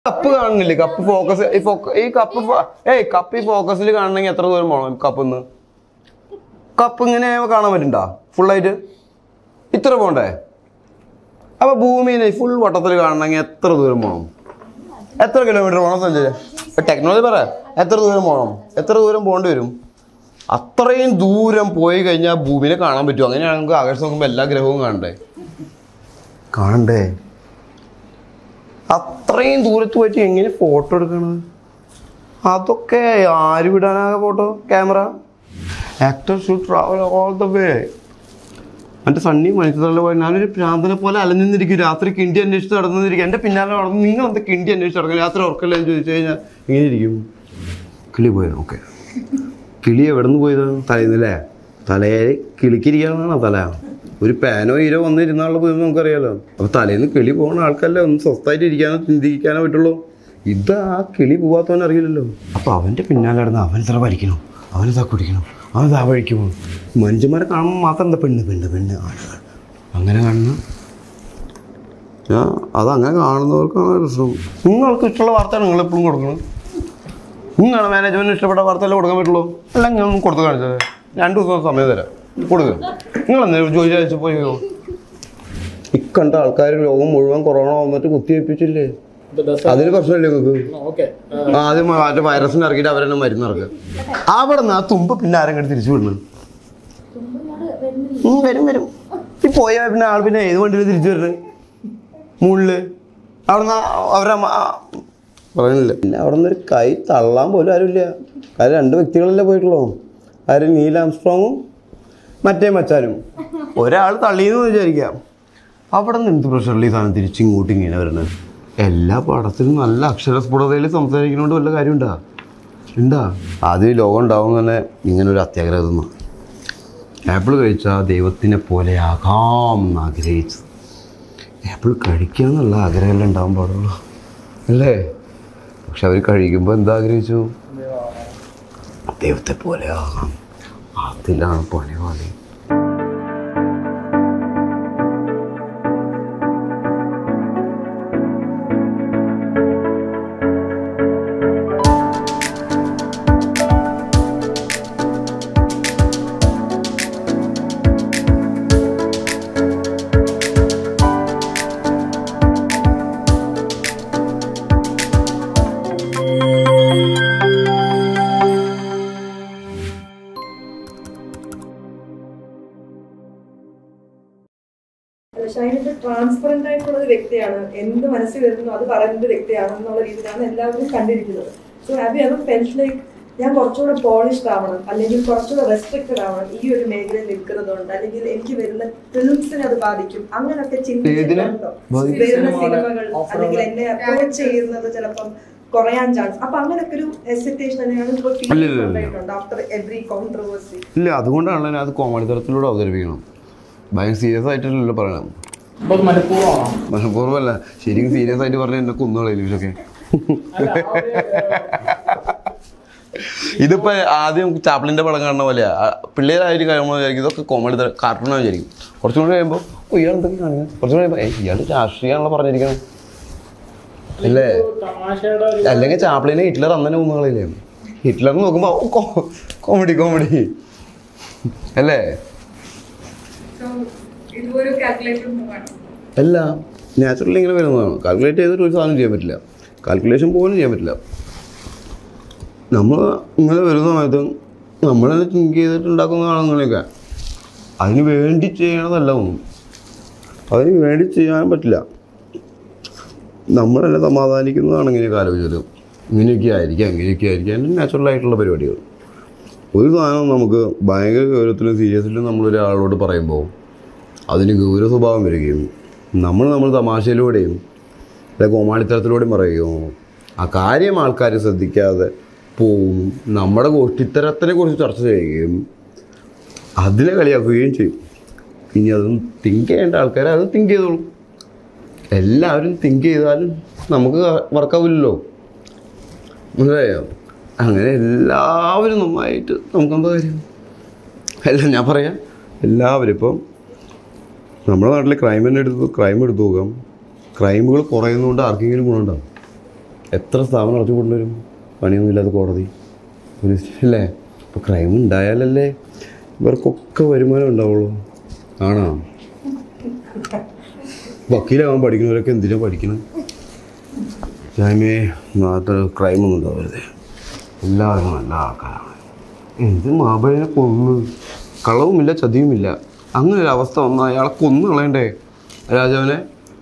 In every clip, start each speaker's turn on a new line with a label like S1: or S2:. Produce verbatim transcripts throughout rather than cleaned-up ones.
S1: Cup കാണുന്നില്ലേ? Cup focus ഈ cup ഏയ് കപ്പ് ഈ ഫോക്കസിൽ കാണണമെങ്കിൽ എത്ര ദൂരം പോകണം? കപ്പിന്ന് കപ്പ് ഇങ്ങനെ കാണാൻ പറ്റണ്ടാ ഫുള്ളായിട്ട്? ഇത്ര പോണ്ടേ? അപ്പൊ ഭൂമിനെ ഫുൾ വട്ടത്തിൽ കാണണമെങ്കിൽ എത്ര ദൂരം പോകണം? എത്ര കിലോമീറ്റർ പോകണം? സഞ്ജയ് ടെക്നോളജി പറ. എത്ര ദൂരം പോകണം? എത്ര ദൂരം പോകേണ്ടി വരും? അത്രയും ദൂരം പോയി കഴിഞ്ഞാൽ ഭൂമിനെ കാണാൻ പറ്റുമോ? അങ്ങനെയാണെങ്കിൽ നമുക്ക് ആകാശത്ത് നോക്കുമ്പോൾ എല്ലാ ഗ്രഹവും കാണണ്ടേ? കാണണ്ടേ? അത്രയും ദൂരത്ത് പോയിട്ട് എങ്ങനെ ഫോട്ടോ എടുക്കണത്? അതൊക്കെ ആര് വിടാനാകെ photo? Camera actor should travel all the way. എൻ്റെ സണ്ണി മനുഷ്യരുടെ പോയി ഞാനൊരു പ്രാന്തനെ പോലെ അലഞ്ഞിരിക്കും. രാത്രി കിണ്ടി അന്വേഷിച്ച് നടന്നിരിക്കും. എൻ്റെ പിന്നാലെ നടന്ന് നിങ്ങൾ എന്താ കിണ്ടി അന്വേഷിച്ച് നടക്കും? രാത്രി ഉറക്കല്ലേ എന്ന് ചോദിച്ചു കഴിഞ്ഞാൽ ഇങ്ങനെ ഇരിക്കും. കിളി പോയത് ഓക്കെ. കിളി എവിടെ നിന്ന് പോയത്? തലേന്നല്ലേ? തലയിൽ കിളിക്കിരിക്കാനാണോ തല? ഒരു പാനോ ഹീരോ വന്നിരുന്നാളുടെ പോയി നമുക്കറിയാലോ. അപ്പോൾ തലേന്ന് കിളി പോകുന്ന ആൾക്കല്ലേ ഒന്ന് സ്വസ്ഥമായിട്ട് ഇരിക്കാനോ ചിന്തിക്കാനോ പറ്റുള്ളൂ. ഇത് ആ കിളി പോകാത്തവൻ അറിയില്ലല്ലോ. അപ്പോൾ അവൻ്റെ പിന്നാലെ നടന്ന് അവൻ ഇത്ര വലിക്കണം, അവനിതാ കുടിക്കണം, അവനിതാ വഴിക്ക് പോകും. മനുഷ്യന്മാരെ കാണുമ്പോൾ മാത്രം എന്താ പെണ്ണ് പെണ്ണ് പെണ്ണ് ആളുകൾ അങ്ങനെ കാണുന്ന ഞാൻ അതങ്ങനെ കാണുന്നവർക്കാണ് പ്രശ്നം. നിങ്ങൾക്ക് ഇഷ്ടമുള്ള വാർത്തയാണ് നിങ്ങളെപ്പോഴും കൊടുക്കണം. നിങ്ങളാണ് മാനേജ്മെൻറ്റിന് ഇഷ്ടപ്പെട്ട വാർത്തയല്ലേ കൊടുക്കാൻ പറ്റുള്ളൂ. അല്ലെങ്കിൽ ഞാൻ കൊടുത്ത് കാണിച്ചത് രണ്ട് ദിവസം സമയം തരാം കൊടുക്കുക. നിങ്ങളെന്തായാലും ജോലി അയച്ചു പോയോ? ഇക്കണ്ട ആൾക്കാർ രോഗം മുഴുവൻ കൊറോണ വന്നിട്ട് കുത്തിവെപ്പിച്ചില്ലേ? അതിന് പ്രശ്നമില്ലേ നിങ്ങൾക്ക്? ആദ്യം മറ്റേ വൈറസിന് ഇറക്കിയിട്ട് അവരെന്നെ മരുന്ന് ഇറക്കുക. അവിടെ നിന്ന് ആ തുമ്പ് പിന്നെ ആരെങ്കിലും തിരിച്ചു വിടണം. വരും വരും ഈ പോയ പിന്നെ ആൾ പിന്നെ ഏത് വണ്ടിയിൽ തിരിച്ചു വരുന്നത്? മുകളില് അവിടെ നിന്ന് അവരെ പറയുന്നില്ല. പിന്നെ അവിടെ നിന്നൊരു കൈ തള്ളാൻ പോലും ആരുമില്ല. കാര്യം രണ്ട് വ്യക്തികളല്ലേ പോയിട്ടുള്ളൂ. ആരും നീൽ ആംസ്ട്രോങ്ങും മറ്റേ മച്ചാനും. ഒരാൾ തള്ളിയെന്ന് വിചാരിക്കാം. അവിടെ നിന്ന് എന്ത് പ്രഷറിൽ ഈ സാധനം തിരിച്ചിങ്ങോട്ട് ഇങ്ങനെ വരുന്നത്? എല്ലാ പാഠത്തിലും നല്ല അക്ഷരസ്ഫുടതയിൽ സംസാരിക്കുന്നതുകൊണ്ട് വല്ല കാര്യമുണ്ടാ? ഉണ്ടാ? ആദ്യം ലോകം ഉണ്ടാവും തന്നെ ഇങ്ങനൊരു അത്യാഗ്രഹം. ആപ്പിൾ കഴിച്ചാൽ ദൈവത്തിനെ പോലെ ആകാം എന്ന് ആഗ്രഹിച്ചു. ആപ്പിൾ കഴിക്കുക എന്നുള്ള ആഗ്രഹമെല്ലാം ഉണ്ടാവാൻ പാടുള്ളൂ അല്ലേ? പക്ഷെ അവർ കഴിക്കുമ്പോൾ എന്താ ആഗ്രഹിച്ചു? ദൈവത്തെ പോലെ ആകാം. അതിലാണ് പണി പാടി.
S2: ട്രാൻസ്പെറന്റ് ആയിട്ടുള്ള ഒരു വ്യക്തിയാണ്. എന്ത് മനസ്സിൽ വരുന്നു അത് പറയുന്ന വ്യക്തിയാണ് എന്നുള്ള രീതിയിലാണ് എല്ലാവരും കണ്ടിരിക്കുന്നത്. So have you ever felt like ഞാൻ കുറച്ചുകൂടെ പോളിഷ്ഡ് ആവണം, അല്ലെങ്കിൽ കുറച്ചുകൂടെ റെസ്ട്രിക്റ്റഡ് ആവണം ഈ ഒരു മേഖലയിൽ നിൽക്കുന്നതുകൊണ്ട്, അല്ലെങ്കിൽ എനിക്ക് വരുന്ന ഫിലിംസിനെ അത് ബാധിക്കും അങ്ങനെയൊക്കെ ചിന്തിച്ചിട്ടുണ്ടോ? വരുന്ന സിനിമകൾ അല്ലെങ്കിൽ എന്നെ അപ്രോച്ച് ചെയ്യുന്നത് ചിലപ്പം കുറയാൻ ചാൻസ്, അപ്പൊ അങ്ങനെയൊക്കെ ഒരു ഹെസിറ്റേഷൻ തന്നെയാണ് ആഫ്റ്റർ എവറി കോൺട്രവേഴ്സി?
S1: ഇല്ല, അതുകൊണ്ടാണ് അത് കോമഡി തരത്തിലൂടെ അവതരിപ്പിക്കണം. ഭയങ്കര സീരിയസ് ആയിട്ടല്ലോ പറയണം. മനഃപൂർവ്വമല്ല, ശരിക്കും സീരിയസ് ആയിട്ട് പറഞ്ഞാൽ എന്നെ കുന്നുകളയില്ല ഇതൊക്കെ. ഇതിപ്പോ ആദ്യം ചാപ്ലിന്റെ പടം കാണുന്ന പോലെയാ. പിള്ളേരായിട്ട് കഴിയുമ്പോൾ വിചാരിക്കും ഇതൊക്കെ കോമഡി കാർട്ടൂണാ വിചാരിക്കും. കുറച്ചും കൂടി കഴിയുമ്പോൾ ഓ ഇയാൾ എന്തൊക്കെ കാണിക്കുന്നത്, കുറച്ചും കൂടി കഴിയുമ്പോൾ ഇയാൾ രാഷ്ട്രീയമാണല്ലോ പറഞ്ഞിരിക്കണം അല്ലേ? അല്ലെങ്കിൽ ചാപ്ലിനെ ഹിറ്റ്ലർ അന്നെ കുന്നുകളില്ലേ? ഹിറ്റ്ലറിന് നോക്കുമ്പോ കോമഡി കോമഡി അല്ലേ? അല്ല, നാച്ചുറലി ഇങ്ങനെ വരുന്നതാണ്. കാൽക്കുലേറ്റ് ചെയ്തിട്ട് ഒരു സാധനം ചെയ്യാൻ പറ്റില്ല. കാൽക്കുലേഷൻ പോലും ചെയ്യാൻ പറ്റില്ല. നമ്മൾ ഇങ്ങനെ വരുന്ന സമയത്ത് നമ്മൾ തന്നെ തിങ്ക് ചെയ്തിട്ടുണ്ടാക്കുന്നതാണ് അങ്ങനെയൊക്കെ. അതിന് വേണ്ടി ചെയ്യണതല്ല ഒന്നും. അതിന് വേണ്ടി ചെയ്യാൻ പറ്റില്ല. നമ്മൾ തന്നെ സമാധാനിക്കുന്നതാണ് ഇങ്ങനെയൊക്കെ ആലോചിച്ചാലും. ഇങ്ങനെയൊക്കെ ആയിരിക്കാം ഇങ്ങനെയൊക്കെ ആയിരിക്കാം എൻ്റെ നാച്ചുറലായിട്ടുള്ള പരിപാടികൾ. ഒരു സാധനം നമുക്ക് ഭയങ്കര ഗൗരവത്തിലും സീരിയസിലും നമ്മളൊരാളോട് പറയുമ്പോൾ അതിന് ഗൗരവ സ്വഭാവം വരികയും നമ്മൾ നമ്മൾ തമാശയിലൂടെയും അല്ലെ കോമാളിത്തരത്തിലൂടെയും പറയുകയോ ആ കാര്യം ആൾക്കാർ ശ്രദ്ധിക്കാതെ പോവും. നമ്മുടെ ഗോഷ്ഠിത്തരത്തിനെ കുറിച്ച് ചർച്ച ചെയ്യുകയും അതിനെ കളിയാക്കുകയും ചെയ്യും. ഇനി അതൊന്നും തിങ്ക് ചെയ്യേണ്ട ആൾക്കാർ അത് തിങ്ക് ചെയ്തോളും. എല്ലാവരും തിങ്ക് ചെയ്താലും നമുക്ക് വർക്കാവില്ലല്ലോ, മനസ്സിലായോ? അങ്ങനെ എല്ലാവരും നന്നായിട്ട് നമുക്കെന്താ കാര്യം? എല്ലാം ഞാൻ പറയാം, എല്ലാവരും ഇപ്പം നമ്മുടെ നാട്ടിൽ ക്രൈം തന്നെ എടുത്ത് ക്രൈം എടുത്തു നോക്കാം. ക്രൈമുകൾ കുറയുന്നതുകൊണ്ട് ആർക്കെങ്കിലും ഗുണമുണ്ടാകും? എത്ര സ്ഥാപനം അടച്ചു കൊണ്ടുവരും? പണിയൊന്നുമില്ലാത്ത കോടതി, പോലീസ് അല്ലേ? ഇപ്പോൾ ക്രൈം ഉണ്ടായാലല്ലേ ഇവർക്കൊക്കെ വരുമാനം ഉണ്ടാവുള്ളൂ. ആണോ? വക്കീലാവാൻ പഠിക്കുന്നവരൊക്കെ എന്തിനാ പഠിക്കണം? ജാമ്യേ നാട്ടിൽ ക്രൈമൊന്നും ഉണ്ടാവരുത്, എല്ലാവരും നല്ല ആൾക്കാരാണ്. എന്ത് മാബലിനെ കൊന്ന്, കളവുമില്ല ചതിയുമില്ല, അങ്ങനെ ഒരു അവസ്ഥ വന്നാൽ അയാളെ കൊന്നു കളയണ്ടേ രാജാവിനെ?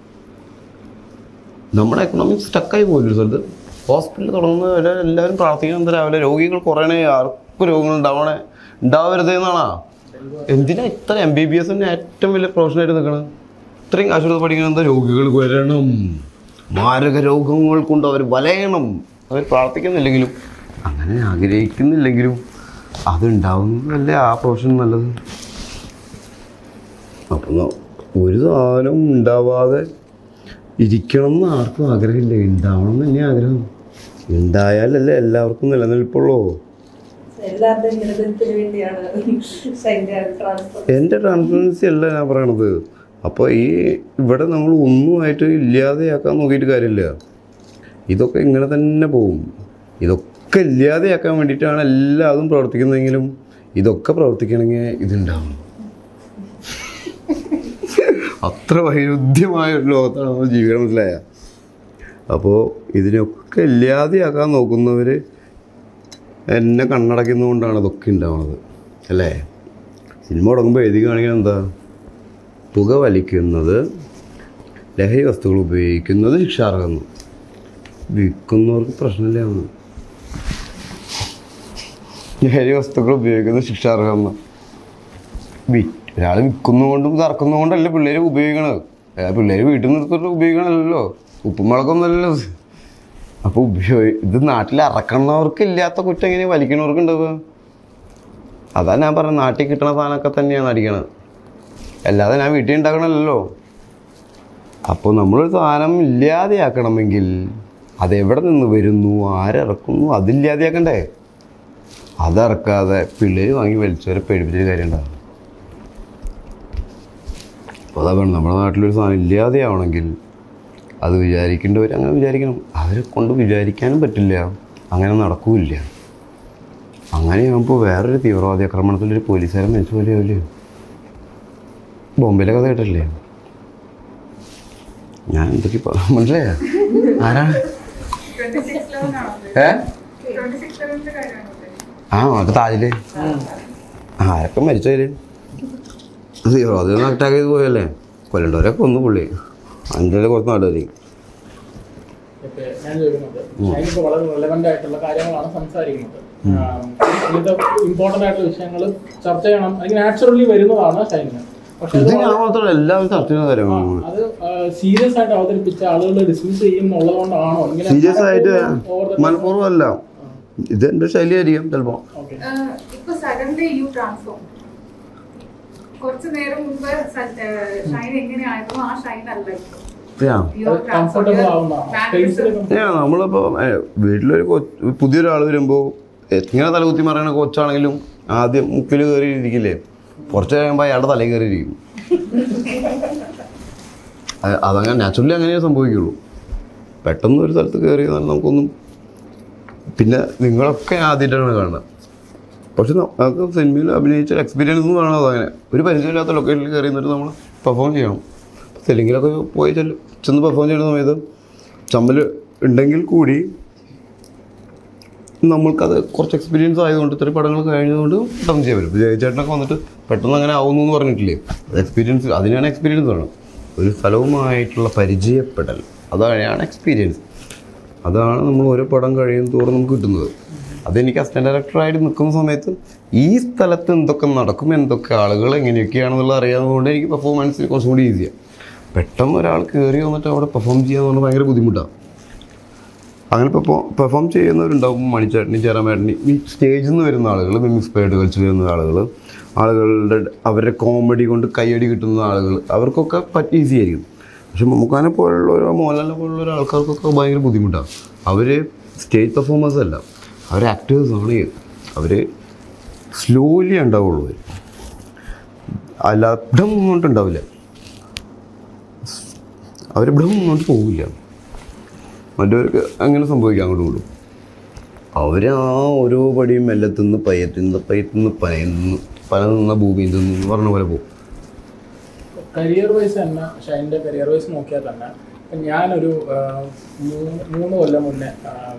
S1: നമ്മുടെ എക്കണോമി സ്റ്റക്കായി പോയില്ല സ്ഥലത്ത്. ഹോസ്പിറ്റലിൽ തുടങ്ങുന്നവരെ എല്ലാവരും പ്രാർത്ഥിക്കണം രാവിലെ രോഗികൾ കുറയണേ, ആർക്കും രോഗങ്ങൾ ഉണ്ടാവണേ, ഉണ്ടാവരുത് എന്നാണാ. എന്തിനാ ഇത്ര എം ബി ബി എസ് തന്നെ ഏറ്റവും വലിയ പ്രൊഫഷനായിട്ട് നിൽക്കണം? ഇത്രയും കാശ് കൊടുത്ത് പഠിക്കണം, എന്താ രോഗികൾ വരണം, മാരക രോഗങ്ങൾ കൊണ്ട് അവർ വലയണം. അവർ പ്രാർത്ഥിക്കുന്നില്ലെങ്കിലും അങ്ങനെ ആഗ്രഹിക്കുന്നില്ലെങ്കിലും അതുണ്ടാവുന്നതല്ലേ ആ പ്രൊഫഷൻ നല്ലത്. അപ്പം ഒരു സാധനം ഉണ്ടാവാതെ ഇരിക്കണം എന്ന് ആർക്കും ആഗ്രഹമില്ല, ഉണ്ടാവണം എന്ന് തന്നെ ആഗ്രഹം. ഉണ്ടായാലല്ലേ എല്ലാവർക്കും നിലനിൽപ്പുള്ളൂ. എൻ്റെ ട്രാൻസ്പറൻസി അല്ല ഞാൻ പറയണത്. അപ്പോൾ ഈ ഇവിടെ നമ്മൾ ഒന്നുമായിട്ട് ഇല്ലാതെയാക്കാൻ നോക്കിയിട്ട് കാര്യമില്ല. ഇതൊക്കെ ഇങ്ങനെ തന്നെ പോവും. ഇതൊക്കെ ഇല്ലാതെയാക്കാൻ വേണ്ടിയിട്ടാണ് എല്ലാതും പ്രവർത്തിക്കുന്നതെങ്കിലും ഇതൊക്കെ പ്രവർത്തിക്കണമെങ്കിൽ ഇതുണ്ടാവും. അത്ര വൈരുദ്ധ്യമായ ഒരു ലോകത്താണ് നമ്മൾ ജീവിക്കണം, മനസ്സിലായ? അപ്പോൾ ഇതിനൊക്കെ ഇല്ലാതെയാക്കാൻ നോക്കുന്നവർ എന്നെ കണ്ണടയ്ക്കുന്നതുകൊണ്ടാണ് ഇതൊക്കെ ഉണ്ടാവുന്നത്, അല്ലേ? സിനിമ തുടങ്ങുമ്പോൾ എഴുതി കാണിക്കാൻ എന്താ? പുക വലിക്കുന്നത്, ലഹരി വസ്തുക്കൾ ഉപയോഗിക്കുന്നത് ശിക്ഷാർഹമെന്ന്. വിൽക്കുന്നവർക്ക് പ്രശ്നമില്ല. ലഹരി വസ്തുക്കൾ ഉപയോഗിക്കുന്നത് ശിക്ഷാർഹമെന്ന്. വി ഒരാൾ വിൽക്കുന്നതുകൊണ്ടും തറക്കുന്നതുകൊണ്ടല്ല പിള്ളേർ ഉപയോഗിക്കണത്. പിള്ളേർ വീട്ടിൽ നിർത്തിട്ട് ഉപയോഗിക്കണമല്ലോ, ഉപ്പും മുളകൊന്നല്ലല്ലോ. അപ്പോൾ ഉപയോഗി ഇത് നാട്ടിൽ ഇറക്കണവർക്ക് ഇല്ലാത്ത കുറ്റം എങ്ങനെ വലിക്കണവർക്ക് ഉണ്ടാവുക? അതാ ഞാൻ പറഞ്ഞത്, നാട്ടിൽ കിട്ടണ സാധനമൊക്കെ തന്നെയാണ് അടിക്കണത്, അല്ലാതെ ഞാൻ വീട്ടിൽ ഉണ്ടാക്കണമല്ലോ. അപ്പോൾ നമ്മളൊരു സാധനം ഇല്ലാതെയാക്കണമെങ്കിൽ അതെവിടെ നിന്ന് വരുന്നു, ആരിറക്കുന്നു, അതില്ലാതെയാക്കണ്ടേ? അതിറക്കാതെ പിള്ളേർ വാങ്ങി വലിച്ചവരെ പേടിപ്പിച്ചൊരു കാര്യം ഉണ്ടാകും. അപ്പോൾ അതാ വേണം, നമ്മുടെ നാട്ടിലൊരു സാധനം ഇല്ലാതെയാവണമെങ്കിൽ അത് വിചാരിക്കേണ്ടവർ അങ്ങനെ വിചാരിക്കണം. അവരെ കൊണ്ട് വിചാരിക്കാനും പറ്റില്ല, അങ്ങനെ നടക്കൂല്ല. അങ്ങനെയാകുമ്പോൾ വേറൊരു തീവ്രവാദി ആക്രമണത്തിലൊരു പോലീസുകാരൻ മരിച്ച പോലെ ആവില്ലേ? ബോംബെയിലെ കഥ കേട്ടല്ലേ? ഞാൻ എന്തൊക്കെ മനസ്സിലായ ആരാണ്? ഏ ആ അത് താജില് ആരൊക്കെ മരിച്ചതില് തീവ്രവാദി ഒന്ന് അറ്റാക്ക് ചെയ്ത് പോയല്ലേ? കൊല്ലണ്ടവരൊക്കെ ഒന്ന് പുള്ളി അതിൻ്റെ കുറച്ച് നാട്ടുകാരി.
S3: ഞാൻ ചോദിക്കുന്നത് വളരെ റെലവെന്റ് ആയിട്ടുള്ള കാര്യങ്ങളാണ് സംസാരിക്കുന്നത്. ഇങ്ങനത്തെ ഇമ്പോർട്ടന്റ് ആയിട്ടുള്ള വിഷയങ്ങൾ ചർച്ച ചെയ്യണം, അല്ലെങ്കിൽ നാച്ചുറലി വരുന്നതാണ് ഷൈനിന്. പക്ഷെ
S1: എല്ലാവരും ചർച്ച ചെയ്യുന്ന കാര്യമാണ്.
S3: അത് സീരിയസ് ആയിട്ട് അവതരിപ്പിച്ച ആളുകൾ ഡിസ്മിസ് ചെയ്യുന്നുള്ളത് കൊണ്ടാണോ ഇങ്ങനെ?
S1: സീരിയസ് ആയിട്ട് മനഃപൂർവ്വമല്ല, ഇത് എന്റെ ശൈലിയായിരിക്കും ചിലപ്പോ.
S4: ഇപ്പൊ സഡൻലി യു ട്രാൻസ്ഫോം. കുറച്ചു നേരം മുമ്പ് ഷൈൻ എങ്ങനെയായിരുന്നു ആ ഷൈൻ അല്ല
S1: നമ്മളിപ്പോ വീട്ടിലൊരു പുതിയൊരാൾ വരുമ്പോ എങ്ങനെ തലകുത്തി മറിയണ കൊച്ചാണെങ്കിലും ആദ്യം മുക്കിൽ കയറി ഇരിക്കില്ലേ, കുറച്ച് കഴിയുമ്പോൾ അയാളുടെ തലയിൽ കയറിയിരിക്കും. അതങ്ങനെ നാച്ചുറലി അങ്ങനെയേ സംഭവിക്കുള്ളൂ. പെട്ടെന്ന് ഒരു സ്ഥലത്ത് കയറി നമുക്കൊന്നും, പിന്നെ നിങ്ങളൊക്കെ ആദ്യമായിട്ടാണ് കാണുന്നത്. പക്ഷെ നമുക്ക് സിനിമയിൽ അഭിനയിച്ച എക്സ്പീരിയൻസ് എന്ന് പറയുന്നത് അങ്ങനെ ഒരു പരിചയമില്ലാത്ത ലൊക്കേഷനിൽ കയറി നിന്നിട്ട് നമ്മൾ പെർഫോം ചെയ്യണം. തെലുങ്കിലൊക്കെ പോയി ചെല്ലും ചെന്ന് പെർഫോം ചെയ്യുന്ന സമയത്ത് ചമ്മൽ ഉണ്ടെങ്കിൽ കൂടി നമ്മൾക്കത് കുറച്ച് എക്സ്പീരിയൻസ് ആയതുകൊണ്ട് ഇത്രയും പടങ്ങൾ കഴിഞ്ഞതുകൊണ്ട് പെട്ടെന്ന് ചെയ്യാൻ പറ്റും. ജയചേട്ടനൊക്കെ വന്നിട്ട് പെട്ടെന്ന് അങ്ങനെ ആവുന്നു എന്ന് പറഞ്ഞിട്ടില്ലേ, അത് എക്സ്പീരിയൻസ്, അതിനാണ് എക്സ്പീരിയൻസ് വേണം. ഒരു സ്ഥലവുമായിട്ടുള്ള പരിചയപ്പെടൽ, അതാണ് എക്സ്പീരിയൻസ്. അതാണ് നമ്മൾ ഓരോ പടം കഴിയും തോറും നമുക്ക് കിട്ടുന്നത്. അതെനിക്ക് അസിസ്റ്റന്റ് ഡയറക്ടറായിട്ട് നിൽക്കുന്ന സമയത്ത് ഈ സ്ഥലത്ത് എന്തൊക്കെ നടക്കും, എന്തൊക്കെ ആളുകൾ എങ്ങനെയൊക്കെയാണെന്നുള്ളത് അറിയാവുന്നതുകൊണ്ട് എനിക്ക് പെർഫോമൻസിന് കുറച്ചും കൂടി ഈസിയാണ്. പെട്ടെന്ന് ഒരാൾ കയറി വന്നിട്ട് അവിടെ പെർഫോം ചെയ്യാന്ന് പറഞ്ഞാൽ ഭയങ്കര ബുദ്ധിമുട്ടാണ്. അങ്ങനെ പെർഫോം പെർഫോം ചെയ്യുന്നവരുണ്ടാവും. മണിച്ചേട്ടനി, ചേരാമേട്ടനി, ഈ സ്റ്റേജിൽ നിന്ന് വരുന്ന ആളുകൾ, ഇൻസ്പയർഡ് കളിച്ച് വരുന്ന ആളുകൾ, ആളുകളുടെ അവരുടെ കോമഡി കൊണ്ട് കയ്യടി കിട്ടുന്ന ആളുകൾ, അവർക്കൊക്കെ പറ്റി ഈസി ആയിരിക്കും. പക്ഷെ മമ്മൂക്കാനെ പോലുള്ള ഒരു മോഹൻലാലിനെ പോലുള്ള ഒരു ആൾക്കാർക്കൊക്കെ ഭയങ്കര ബുദ്ധിമുട്ടാണ്. അവർ സ്റ്റേജ് പെർഫോമേഴ്സ് അല്ല, അവർ ആക്ടേഴ്സാണ്. അവർ സ്ലോലി ഉണ്ടാവുള്ളൂ, അല്ലാതെ മുന്നോട്ടുണ്ടാവില്ല. അവർ ഇവിടെ മുന്നോട്ട് പോവില്ല. മറ്റവർക്ക് അങ്ങനെ സംഭവിക്കാം അങ്ങോട്ടും ഇങ്ങോട്ടും. അവർ ആ ഓരോ പടിയും മെല്ലത്തുനിന്ന് പയ്യത്തുനിന്ന് പയ്യത്തുനിന്ന് പനയുന്നു പന നിന്ന ഭൂമിയിൽ നിന്ന് പറഞ്ഞ പോലെ പോകും.
S3: കരിയർ വൈസ് തന്നെ ഷൈൻ്റെ കരിയർ വൈസ് നോക്കിയാൽ തന്നെ ഞാനൊരു മൂന്ന് കൊല്ലം മുന്നേ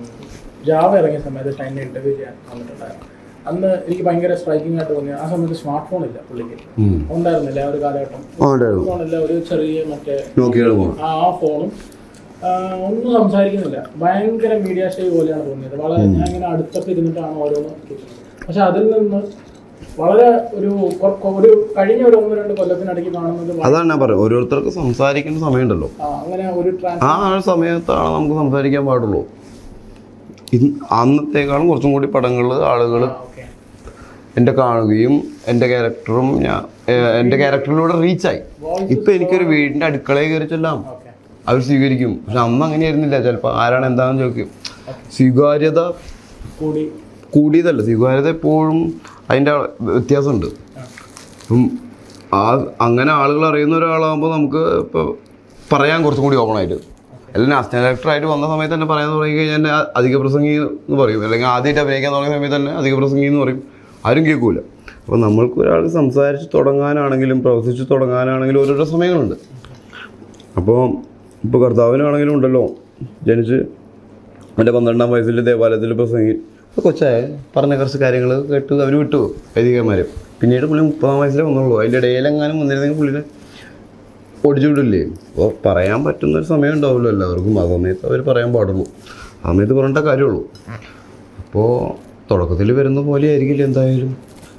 S3: ജാവ ഇറങ്ങിയ സമയത്ത് ഷൈനെ ഇൻ്റർവ്യൂ ചെയ്യാൻ വന്നിട്ടുണ്ടായിരുന്നു. അന്ന് എനിക്ക് ഭയങ്കര സ്ട്രൈക്കിംഗ് ആയിട്ട് തോന്നി. ആ സമയത്ത് സ്മാർട്ട് ഫോൺ ഇല്ല പുള്ളിക്ക്, ഉണ്ടായിരുന്നില്ല ആ ഒരു കാലഘട്ടം. ഫോണില്ല, ഒരു ചെറിയ മറ്റേ ആ ഫോണും ഒന്നും സംസാരിക്കുന്നില്ല. ഭയങ്കര മീഡിയ ഷേ പോലെയാണ് തോന്നിയത്. വളരെ ഞാൻ ഇങ്ങനെ അടുത്തൊക്കെ ഇരുന്നിട്ടാണ് ഓരോന്ന് കേൾക്കുന്നത്. പക്ഷെ അതിൽ നിന്ന് വളരെ ഒരു ഒരു കഴിഞ്ഞ ഒരു ഒന്ന് രണ്ട് കൊല്ലത്തിനിടയ്ക്ക് കാണുന്നത്
S1: അതാണ് ഞാൻ പറയാം, ഓരോരുത്തർക്ക് സംസാരിക്കേണ്ട സമയമുണ്ടല്ലോ.
S3: അങ്ങനെ ഒരു
S1: ആ സമയത്താണ് നമുക്ക് സംസാരിക്കാൻ പാടുള്ളൂ. അന്നത്തേക്കാളും കുറച്ചും കൂടി പടങ്ങൾ ആളുകൾ എൻ്റെ കാണുകയും എൻ്റെ ക്യാരക്ടറും ഞാൻ എൻ്റെ ക്യാരക്ടറിലൂടെ റീച്ചായി. ഇപ്പം എനിക്കൊരു വീടിൻ്റെ അടുക്കളയിൽ കയറി ചെല്ലാം അവർ സ്വീകരിക്കും. പക്ഷെ അന്ന് അങ്ങനെയായിരുന്നില്ല. ചിലപ്പോൾ ആരാണ് എന്താണെന്ന് ചോദിക്കും. സ്വീകാര്യത
S3: കൂടി
S1: കൂടിയതല്ല, സ്വീകാര്യത എപ്പോഴും അതിൻ്റെ വ്യത്യാസമുണ്ട്. അപ്പം ആ അങ്ങനെ ആളുകൾ അറിയുന്ന ഒരാളാകുമ്പോൾ നമുക്ക് ഇപ്പോൾ പറയാൻ കുറച്ചും കൂടി ഓപ്പണായിട്ട്, അല്ലെങ്കിൽ അസിസ്റ്റന്റ് ഡയറക്ടറായിട്ട് വന്ന സമയത്ത് തന്നെ പറയാൻ തുടങ്ങി കഴിഞ്ഞാൽ എന്നെ അധിക പ്രസംഗി എന്ന് പറയും, അല്ലെങ്കിൽ ആദ്യമായിട്ട് അഭിനയിക്കാൻ തുടങ്ങിയ സമയത്ത് തന്നെ അധിക പ്രസംഗി എന്ന് പറയും. ആരും കേൾക്കൂല. അപ്പോൾ നമ്മൾക്ക് ഒരാൾ സംസാരിച്ച് തുടങ്ങാനാണെങ്കിലും പ്രവർത്തിച്ച് തുടങ്ങാനാണെങ്കിലും ഓരോരോ സമയങ്ങളുണ്ട്. അപ്പോൾ ഇപ്പോൾ കർത്താവിനാണെങ്കിലും ഉണ്ടല്ലോ, ജനിച്ച് എൻ്റെ പന്ത്രണ്ടാം വയസ്സിൽ ദേവാലയത്തിൽ പ്രസംഗി കൊച്ചായ പറഞ്ഞ കുറച്ച് കാര്യങ്ങൾ കേട്ട് അവർ വിട്ടു വൈദികന്മാർ. പിന്നീട് പുള്ളി മുപ്പതാം വയസ്സിലേ വന്നുള്ളൂ. അതിൻ്റെ ഇടയിലെങ്ങാനും വന്നിരുന്നെങ്കിൽ പുള്ളിനെ ഓടിച്ചു വിടില്ലേ. അപ്പോൾ പറയാൻ പറ്റുന്നൊരു സമയം ഉണ്ടാവുമല്ലോ എല്ലാവർക്കും. ആ സമയത്ത് അവർ പറയാൻ പാടുള്ളൂ, ആ സമയത്ത് പറഞ്ഞിട്ട കാര്യമുള്ളൂ. അപ്പോൾ തുടക്കത്തിൽ വരുന്ന പോലെ ആയിരിക്കില്ല എന്തായാലും.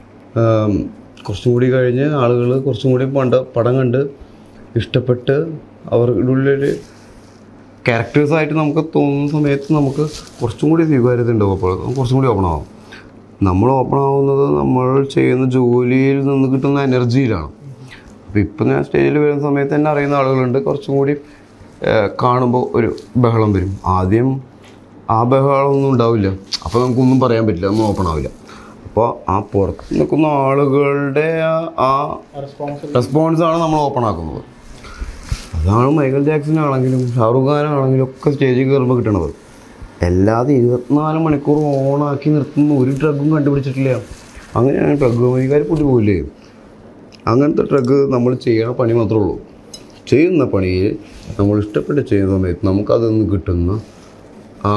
S1: കുറച്ചും കൂടി കഴിഞ്ഞ് ആളുകൾ കുറച്ചും കൂടി പണ്ട് പടം കണ്ട് ഇഷ്ടപ്പെട്ട് അവരുടെ ഉള്ളിൽ ക്യാരക്ടേഴ്സായിട്ട് നമുക്ക് തോന്നുന്ന സമയത്ത് നമുക്ക് കുറച്ചും കൂടി സ്വീകാര്യത ഉണ്ടാവും. അപ്പോൾ കുറച്ചും കൂടി ഓപ്പൺ ആവും. നമ്മൾ ഓപ്പൺ ആവുന്നത് നമ്മൾ ചെയ്യുന്ന ജോലിയിൽ നിന്ന് കിട്ടുന്ന എനർജിയിലാണ്. അപ്പോൾ ഇപ്പം ഞാൻ സ്റ്റേജിൽ വരുന്ന സമയത്ത് തന്നെ അറിയുന്ന ആളുകളുണ്ട്. കുറച്ചും കൂടി കാണുമ്പോൾ ഒരു ബഹളം വരും. ആദ്യം ആ ബഹളമൊന്നും ഉണ്ടാവില്ല. അപ്പോൾ നമുക്കൊന്നും പറയാൻ പറ്റില്ല, ഒന്നും ഓപ്പൺ ആവില്ല. അപ്പോൾ ആ പുറത്ത് നിൽക്കുന്ന ആളുകളുടെ ആ റെസ്പോൺസാണ് നമ്മൾ ഓപ്പൺ ആക്കുന്നത്. അതാണ് മൈക്കൽ ജാക്സൺ ആണെങ്കിലും ഷാറുഖ് ഖാനാണെങ്കിലും ഒക്കെ സ്റ്റേജിൽ കയറുമ്പോൾ കിട്ടണത്. അല്ലാതെ ഇരുപത്തിനാല് മണിക്കൂർ ഓണാക്കി നിർത്തുന്ന ഒരു ഡ്രഗും കണ്ടുപിടിച്ചിട്ടില്ല. അങ്ങനെയാണ് ഡ്രഗ് വൈകാരി പൊട്ടി പോയില്ലേ. അങ്ങനത്തെ ഡ്രഗ് നമ്മൾ ചെയ്യണ പണി മാത്രമേ ഉള്ളൂ. ചെയ്യുന്ന പണിയിൽ നമ്മൾ ഇഷ്ടപ്പെട്ട് ചെയ്യുന്ന സമയത്ത് നമുക്കതിൽ നിന്ന് കിട്ടുന്ന ആ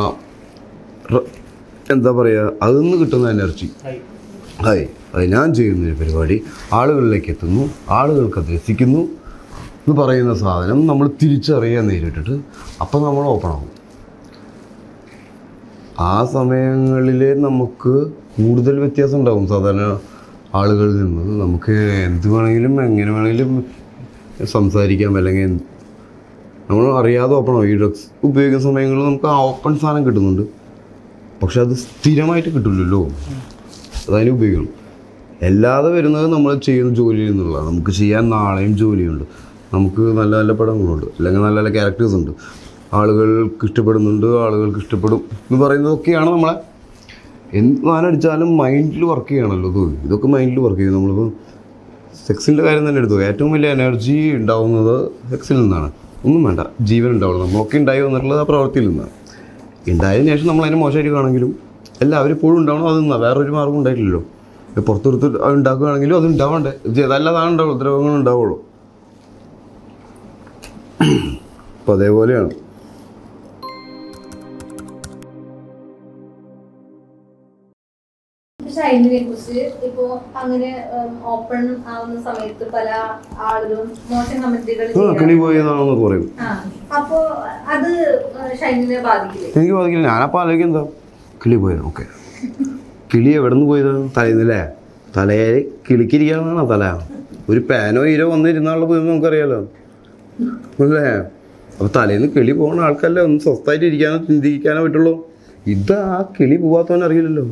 S1: എന്താ പറയുക, അതിൽ നിന്ന് കിട്ടുന്ന എനർജി ഹായ് അത് ഞാൻ ചെയ്യുന്നൊരു പരിപാടി ആളുകളിലേക്ക് എത്തുന്നു, ആളുകൾക്കത് രസിക്കുന്നു എന്ന് പറയുന്ന സാധനം നമ്മൾ തിരിച്ചറിയാൻ നേരിട്ടിട്ട് അപ്പം നമ്മൾ ഓപ്പൺ ആകും. ആ സമയങ്ങളിൽ നമുക്ക് കൂടുതൽ വ്യത്യാസം ഉണ്ടാകും സാധാരണ ആളുകളിൽ നിന്ന്. നമുക്ക് എന്ത് വേണമെങ്കിലും എങ്ങനെ വേണമെങ്കിലും സംസാരിക്കാം, അല്ലെങ്കിൽ നമ്മൾ അറിയാതെ ഓപ്പൺ ആവും. ഈ ഡ്രഗ്സ് ഉപയോഗിക്കുന്ന സമയങ്ങളിൽ നമുക്ക് ആ ഓപ്പൺ സാധനം കിട്ടുന്നുണ്ട്. പക്ഷെ അത് സ്ഥിരമായിട്ട് കിട്ടില്ലല്ലോ, അതതിന് ഉപയോഗിക്കണം. അല്ലാതെ വരുന്നത് നമ്മൾ ചെയ്യുന്ന ജോലിയിൽ നിന്നുള്ളതാണ്. നമുക്ക് ചെയ്യാൻ നാളെയും ജോലിയുണ്ട്, നമുക്ക് നല്ല നല്ല പടങ്ങളുണ്ട്, അല്ലെങ്കിൽ നല്ല നല്ല ക്യാരക്ടേഴ്സ് ഉണ്ട്, ആളുകൾക്ക് ഇഷ്ടപ്പെടുന്നുണ്ട്, ആളുകൾക്ക് ഇഷ്ടപ്പെടും എന്ന് പറയുന്നതൊക്കെയാണ് നമ്മളെ എന്ത് നാലടിച്ചാലും മൈൻഡിൽ വർക്ക് ചെയ്യണമല്ലോ. ഇത് ഇതൊക്കെ മൈൻഡിൽ വർക്ക് ചെയ്യും. നമ്മളിപ്പോൾ സെക്സിൻ്റെ കാര്യം തന്നെ എടുത്തു, ഏറ്റവും വലിയ എനർജി ഉണ്ടാവുന്നത് സെക്സിൽ നിന്നാണ്. ഒന്നും വേണ്ട, ജീവൻ ഉണ്ടാവുള്ളൂ. നമ്മളൊക്കെ ഉണ്ടായി വന്നിട്ടുള്ളത് ആ പ്രവൃത്തിയിൽ നിന്നാണ്. ഉണ്ടായതിനു ശേഷം നമ്മൾ അതിനെ മോശമായിട്ട് കാണെങ്കിലും എല്ലാവരും ഇപ്പോഴും ഉണ്ടാവണം. അത് നിന്നാ വേറൊരു മാർഗ്ഗം ഉണ്ടായിട്ടില്ലല്ലോ. പുറത്തെടുത്ത് അത് ഉണ്ടാക്കുകയാണെങ്കിലും അത് ഉണ്ടാവണ്ടേ. ഇത് ചെയ്തല്ലാതാണ് ഉണ്ടാവുള്ളൂ, ദ്രവങ്ങൾ ഉണ്ടാവുള്ളൂ. അപ്പം അതേപോലെയാണ്.
S5: ഷൈനിനെ കുറിച്ച് ഇപ്പോ അങ്ങനെ ഓപ്പൺ ആവുന്ന സമയത്ത് പല ആളുകളും മോശം കമന്റുകൾ
S1: കിളി പോയതാണെന്ന് പറയും.
S5: അപ്പോ അത് ഷൈനിനെ ബാധിക്കില്ലേ?
S1: എനിക്ക് ബാധിക്കില്ല. ഞാനപ്പോൾ ആലോചിക്കും എന്താ കിളി പോയത്. ഓക്കെ, കിളി എവിടെ നിന്ന് പോയത്? തലേന്നല്ലേ. തലയിൽ കിളിക്കിരിക്കാനാണോ തല? ഒരു പാനോ ഈരോ വന്നിരുന്നാളുടെ പോയെന്ന് നമുക്കറിയാലോ അല്ലേ. അപ്പോൾ തലേന്ന് കിളി പോകുന്ന ആൾക്കല്ലേ ഒന്ന് സ്വസ്ഥമായിട്ട് ഇരിക്കാനോ ചിന്തിക്കാനോ പറ്റുള്ളൂ. ഇത് ആ കിളി പോവാത്തവൻ അറിയില്ലല്ലോ.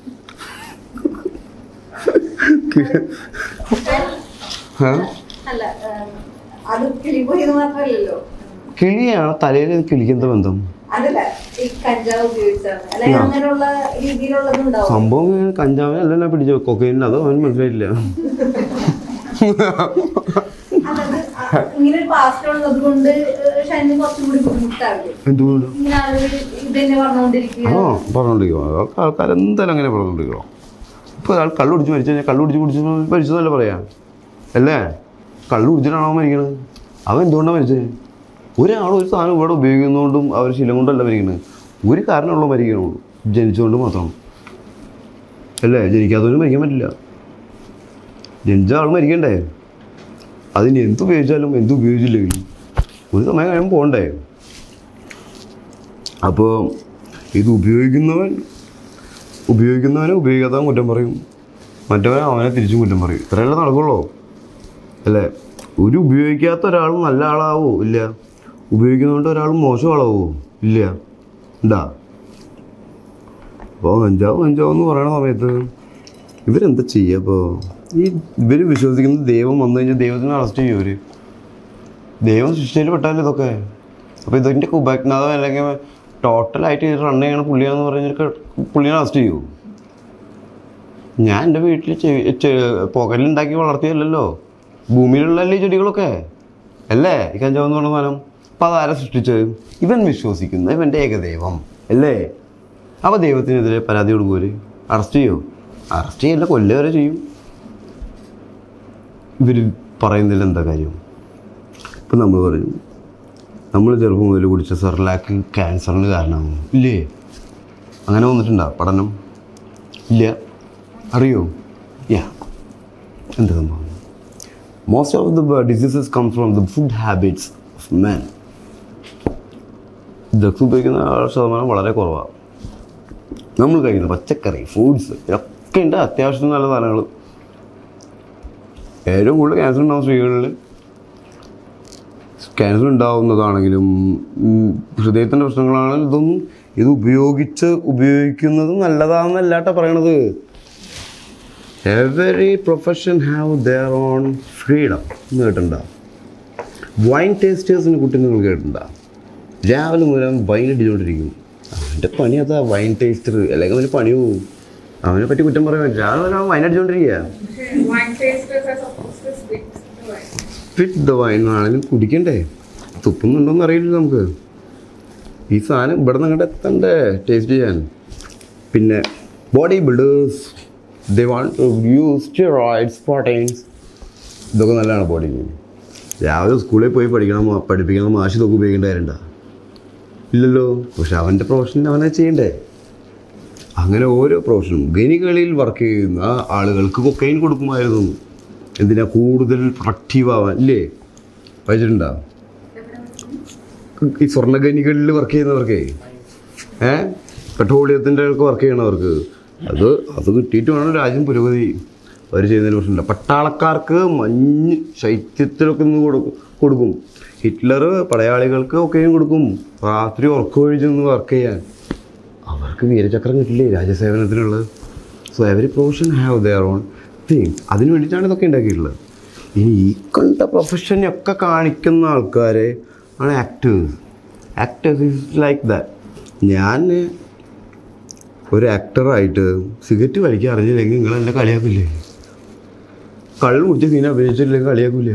S5: അല്ല, അത് കിളി പോയത് മാത്രമല്ലല്ലോ.
S1: കിളിയാണ് തലയിൽ കിളിക്കെന്താ ബന്ധം?
S5: അതല്ല, ഈ കഞ്ചാവ് ഉപയോഗിച്ചാണ് അല്ലെ അങ്ങനെയുള്ള രീതിയിലുള്ളതുണ്ടാവും.
S1: സംഭവം കഞ്ചാവിനെ അല്ല പിടിച്ച കൊക്കൈനിൽ, അത് അവന് മനസ്സിലായിട്ടില്ല.
S5: ഇങ്ങനെ ഒരു പാസ്റ്റ് ഉള്ളത് കൊണ്ട് ഷൈനിന് കുറച്ചും കൂടി ബുദ്ധിമുട്ടാവില്ലേ?
S1: എന്തുകൊണ്ട്
S5: ഇങ്ങനെ ആളുകൾ ഇത് തന്നെ പറഞ്ഞുകൊണ്ടിരിക്കുക.
S1: ആ പറഞ്ഞോണ്ടിരിക്കോ ആൾക്ക് ആൾക്കാർ എന്തായാലും അങ്ങനെ പറഞ്ഞോണ്ടിരിക്കോ. ഇപ്പോൾ ഒരാൾ കള്ളു കുടിച്ച് മരിച്ചു കഴിഞ്ഞാൽ കള്ളു കുടിച്ച് കുടിച്ച് മരിച്ചതല്ലേ പറയാം അല്ലേ? കള്ളു കുടിച്ചിട്ടാണോ മരിക്കണത്? അവൻ എന്തുകൊണ്ടാണ് മരിച്ചത്? ഒരാൾ ഒരു സാധനം ഇവിടെ ഉപയോഗിക്കുന്നതുകൊണ്ടും അവർ ശീലം കൊണ്ടല്ല മരിക്കുന്നത്. ഒരു കാരണമുള്ള മരിക്കണുള്ളൂ, ജനിച്ചുകൊണ്ട് മാത്രം അല്ലേ? ജനിക്കാത്തവന് മരിക്കാൻ പറ്റില്ല. ജനിച്ച ആൾ മരിക്കണ്ടേ? അതിന് എന്തുപയോഗിച്ചാലും എന്തുപയോഗിച്ചില്ലെങ്കിലും ഒരു സമയം കഴിയുമ്പോൾ പോകണ്ടേ? അപ്പോൾ ഇത് ഉപയോഗിക്കുന്നവൻ ഉപയോഗിക്കുന്നവനെ ഉപയോഗിക്കാത്തവൻ കുറ്റം പറയും, മറ്റവനെ അവനെ തിരിച്ചും കുറ്റം പറയും. ഇത്രയല്ലേ നടക്കുള്ളൂ അല്ലേ? ഒരു ഉപയോഗിക്കാത്ത ഒരാൾ നല്ല ആളാവോ? ഇല്ല. ഉപയോഗിക്കുന്നതുകൊണ്ട് ഒരാൾ മോശം ആളാവോ? ഇല്ല. ഉണ്ടാ? അപ്പോൾ കഞ്ചാവ് കഞ്ചാവ് എന്ന് പറയണ സമയത്ത് ഇവരെന്താ ചെയ്യുക? അപ്പോൾ ഈ ഇവർ വിശ്വസിക്കുന്നത് ദൈവം വന്നു കഴിഞ്ഞാൽ ദൈവത്തിനെ അറസ്റ്റ് ചെയ്യും. അവർ ദൈവം സൃഷ്ടിയിൽ പെട്ടാലും ഇതൊക്കെ. അപ്പോൾ ഇതിൻ്റെ ഉപജ്ഞാതം അല്ലെങ്കിൽ ടോട്ടലായിട്ട് ഇത് റൺ ചെയ്യണ പുള്ളിയാണെന്ന് പറഞ്ഞാൽ പുള്ളിനെ അറസ്റ്റ് ചെയ്യുമോ? ഞാൻ എൻ്റെ വീട്ടിൽ പോക്കറ്റിലുണ്ടാക്കി വളർത്തിയല്ലോ, ഭൂമിയിലുള്ളല്ലേ ഈ ചെടികളൊക്കെ അല്ലേ ഈ കഞ്ചാവെന്ന് പറഞ്ഞ സാധനം. അപ്പം അതാരെ സൃഷ്ടിച്ചത്? ഇവൻ വിശ്വസിക്കുന്ന ഇവൻ്റെ ഏകദൈവം അല്ലേ? അപ്പോൾ ദൈവത്തിനെതിരെ പരാതി കൊടുക്കുമോ? അറസ്റ്റ് ചെയ്യുമോ? അറസ്റ്റ് ചെയ്യല്ല, കൊല്ലുക വരെ ചെയ്യും. ഇവർ പറയുന്നതിൽ എന്താ കാര്യം? ഇപ്പം നമ്മൾ പറയും നമ്മൾ ചെറുപ്പം മുതൽ കുടിച്ച സെർലാക്ക് ക്യാൻസറിന് കാരണമാകും ഇല്ലേ? അങ്ങനെ വന്നിട്ടുണ്ടോ പഠനം? ഇല്ല. അറിയോ? യാ. എന്താ സംഭവം? Most of the diseases come from the food habits of man. Drugs ഉപയോഗിക്കുന്ന ശതമാനം വളരെ കുറവാണ്. നമ്മൾ കഴിക്കുന്ന പച്ചക്കറി, ഫ്രൂട്ട്സ് ഇതൊക്കെ ഉണ്ട്, അത്യാവശ്യം നല്ല സാധനങ്ങൾ. ഏറ്റവും കൂടുതൽ ക്യാൻസർ ഉണ്ടാകും സ്ത്രീകളിൽ. ക്യാൻസർ ഉണ്ടാവുന്നതാണെങ്കിലും ഹൃദയത്തിൻ്റെ പ്രശ്നങ്ങളാണെങ്കിലും ഇതൊന്നും ഇത് ഉപയോഗിച്ച് ഉപയോഗിക്കുന്നത് നല്ലതാണെന്നല്ലാട്ടോ പറയണത്. Every profession have their own freedom എന്ന് കേട്ടിട്ടുണ്ടോ? വൈൻ ടേസ്റ്റേഴ്സിനെ കുട്ടി നിങ്ങൾ കേട്ടിട്ടുണ്ടോ? രാവിലെ മുതൽ വൈൻ അടിച്ചുകൊണ്ടിരിക്കും. അവൻ്റെ പണി അതാ വൈൻ ടേസ്റ്റർ, അല്ലെങ്കിൽ അവന് പണി പോവും. അവനെ പറ്റി കുറ്റം പറയാൻ പറ്റില്ല. രാവിലെ അവൻ വൈൻ അടിച്ചുകൊണ്ടിരിക്കുക. ഫിറ്റ് ദ വൈൻ ആണെങ്കിലും കുടിക്കണ്ടേ? തുപ്പുന്നുണ്ടോയെന്ന് അറിയില്ല നമുക്ക്. ഈ സാധനം ഇവിടെ നിന്ന് അങ്ങോട്ട് എത്തണ്ടേ ടേസ്റ്റ് ചെയ്യാൻ. പിന്നെ body builders they want to use steroids, proteins. ഇതൊക്കെ നല്ലതാണ് ബോഡിക്ക്. രാവിലെ സ്കൂളിൽ പോയി പഠിക്കണം, പഠിപ്പിക്കണം, മാഷ് ഇതൊക്കെ ഉപയോഗിക്കേണ്ട കാര്യമുണ്ടോ? ഇല്ലല്ലോ. പക്ഷെ അവൻ്റെ പ്രൊഫഷനിൽ അവനെ ചെയ്യണ്ടേ? അങ്ങനെ ഓരോ പ്രൊഫഷനും. ഖനികളിൽ വർക്ക് ചെയ്യുന്ന ആളുകൾക്ക് കൊക്കൈൻ കൊടുക്കുമായിരുന്നു. എന്തിനാ? കൂടുതൽ പ്രൊഡക്റ്റീവ് ആവാൻ ഇല്ലേ? വായിച്ചിട്ടുണ്ടോ? ഈ സ്വർണ്ണഖനികളിൽ വർക്ക് ചെയ്യുന്നവർക്കേ ഏ പെട്രോളിയത്തിൻ്റെ ഒക്കെ വർക്ക് ചെയ്യണവർക്ക് അത് അത് കിട്ടിയിട്ട് വേണം രാജ്യം പുരോഗതി. അവർ ചെയ്യുന്നതിന് പ്രശ്നമില്ല. പട്ടാളക്കാർക്ക് മഞ്ഞ് ശൈത്യത്തിലൊക്കെ നിന്ന് കൊടുക്കും കൊടുക്കും ഹിറ്റ്ലർ പടയാളികൾക്ക് ഒക്കെയും കൊടുക്കും. രാത്രി ഉറക്കമൊഴിച്ച് നിന്ന് വർക്ക് ചെയ്യാൻ. അവർക്ക് വീരചക്രം കിട്ടില്ലേ രാജ്യസേവനത്തിനുള്ളത്? So every profession have their own thing. അതിന് വേണ്ടിയിട്ടാണ് ഇതൊക്കെ ഉണ്ടാക്കിയിട്ടുള്ളത്. ഇനി ഈ കണ്ട പ്രൊഫഷനൊക്കെ കാണിക്കുന്ന ആൾക്കാരെ ആണ് actors. Actors is like that. ഞാൻ ഒരു ആക്ടറായിട്ട് സിഗരറ്റ് വലിക്കാൻ അറിഞ്ഞില്ലെങ്കിൽ നിങ്ങൾ എന്നെ കളിയാക്കില്ലേ? കള്ള് കുടിച്ച സീന അഭിനയിച്ചില്ലെങ്കിൽ കളിയാക്കില്ലേ?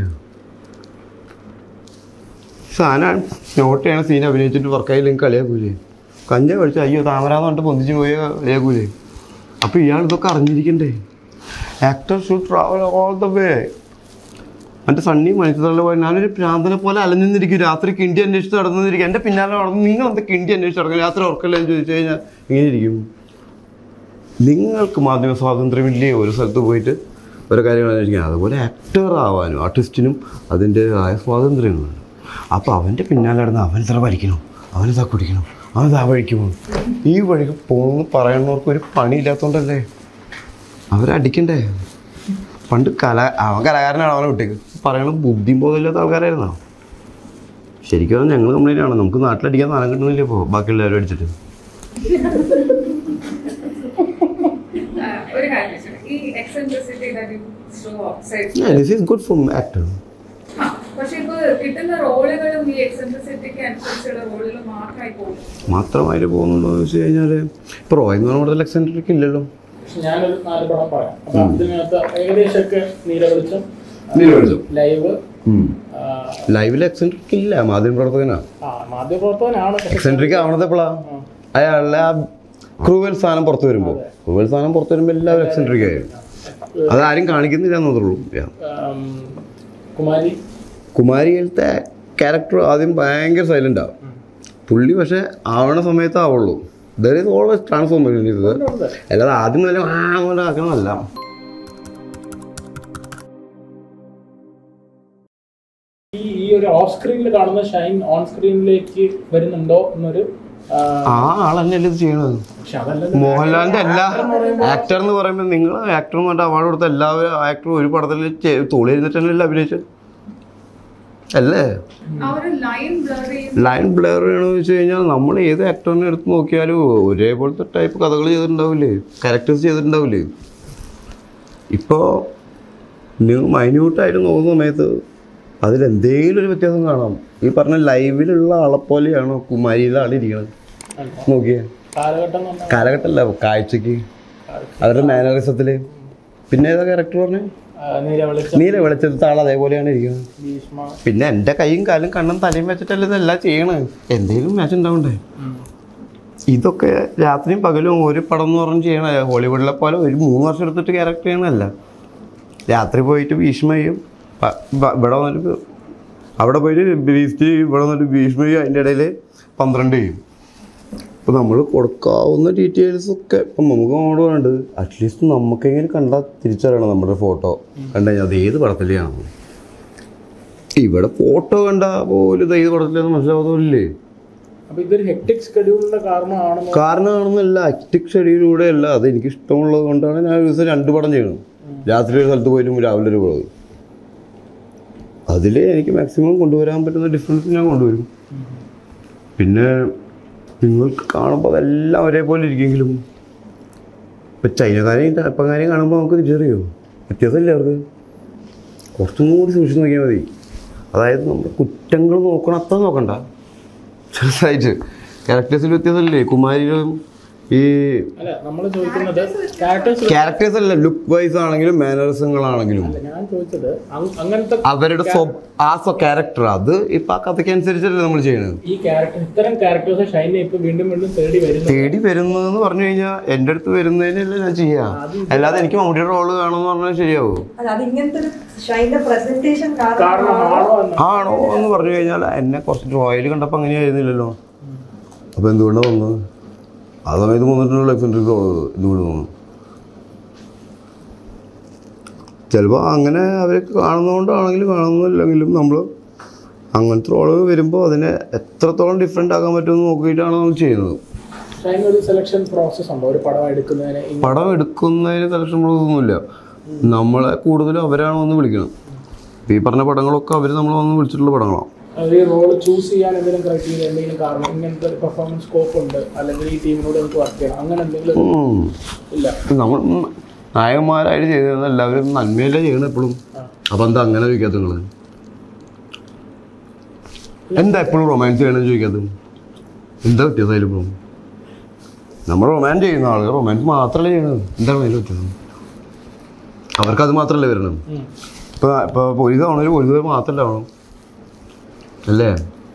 S1: സാധനം നോട്ട് ചെയ്യണ സീൻ അഭിനയിച്ചിട്ട് വർക്കായില്ലെങ്കിൽ കളിയാക്കൂലേ? കഞ്ച കഴിച്ച് അയ്യോ താമരാന്ന് പറഞ്ഞിട്ട് പൊന്തിച്ച് പോയി കളിയാക്കൂലേ? അപ്പോൾ ഇയാൾ ഇതൊക്കെ അറിഞ്ഞിരിക്കണ്ടേ? Actor should travel all the way. എൻ്റെ സണ്ണി മനുഷ്യതള്ള പോയി ഞാനൊരു പ്രാന്തനെ പോലെ അലഞ്ഞിരിക്കും. രാത്രി കിണ്ടി അന്വേഷിച്ച് നടന്നിരിക്കും. എൻ്റെ പിന്നാലെ നടന്ന് നിങ്ങൾ എന്താ കിണ്ടി അന്വേഷിച്ച് നടക്കുക? രാത്രി ഉറക്കല്ലേ എന്ന് ചോദിച്ചു കഴിഞ്ഞാൽ ഇങ്ങനെ ഇരിക്കും. നിങ്ങൾക്ക് മാധ്യമ സ്വാതന്ത്ര്യമില്ലേ ഒരു സ്ഥലത്ത് പോയിട്ട് ഓരോ കാര്യങ്ങൾ അന്വേഷിക്കുക? അതുപോലെ ആക്ടർ ആവാനും ആർട്ടിസ്റ്റിനും അതിൻ്റെതായ സ്വാതന്ത്ര്യങ്ങളുണ്ട്. അപ്പോൾ അവൻ്റെ പിന്നാലെ നടന്ന് അവനെത്ര വലിക്കണം, അവനെന്താ കുടിക്കണം, അവനെന്താ വഴിക്ക് പോകും. ഈ വഴിക്ക് പോകുമെന്ന് പറയുന്നവർക്ക് ഒരു പണിയില്ലാത്തതുകൊണ്ടല്ലേ? അവരടിക്കണ്ടേ? പണ്ട് കല അവൻ കലാകാരനാണ്, അവനെ വിട്ടേക്ക് പറയണത് ബുദ്ധിയും ബോധമില്ലാത്ത ആൾക്കാരായിരുന്നോ? ശരിക്കും പറഞ്ഞാൽ ഞങ്ങൾ കംപ്ലൈൻ്റ് നമുക്ക് നാട്ടിലടിക്കാൻ സാധനം കിട്ടുന്നില്ല. ഇപ്പോൾ ബാക്കിയുള്ളവരും അടിച്ചിട്ട് this is good for actor. മാത്രമായിട്ട് പോകുന്നുണ്ടോ എന്ന് വെച്ച് കഴിഞ്ഞാൽ ഇപ്പോൾ റോയ് എന്ന് പറഞ്ഞ കൂടുതൽ എക്സെൻട്രിക് ഇല്ലല്ലോ.
S3: ഞാനൊരു നാല് പടം പറയാം. അപ്പൊ അതിനകത്ത് ഏകദേശമൊക്കെ നീലവെളിച്ചം,
S1: നീലവെളിച്ചം,
S3: ലൈവ്,
S1: ലൈവിൽ എക്സെൻട്രിക് ഇല്ല, മാധ്യമ പ്രവർത്തകനാണ്.
S3: ആ മാധ്യമപ്രവർത്തകനാണ്.
S1: എക്സെൻട്രിക് ആവണത് എപ്പോഴാ? അയാളുടെ ആ ക്രൂവൽ സാധനം പുറത്ത് വരുമ്പോൾ ക്രൂവൽ സാധനം പുറത്ത് വരുമ്പോൾ എല്ലാവരും എക്സെൻട്രിക് ആയിരുന്നു. അതാരും കാണിക്കുന്നില്ല എന്നതുള്ളൂ.
S3: കുമാരി
S1: കുമാരിയിലത്തെ ക്യാരക്ടർ ആദ്യം ഭയങ്കര സൈലൻ്റ് ആവും പുള്ളി, പക്ഷെ ആവണ സമയത്ത് ആവുള്ളൂ. ദർ ഈസ് ഓൾവേസ് ട്രാൻസ്ഫോർമേഷൻ ഇത്. അല്ലാതെ ആദ്യം നല്ല ആ ആക്കണമല്ല.
S3: ഈ ഈ ഒരു ഓഫ് സ്ക്രീനിൽ കാണുന്ന ഷൈൻ ഓൺ സ്ക്രീനിലേക്ക് വരുന്നുണ്ടോ എന്നൊരു
S1: ആ ആളെന്നല്ലേ ഇത് ചെയ്യണത്. മോഹൻലാലിന്റെ എല്ലാ ആക്ടർ എന്ന് പറയുമ്പോൾ നിങ്ങൾ ആക്ടർ എന്ന് പറഞ്ഞാൽ അവാർഡ് കൊടുത്ത എല്ലാവരും ആക്ടറും ഒരു പടത്തിൽ തോളി ഇരുന്നിട്ടല്ലേ അഭിനയിച്ചത് അല്ലേ? ലൈൻ ബ്ലർ ചെയ്യണമെന്ന് വെച്ച് കഴിഞ്ഞാൽ നമ്മൾ ഏത് ആക്ടറിനെ എടുത്ത് നോക്കിയാലും ഒരേപോലത്തെ ടൈപ്പ് കഥകൾ ചെയ്തിട്ടുണ്ടാവില്ലേ, ക്യാരക്ടേഴ്സ് ചെയ്തിട്ടുണ്ടാവില്ലേ. ഇപ്പോൾ നിങ്ങൾ മൈന്യൂട്ടായിട്ട് നോക്കുന്ന സമയത്ത് അതിലെന്തെങ്കിലും ഒരു വ്യത്യാസം കാണാം. ഈ പറഞ്ഞ ലൈവിലുള്ള ആളെപ്പോലെയാണോ കുമാരിയിലെ ആളിരിക്കണത്? നോക്കിയേ, കാലഘട്ടമല്ല കാഴ്ചക്ക് അവരുടെ മാനറിസത്തില്. പിന്നെ ഏതാ ക്യാരക്ടർ പറഞ്ഞേ? നീല വെളിച്ചത്തെ ആൾ അതേപോലെയാണ് ഇരിക്കുന്നത്. പിന്നെ എൻ്റെ കൈയും കാലും കണ്ണും തലയും വെച്ചിട്ടല്ലേ ഇതെല്ലാം ചെയ്യണത്. എന്തെങ്കിലും മാച്ച് ഉണ്ടാവണ്ടേ? ഇതൊക്കെ രാത്രിയും പകലും ഒരു പടം എന്ന് പറഞ്ഞ് ചെയ്യണ ഹോളിവുഡിലെ പോലെ ഒരു മൂന്ന് വർഷം എടുത്തിട്ട് ക്യാരക്ടർ ചെയ്യണമല്ല. രാത്രി പോയിട്ട് ഭീഷ്മയും ഇവിടെ വന്നിട്ട് അവിടെ പോയിട്ട് ബീസ്റ്റ് ചെയ്യും, ഇവിടെ വന്നിട്ട് ഭീഷ്മയും അതിൻ്റെ ഇടയിൽ പന്ത്രണ്ട് ചെയ്യും. അപ്പോൾ നമ്മൾ കൊടുക്കാവുന്ന ഡീറ്റെയിൽസൊക്കെ ഇപ്പം നമുക്ക് അങ്ങോട്ട് വേണ്ട. അറ്റ്ലീസ്റ്റ് നമുക്കെങ്ങനെ കണ്ടാൽ തിരിച്ചറിയണം നമ്മുടെ ഫോട്ടോ കണ്ടു കഴിഞ്ഞാൽ അത് ഏത് പടത്തിലെയാണ്. ഇവിടെ ഫോട്ടോ കണ്ടാൽ പോലും ഇത് ഏത് പടത്തിലാണെന്ന് മനസ്സിലാവാത്തല്ലേ. കാരണമാണെന്നല്ല, ഹെക്ടിക് ഷെഡ്യൂളിലൂടെ അല്ല, അത് എനിക്ക് ഇഷ്ടമുള്ളത് കൊണ്ടാണ് ഞാൻ ഒരു ദിവസം രണ്ട് പടം ചെയ്യണം. രാത്രി ഒരു സ്ഥലത്ത് പോയിട്ടും രാവിലെ ഒരു പടം. അതിൽ എനിക്ക് മാക്സിമം കൊണ്ടുവരാൻ പറ്റുന്ന ഡിഫറൻസ് ഞാൻ കൊണ്ടുവരും. പിന്നെ നിങ്ങൾക്ക് കാണുമ്പോൾ അതെല്ലാം ഒരേപോലെ ഇരിക്കുമെങ്കിലും ഇപ്പം ചൈനക്കാരെയും ജപ്പാൻകാരെയും കാണുമ്പോൾ നമുക്ക് തിരിച്ചറിയോ വ്യത്യാസമില്ല. അവർക്ക് കുറച്ചും കൂടി സൂക്ഷിച്ച് നോക്കിയാൽ മതി. അതായത് നമ്മൾ കുറ്റങ്ങൾ നോക്കണം, അത്ര നോക്കണ്ട, ചെറുതായിട്ട് ക്യാരക്ടേഴ്സിൽ വ്യത്യാസമില്ലേ. കുമാരിയിലും ഈ ക്യാരക്ടേഴ്സ് അല്ല, ലുക്ക് വൈസ് ആണെങ്കിലും മാനറിസങ്ങളാണെങ്കിലും അവരുടെ ആ ക്യാരക്ടർ അത് ഇപ്പൊ ആ കഥയ്ക്ക് അനുസരിച്ചല്ലേ നമ്മൾ ചെയ്യണത്. തേടി വരുന്നതെന്ന് പറഞ്ഞു കഴിഞ്ഞാൽ എൻ്റെ അടുത്ത് വരുന്നതിനല്ലേ ഞാൻ ചെയ്യാ. അല്ലാതെ എനിക്ക് മമ്മൂട്ടിയുടെ റോള് കാണുമെന്ന് പറഞ്ഞാൽ ശരിയാവോ? ആണോ എന്ന് പറഞ്ഞു കഴിഞ്ഞാൽ എന്നെ കുറച്ച് ഡ്രോയിൽ കണ്ടപ്പോൾ അങ്ങനെയായിരുന്നില്ലല്ലോ. അപ്പൊ എന്തുകൊണ്ടാണ് വന്നത്? ആ സമയത്ത് വന്നിട്ടുള്ള എക്സെൻട്രിക് എന്തുകൊണ്ട് തോന്നുന്നു? ചിലപ്പോൾ അങ്ങനെ അവർ കാണുന്നതുകൊണ്ടാണെങ്കിലും കാണുന്നില്ലെങ്കിലും നമ്മൾ അങ്ങനത്തെ റോള് വരുമ്പോൾ അതിനെ എത്രത്തോളം ഡിഫറെൻ്റ് ആക്കാൻ പറ്റുമെന്ന് നോക്കിയിട്ടാണ് നമ്മൾ ചെയ്യുന്നത്. പടം എടുക്കുന്നതിന് സെലക്ഷൻ പ്രോസസ്സൊന്നുമില്ല. നമ്മളെ കൂടുതലും അവരാണ് വന്ന് വിളിക്കണം. ഈ പറഞ്ഞ പടങ്ങളൊക്കെ അവർ നമ്മൾ വന്ന് വിളിച്ചിട്ടുള്ള പടങ്ങളാണ്.
S3: ചൂസ് ചെയ്യാൻ എന്തെങ്കിലും ക്രൈറ്റീരിയ, എന്തെങ്കിലും കാരണം ഇങ്ങനത്തെ പെർഫോമൻസ് സ്കോപ്പ് ഉണ്ട് അല്ലെങ്കിൽ ഈ ടീമിനോട് നമുക്ക് വർക്ക് ചെയ്യണം അങ്ങനെ എന്തെങ്കിലും ഇല്ല?
S1: നമ്മൾ നായകന്മാരായിട്ട് ചെയ്തിരുന്ന എല്ലാവരും നന്മയല്ലേ ചെയ്യണം എപ്പോഴും. അപ്പം എന്താ അങ്ങനെ ചോദിക്കാത്ത നിങ്ങൾ? എന്താ എപ്പോഴും റൊമാൻസ് ചെയ്യണമെന്ന് ചോദിക്കാത്തത്? എന്താ വ്യത്യാസം അതിലിപ്പോഴും? നമ്മൾ റൊമാൻസ് ചെയ്യുന്ന ആളുകൾ റൊമാൻസ് മാത്രമല്ലേ ചെയ്യണത്. എന്താണ് അതിൽ വ്യത്യാസം? അവർക്കത് മാത്രമല്ലേ വരണം. ഇപ്പം ഇപ്പോൾ പോലീസ് ആവണമെങ്കിൽ പോലീസ് മാത്രമല്ല ആവണം അല്ലേ?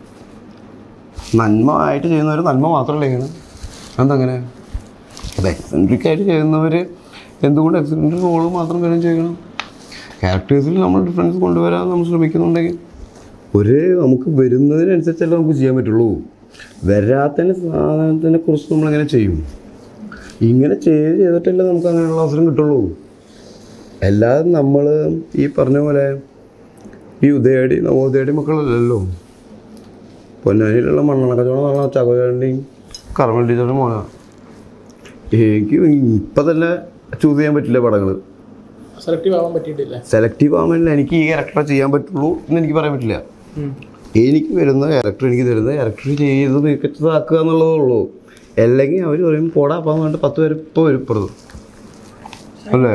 S1: നന്മ ആയിട്ട് ചെയ്യുന്നവർ നന്മ മാത്രമല്ല ചെയ്യണം. എന്തങ്ങനെ? അത് എക്സെൻട്രിക് ആയിട്ട് ചെയ്യുന്നവർ എന്തുകൊണ്ട് എക്സെൻട്രിക് റോള് മാത്രം വരും ചെയ്യണം? ക്യാരക്ടേഴ്സിൽ നമ്മൾ ഡിഫറൻസ് കൊണ്ടുവരാൻ നമ്മൾ ശ്രമിക്കുന്നുണ്ടെങ്കിൽ ഒരു നമുക്ക് വരുന്നതിനനുസരിച്ചല്ലേ നമുക്ക് ചെയ്യാൻ പറ്റുള്ളൂ. വരാത്തതിന് സാധനത്തിനെ കുറിച്ച് നമ്മളെങ്ങനെ ചെയ്യും? ഇങ്ങനെ ചെയ്ത് ചെയ്തിട്ടല്ലേ നമുക്ക് അങ്ങനെയുള്ള അവസരം കിട്ടുള്ളൂ. അല്ലാതെ നമ്മൾ ഈ പറഞ്ഞ പോലെ ഈ ഉദയടി നവോദയടി മക്കളല്ലല്ലോ. പൊന്നാനിയിലുള്ള മണ്ണെണ്ണ കച്ചവടം നടന്ന ചകോചാണ്ടിയും കർമ്മൽ ടീച്ചറുടെ മോനാണ്. എനിക്ക് ഇപ്പം തന്നെ ചൂസ് ചെയ്യാൻ പറ്റില്ല പടങ്ങൾ.
S3: സെലക്റ്റീവ് ആവാൻ പറ്റിയിട്ടില്ല.
S1: സെലക്റ്റീവ് ആവാൻ പറ്റില്ല. എനിക്ക് ഈ ക്യാരക്ടറെ ചെയ്യാൻ പറ്റുള്ളൂ എന്ന് എനിക്ക് പറയാൻ പറ്റില്ല. എനിക്ക് വരുന്ന ക്യാരക്ടർ എനിക്ക് തരുന്ന ക്യാരക്ടർ ചെയ്ത് മികച്ചതാക്കുക എന്നുള്ളതേ ഉള്ളൂ. അല്ലെങ്കിൽ അവർ പറയും പോടാ അപ്പം പറഞ്ഞിട്ട് പത്ത് പേര് ഇപ്പോൾ വരുപ്പുറത്ത് അല്ലേ?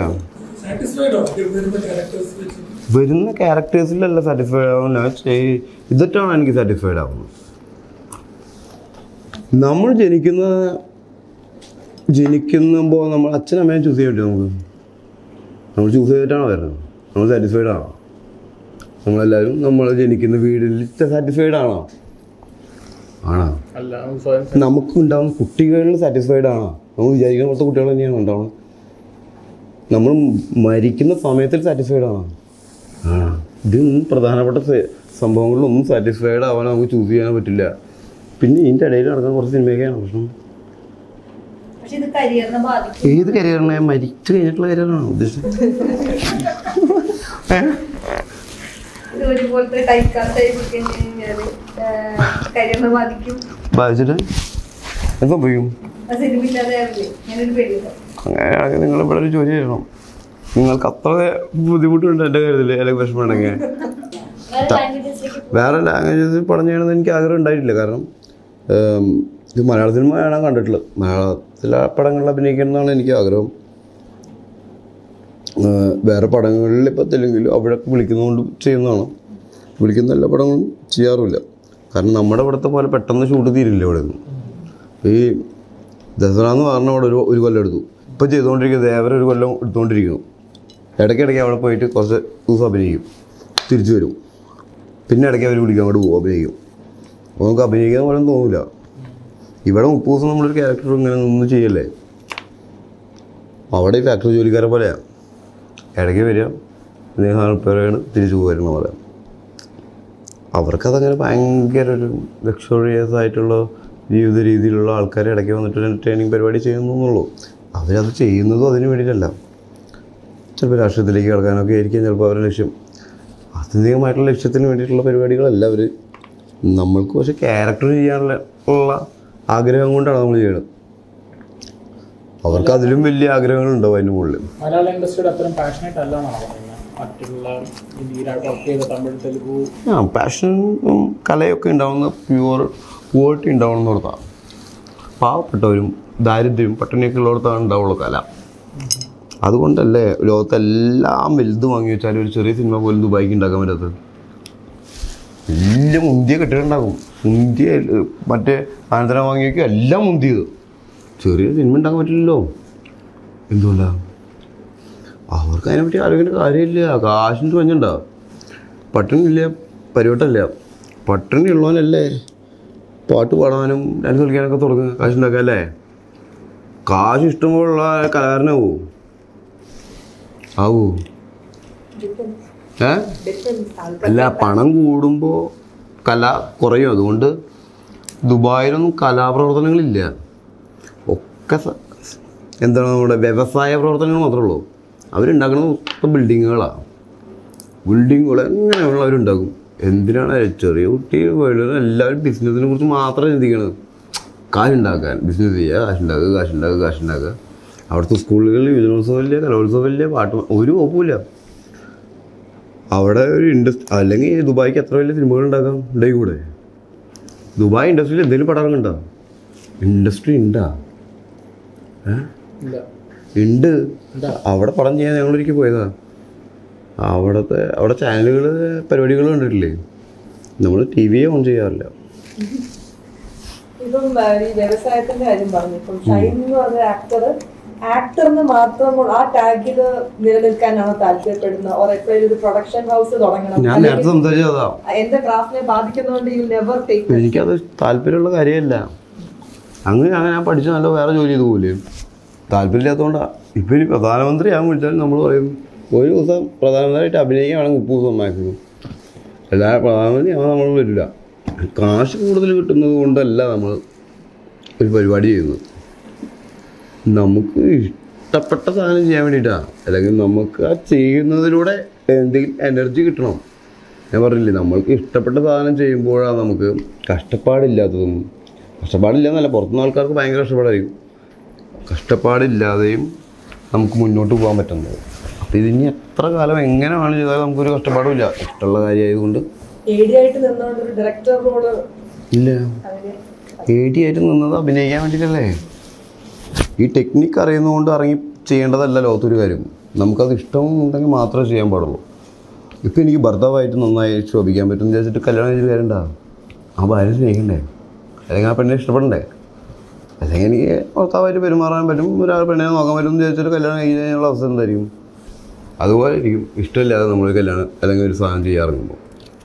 S1: വരുന്ന ക്യാരക്ടേഴ്സിലല്ല സാറ്റിസ്ഫൈഡ് ആവുന്ന ഇതിട്ടാണ് എനിക്ക് സാറ്റിസ്ഫൈഡ് ആവുന്നത്. നമ്മൾ ജനിക്കുന്ന ജനിക്കുമ്പോൾ നമ്മൾ അച്ഛനമ്മയെ ചൂസ് ചെയ്യാൻ പറ്റും. നമുക്ക് നമ്മൾ ചൂസ് ചെയ്തിട്ടാണോ വരുന്നത്? നമ്മൾ സാറ്റിസ്ഫൈഡ് ആണോ? നമ്മളെല്ലാവരും നമ്മൾ ജനിക്കുന്ന വീടിൽ സാറ്റിസ്ഫൈഡ് ആണോ? ആണോ?
S3: അല്ല, സ്വയം
S1: നമുക്ക് ഉണ്ടാവുന്ന കുട്ടികളിൽ സാറ്റിസ്ഫൈഡ് ആണോ? നമ്മൾ വിചാരിക്കുന്ന പോലത്തെ കുട്ടികൾ തന്നെയാണ് ഉണ്ടാവുന്നത്. നമ്മൾ മരിക്കുന്ന സമയത്തിൽ സാറ്റിസ്ഫൈഡ് ആണോ? ആ ഇതൊന്നും പ്രധാനപ്പെട്ട സംഭവങ്ങളിലൊന്നും സാറ്റിസ്ഫൈഡ് ആവാൻ നമുക്ക് ചൂസ് ചെയ്യാൻ പറ്റില്ല. പിന്നെ ഇതിൻ്റെ ഇടയിൽ നടക്കുന്ന കുറച്ച് സിനിമയൊക്കെയാണ് പ്രശ്നം.
S5: പക്ഷെ ഇത് കരിയറിനെ ബാധിക്കും.
S1: ഏത് കരിയറിനെ? മരിച്ചു കഴിഞ്ഞിട്ടുള്ള കരിയറാണോ ഉദ്ദേശിച്ചത്?
S5: ഇത് ഒരുപോലത്തെ ടൈപ്പ്കാസ്റ്റായി കഴിഞ്ഞാല് കരിയറിനെ ബാധിക്കും.
S1: ബാധിച്ചിട്ട് എന്ത് സംഭവിക്കും?
S5: ആ സിനിമ ഇല്ലാതെ ആവില്ലേ? ഞാനൊരു പേടിയുണ്ടോ?
S1: അങ്ങനെയാണെങ്കിൽ നിങ്ങൾ ഇവിടെ ഒരു ജോലി ചെയ്യണം. നിങ്ങൾക്ക് അത്ര ബുദ്ധിമുട്ടുണ്ട് എൻ്റെ കാര്യത്തിൽ, അല്ലെങ്കിൽ വിഷമമുണ്ടെങ്കിൽ. വേറെ ലാംഗ്വേജസ് പഠനം ചെയ്യണമെന്ന് എനിക്ക് ആഗ്രഹം ഉണ്ടായിട്ടില്ല. കാരണം ഇത് മലയാള സിനിമ കാണാൻ കണ്ടിട്ടുള്ളത്. മലയാളത്തിലെ പടങ്ങളിൽ അഭിനയിക്കണമെന്നാണ് എനിക്ക് ആഗ്രഹം. വേറെ പടങ്ങളിൽ ഇപ്പോൾ തെലുങ്കിലും അവിടെയൊക്കെ വിളിക്കുന്നതുകൊണ്ട് ചെയ്യുന്നതാണ്. വിളിക്കുന്ന എല്ലാ പടങ്ങളും ചെയ്യാറുമില്ല. കാരണം നമ്മുടെ ഇവിടുത്തെ പോലെ പെട്ടെന്ന് ഷൂട്ട് തീരില്ല ഇവിടെ നിന്ന്. ഈ ദസറ എന്ന് പറഞ്ഞ അവിടെ ഒരു ഒരു കൊല്ലം എടുത്തു. ഇപ്പോൾ ചെയ്തുകൊണ്ടിരിക്കുന്നത് ദേവര ഒരു കൊല്ലം എടുത്തുകൊണ്ടിരിക്കുന്നു. ഇടയ്ക്കിടയ്ക്ക് അവിടെ പോയിട്ട് കുറച്ച് ദിവസം അഭിനയിക്കും, തിരിച്ചു വരും. പിന്നെ ഇടയ്ക്ക് അവർ വിളിക്കാൻ അങ്ങോട്ട് പോകും, അഭിനയിക്കും. അപ്പോൾ നമുക്ക് അഭിനയിക്കുന്ന പോലെ തോന്നില്ല. ഇവിടെ മുപ്പത് ദിവസം നമ്മളൊരു ക്യാരക്ടർ ഇങ്ങനെ ഒന്നും ചെയ്യല്ലേ. അവിടെ ഈ ഫാക്ടറി ജോലിക്കാരെ പോലെയാണ്. ഇടയ്ക്ക് വരിക, സ്നേഹാൽപ്പരാണ് തിരിച്ചു പോരുന്ന പോലെ. അവർക്കതങ്ങനെ ഭയങ്കര ഒരു ലക്ഷറിയസ് ആയിട്ടുള്ള ജീവിത രീതിയിലുള്ള ആൾക്കാർ ഇടയ്ക്ക് വന്നിട്ട് എൻ്റർടൈനിങ് പരിപാടി ചെയ്യുന്നുള്ളൂ. അവരത് ചെയ്യുന്നതും അതിന് വേണ്ടിയിട്ടല്ല. ചിലപ്പോൾ രാഷ്ട്രീയത്തിലേക്ക് കിടക്കാനൊക്കെ ആയിരിക്കും ചിലപ്പോൾ അവരുടെ ലക്ഷ്യം. ആത്യന്തികമായിട്ടുള്ള ലക്ഷ്യത്തിന് വേണ്ടിയിട്ടുള്ള പരിപാടികളല്ല അവർ. നമ്മൾക്ക് പക്ഷേ ക്യാരക്ടർ ചെയ്യാനുള്ള ഉള്ള ആഗ്രഹം കൊണ്ടാണ് നമ്മൾ ചെയ്യുന്നത്. അവർക്ക് അതിലും വലിയ ആഗ്രഹങ്ങളുണ്ടാവും അതിൻ്റെ മുകളിൽ.
S3: മലയാള ഇൻഡസ്ട്രിയുടെ അത്രയും പാഷനേറ്റ് അല്ല എന്നാണ് പറയുന്നത്. മറ്റുള്ള ഇന്ത്യയിലായിട്ട് വർക്ക് ചെയ്ത തമിഴ്, തെലുഗു
S1: ആ പാഷനും കലയൊക്കെ ഉണ്ടാവുന്ന പ്യുവർ പ്യുവറിറ്റി ഉണ്ടാവണമെന്ന് ഓർത്താണ്. പാവപ്പെട്ടവരും ദാരിദ്ര്യവും പട്ടിണിയൊക്കെ ഉള്ളിടത്താണ് ഉണ്ടാവുള്ളൂ കല. അതുകൊണ്ടല്ലേ ലോകത്തെല്ലാം വലുത് വാങ്ങി വെച്ചാലും ഒരു ചെറിയ സിനിമ പോലും ദുബായിക്ക് ഉണ്ടാക്കാൻ പറ്റാത്തത്. വലിയ മുന്തിയ കെട്ടിടമുണ്ടാകും, മുന്തിയ മറ്റേ ആനന്തരം വാങ്ങി വയ്ക്കും, എല്ലാം മുന്തിയത്. ചെറിയ സിനിമ ഉണ്ടാക്കാൻ പറ്റില്ലല്ലോ. എന്തുകൊണ്ടാണ്? അവർക്ക് അതിനെപ്പറ്റി ആരോഗ്യ കാര്യമില്ല. കാശിൻ്റെ പഞ്ഞുണ്ടാവും. പട്ടിണി ഇല്ല, പരിവട്ടമില്ല. പട്ടിണി ഉള്ളവനല്ലേ പാട്ട് പാടാനും ഡാൻസ് കളിക്കാനൊക്കെ തുടങ്ങുക, കാശുണ്ടാക്കുക അല്ലേ? കാശ് ഇഷ്ടമുള്ള കലാകാരനാവോ? ആവോ? ഏ അല്ല, പണം കൂടുമ്പോൾ കല കുറയും. അതുകൊണ്ട് ദുബായിലൊന്നും കലാപ്രവർത്തനങ്ങളില്ല. ഒക്കെ എന്താണ് നമ്മുടെ വ്യവസായ പ്രവർത്തനങ്ങൾ മാത്രമേ ഉള്ളൂ. അവരുണ്ടാക്കുന്നത് മൊത്തം ബിൽഡിങ്ങുകളാണ്. ബിൽഡിങ്ങുകൾ എങ്ങനെയുള്ളവരുണ്ടാക്കും. എന്തിനാണ് ചെറിയ കുട്ടി എല്ലാവരും ബിസിനസ്സിനെ കുറിച്ച് മാത്രമേ ചിന്തിക്കണത്. കാശുണ്ടാക്കാൻ, ബിസിനസ് ചെയ്യുക, കാശുണ്ടാക്കുക, കാശുണ്ടാക്കുക, കാശുണ്ടാക്കുക. അവിടുത്തെ സ്കൂളുകളിൽ യുവജനോത്സവമില്ല, കലോത്സവമില്ല, പാട്ട് ഒരു കുഴപ്പമില്ല. അവിടെ ഒരു ഇൻഡസ്ട്രി അല്ലെങ്കിൽ ദുബായിക്ക് എത്ര വലിയ സിനിമകൾ ഉണ്ടാക്കാം ഉണ്ടായി കൂടെ. ദുബായ് ഇൻഡസ്ട്രിയിൽ എന്തെങ്കിലും പടം ഉണ്ടോ? ഇൻഡസ്ട്രി ഉണ്ടാ? ഏ ഉണ്ട്. അവിടെ പടം ചെയ്യാൻ ഞങ്ങളൊരിക്കൽ പോയതാ. അവിടുത്തെ അവിടെ ചാനലുകൾ പരിപാടികൾ കണ്ടിട്ടില്ലേ? നമ്മൾ ടി വിയെ ഓൺ ചെയ്യാറില്ല.
S2: ഇപ്പം ഈ വ്യവസായത്തിന്റെ കാര്യം പറഞ്ഞു. ഇപ്പം ഷൈൻ എന്ന് പറഞ്ഞ ആക്ടർ ആക്ടറിന് മാത്രം ആ ടാഗിൽ നിലനിൽക്കാനാണ് താല്പര്യപ്പെടുന്നത്. ഓർ എപ്പോഴും ഒരു പ്രൊഡക്ഷൻ ഹൗസ് തുടങ്ങണം.
S1: ഞാൻ നേരത്തെ സംസാരിച്ചതാ,
S2: എന്റെ ക്രാഫ്റ്റിനെ ബാധിക്കുന്നതുകൊണ്ട് യു നെവർ ടേക്ക്.
S1: എനിക്കത് താല്പര്യമുള്ള കാര്യമല്ല. അങ്ങനെയാണ് ഞാൻ പഠിച്ച നല്ല വേറെ ജോലി ചെയ്ത് പോലെ താല്പര്യമില്ലാത്തതുകൊണ്ടാണ്. ഇപ്പം ഇനി പ്രധാനമന്ത്രി ആകാൻ വിളിച്ചാലും നമ്മൾ പറയും ഒരു ദിവസം പ്രധാനമന്ത്രിയായിട്ട് അഭിനയിക്കാൻ വേണമെങ്കിൽ മുപ്പത് ദിവസം മാക്സിമം. എല്ലാ പ്രധാനമന്ത്രി ആവാൻ നമ്മൾ വരില്ല. കാശ് കൂടുതൽ കിട്ടുന്നത് കൊണ്ടല്ല നമ്മൾ ഒരു പരിപാടി ചെയ്യുന്നത്. നമുക്ക് ഇഷ്ടപ്പെട്ട സാധനം ചെയ്യാൻ വേണ്ടിയിട്ടാണ്. അല്ലെങ്കിൽ നമുക്ക് ആ ചെയ്യുന്നതിലൂടെ എന്തെങ്കിലും എനർജി കിട്ടണം. ഞാൻ പറഞ്ഞില്ലേ, നമ്മൾക്ക് ഇഷ്ടപ്പെട്ട സാധനം ചെയ്യുമ്പോഴാണ് നമുക്ക് കഷ്ടപ്പാടില്ലാത്തതും. കഷ്ടപ്പാടില്ലാന്നല്ല, പുറത്തുനിന്ന് ആൾക്കാർക്ക് ഭയങ്കര കഷ്ടപ്പാടായിരിക്കും. കഷ്ടപ്പാടില്ലാതെയും നമുക്ക് മുന്നോട്ട് പോകാൻ പറ്റുന്നത്. അപ്പോൾ ഇതിനി എത്ര കാലം എങ്ങനെ വേണം ചെയ്താലും നമുക്കൊരു കഷ്ടപ്പാടുമില്ല. ഇഷ്ടമുള്ള കാര്യമായതുകൊണ്ട്. ഇല്ല, എ ഡി ആയിട്ട് നിന്നത് അഭിനയിക്കാൻ വേണ്ടിയിട്ടല്ലേ? ഈ ടെക്നിക്ക് അറിയുന്നതുകൊണ്ട് ഇറങ്ങി ചെയ്യേണ്ടതല്ല ലോകത്തൊരു കാര്യം. നമുക്കത് ഇഷ്ടമുണ്ടെങ്കിൽ മാത്രമേ ചെയ്യാൻ പാടുള്ളൂ. ഇപ്പം എനിക്ക് ഭർത്താവായിട്ട് നന്നായി ശോഭിക്കാൻ പറ്റും വിചാരിച്ചിട്ട് കല്യാണം കഴിച്ചിട്ട് കാര്യമുണ്ടാ? ആ ഭാര്യ സ്നേഹിക്കണ്ടേ? അല്ലെങ്കിൽ ആ പെണ്ണിനെ ഇഷ്ടപ്പെടണ്ടേ? അല്ലെങ്കിൽ എനിക്ക് ഭർത്താവായിട്ട് പെരുമാറാൻ പറ്റും, ഒരാൾ പെണ്ണിനെ നോക്കാൻ പറ്റും എന്ന് വിചാരിച്ചിട്ട് കല്യാണം കഴിക്കാനുള്ള അവസരം എന്തായിരിക്കും? അതുപോലെ ഇരിക്കും ഇഷ്ടമില്ലാതെ നമ്മൾ കല്യാണം അല്ലെങ്കിൽ ഒരു സാധനം ചെയ്യാറുമ്പോൾ.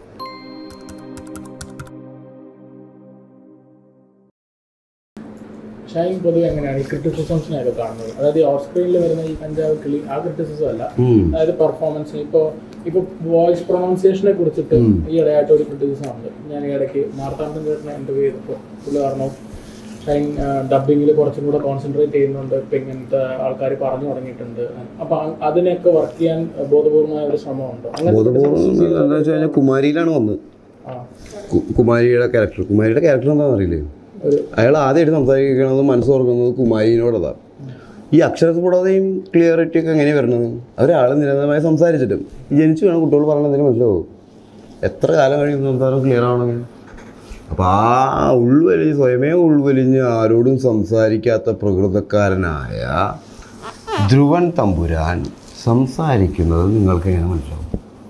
S3: ഷൈൻ പൊതുവെ എങ്ങനെയാണ് ഈ ക്രിറ്റിസിസംസിനെയൊക്കെ കാണുന്നത്? അതായത് ഈ ഓഫ് സ്ക്രീനിൽ വരുന്ന ഈ കഞ്ചാവ് കിളി ആ ക്രിറ്റിസിസം അല്ല, അതായത് പെർഫോമൻസ്. ഇപ്പോൾ ഇപ്പോൾ വോയിസ് പ്രൊണൗൺസിയേഷനെ കുറിച്ചിട്ട് ഈ ഇടയായിട്ട് ഒരു ക്രിറ്റിസിസം ഉണ്ട്. ഞാൻ ഈ ഇടയ്ക്ക് മാർത്താണ്ഡൻ ചേട്ടനെ ഇൻ്റർവ്യൂ ചെയ്തപ്പോൾ പുള്ളി പറഞ്ഞു ഷൈൻ ഡബിങ്ങിൽ കുറച്ചും കൂടെ കോൺസെൻട്രേറ്റ് ചെയ്യുന്നുണ്ട്, ഇപ്പം ഇങ്ങനത്തെ ആൾക്കാർ പറഞ്ഞു തുടങ്ങിയിട്ടുണ്ട്. അപ്പം അതിനെയൊക്കെ വർക്ക് ചെയ്യാൻ ബോധപൂർവമായ ഒരു ശ്രമമുണ്ടോ?
S1: ബോധപൂർവം എന്താ വെച്ച് കഴിഞ്ഞാൽ കുമാരിയിലാണ് വന്നത്. കുമാരിയുടെ ക്യാരക്ടർ കുമാരിയുടെ ക്യാരക്ടർ എന്താണെന്ന് അറിയില്ലേ? അയാൾ ആദ്യമായിട്ട് സംസാരിക്കുന്നത് മനസ്സ് തുറക്കുന്നത് കുമാരിനോടതാണ്. ഈ അക്ഷരസ്ഫുടതയും ക്ലിയറിറ്റിയൊക്കെ എങ്ങനെയാണ് വരുന്നത്? ഒരാൾ നിരന്തരമായി സംസാരിച്ചിട്ടും ജനിച്ചു വേണം കുട്ടികൾ പറഞ്ഞതിന് മനസ്സിലാവും. എത്ര കാലം കഴിയും സംസാരം ക്ലിയർ ആവണമെങ്കിൽ? അപ്പോൾ ആ ഉൾവലിഞ്ഞ് സ്വയമേ ഉൾവലിഞ്ഞ് ആരോടും സംസാരിക്കാത്ത പ്രകൃതക്കാരനായ ധ്രുവൻ തമ്പുരാൻ സംസാരിക്കുന്നത് നിങ്ങൾക്ക് എങ്ങനെ മനസ്സിലാവും?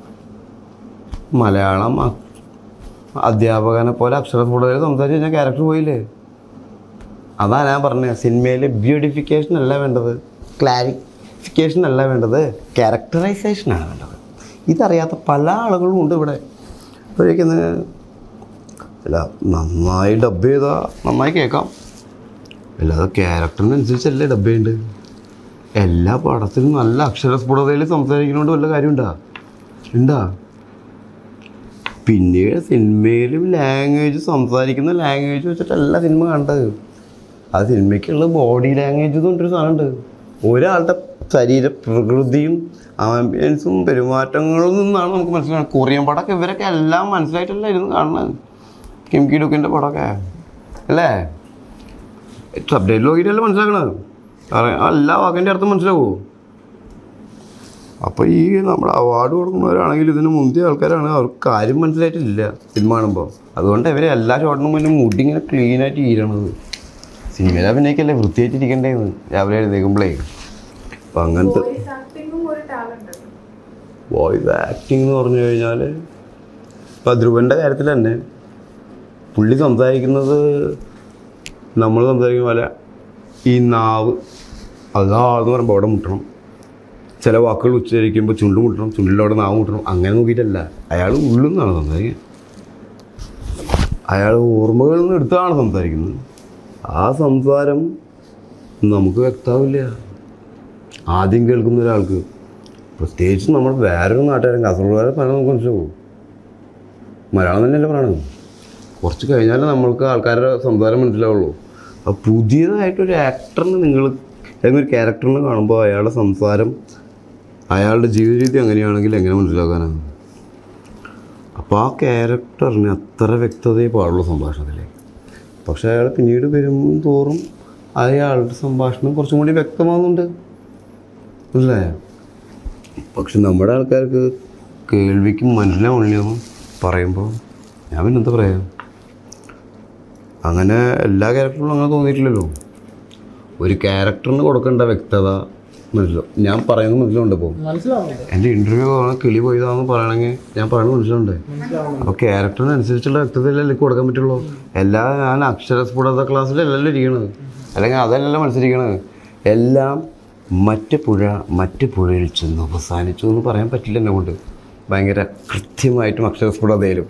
S1: മലയാളം അധ്യാപകനെ പോലെ അക്ഷരസ്ഫുടതയിൽ സംസാരിച്ച് കഴിഞ്ഞാൽ ക്യാരക്ടർ പോയില്ലേ? അതാണ് ഞാൻ പറഞ്ഞത്. സിനിമയിൽ ബ്യൂട്ടിഫിക്കേഷൻ അല്ല വേണ്ടത്, ക്ലാരിഫിക്കേഷൻ അല്ല വേണ്ടത്, ക്യാരക്ടറൈസേഷനാണ് വേണ്ടത്. ഇതറിയാത്ത പല ആളുകളും ഉണ്ട് ഇവിടെ. അപ്പോഴേക്കും അല്ല നന്നായി ഡബ് ചെയ്താൽ നന്നായി കേൾക്കാം, അല്ലാതെ ക്യാരക്ടറിനനുസരിച്ചല്ലേ ഡബ് ചെയ്യുന്നുണ്ട്. എല്ലാ പടത്തിലും നല്ല അക്ഷരസ്ഫുടതയിൽ സംസാരിക്കുന്നതുകൊണ്ട് വല്ല കാര്യമുണ്ടാ ഉണ്ടാ പിന്നീട് സിനിമയിലും ലാംഗ്വേജ് സംസാരിക്കുന്ന ലാംഗ്വേജ് വെച്ചിട്ടല്ല സിനിമ കണ്ടത്. ആ സിനിമയ്ക്കുള്ള ബോഡി ലാംഗ്വേജ് കൊണ്ടൊരു സാധനമുണ്ട്. ഒരാളുടെ ശരീര പ്രകൃതിയും ആംബിയൻസും പെരുമാറ്റങ്ങളിൽ നിന്നാണ് നമുക്ക് മനസ്സിലാക്കുന്നത്. കൊറിയൻ പടമൊക്കെ ഇവരൊക്കെ എല്ലാം മനസ്സിലായിട്ടല്ല ഇരുന്ന് കാണുന്നത്. കിംകി ഡുക്കിൻ്റെ പടമൊക്കെ അല്ലേ? സബ് ടൈറ്റിൽ നോക്കിയിട്ടല്ലേ മനസ്സിലാക്കണത്. എല്ലാ വാക്കിൻ്റെ അർത്ഥം മനസ്സിലാവുമോ? അപ്പോൾ ഈ നമ്മുടെ അവാർഡ് കൊടുക്കുന്നവരാണെങ്കിൽ ഇതിന് മുന്തിയ ആൾക്കാരാണ്, അവർക്ക് കാര്യം മനസ്സിലായിട്ടില്ല സിനിമ കാണുമ്പോൾ. അതുകൊണ്ട് ഇവർ എല്ലാ ഷോട്ടിനും മുന്നേ മുടി ഇങ്ങനെ ക്ലീനായിട്ട് ഈരണത്. സിനിമയിൽ അഭിനയിക്കല്ലേ വൃത്തിയായിട്ടിരിക്കണ്ടേന്ന് രാവിലെ എഴുന്നേക്കുമ്പോഴേ. അപ്പം അങ്ങനത്തെ വോയിസ് ആക്ടിങ് എന്ന് പറഞ്ഞു കഴിഞ്ഞാൽ ഇപ്പം ധ്രുവൻ്റെ കാര്യത്തിൽ തന്നെ പുള്ളി സംസാരിക്കുന്നത് നമ്മൾ സംസാരിക്കുന്ന പോലെ ഈ നാവ് അതാന്ന് പറയുമ്പോൾ അവിടെ മുട്ടണം, ചില വാക്കുകൾ ഉച്ചരിക്കുമ്പോൾ ചുണ്ട് മുട്ടണം, ചുണ്ടിലവിടെ നാവ് മുട്ടണം, അങ്ങനെ നോക്കിയിട്ടല്ല. അയാൾ ഉള്ളിൽ നിന്നാണ് സംസാരിക്കുന്നത്. അയാൾ ഓർമ്മകളിൽ നിന്ന് എടുത്താണ് സംസാരിക്കുന്നത്. ആ സംസാരം നമുക്ക് വ്യക്തമാവില്ല ആദ്യം കേൾക്കുന്ന ഒരാൾക്ക്. പ്രത്യേകിച്ച് നമ്മൾ വേറൊരു നാട്ടുകാരൻ കാസർഗോഡുകാരെ പറഞ്ഞാൽ നമുക്ക് മനസ്സിലാവും. മലയാളം തന്നെയല്ലേ പറയണത്. കുറച്ച് കഴിഞ്ഞാലേ നമ്മൾക്ക് ആൾക്കാരുടെ സംസാരം മനസ്സിലാവുള്ളൂ. അപ്പോൾ പുതിയതായിട്ടൊരു ആക്ടറിന് നിങ്ങൾ അല്ലെങ്കിൽ ഒരു ക്യാരക്ടറിനെ കാണുമ്പോൾ അയാളുടെ സംസാരം അയാളുടെ ജീവിത രീതി അങ്ങനെയാണെങ്കിൽ എങ്ങനെ മനസ്സിലാക്കാനാണ്? അപ്പോൾ ആ ക്യാരക്ടറിന് അത്ര വ്യക്തതയെ പാടുള്ളൂ സംഭാഷണത്തിലേക്ക്. പക്ഷേ അയാൾ പിന്നീട് വരുമ്പോൾ തോറും അയാളുടെ സംഭാഷണം കുറച്ചും കൂടി വ്യക്തമാകുന്നുണ്ട് അല്ലേ? പക്ഷെ നമ്മുടെ ആൾക്കാർക്ക് കേൾവിക്കും മനസ്സിലാവുന്നില്ലെന്ന് പറയുമ്പോൾ ഞാൻ പിന്നെ എന്താ പറയാ? അങ്ങനെ എല്ലാ ക്യാരക്ടറിലും അങ്ങനെ തോന്നിയിട്ടില്ലല്ലോ. ഒരു ക്യാരക്ടറിന് കൊടുക്കേണ്ട വ്യക്തത മനസ്സിലാവും. ഞാൻ പറയുന്നത് മനസ്സിലുണ്ട്. ഇപ്പോൾ എൻ്റെ ഇൻ്റർവ്യൂ ആണ് കിളി പോയതാണെന്ന് പറയണമെങ്കിൽ ഞാൻ പറയുന്നത് മനസ്സിലുണ്ട്. അപ്പോൾ ക്യാരക്ടറിനനുസരിച്ചുള്ള വ്യക്തതയല്ലേ എനിക്ക് കൊടുക്കാൻ പറ്റുള്ളൂ. എല്ലാ ഞാൻ അക്ഷരസ്ഫുടത ക്ലാസ്സിലല്ലല്ലോ ഇരിക്കണത്, അല്ലെങ്കിൽ അതല്ലല്ലോ മത്സരിക്കണത്. എല്ലാം മറ്റ് പുഴ മറ്റ് പുഴയിൽ ചെന്ന് അവസാനിച്ചു എന്ന് പറയാൻ പറ്റില്ല എന്നെ കൊണ്ട്. ഭയങ്കര കൃത്യമായിട്ടും അക്ഷരസ്ഫുടതയിലും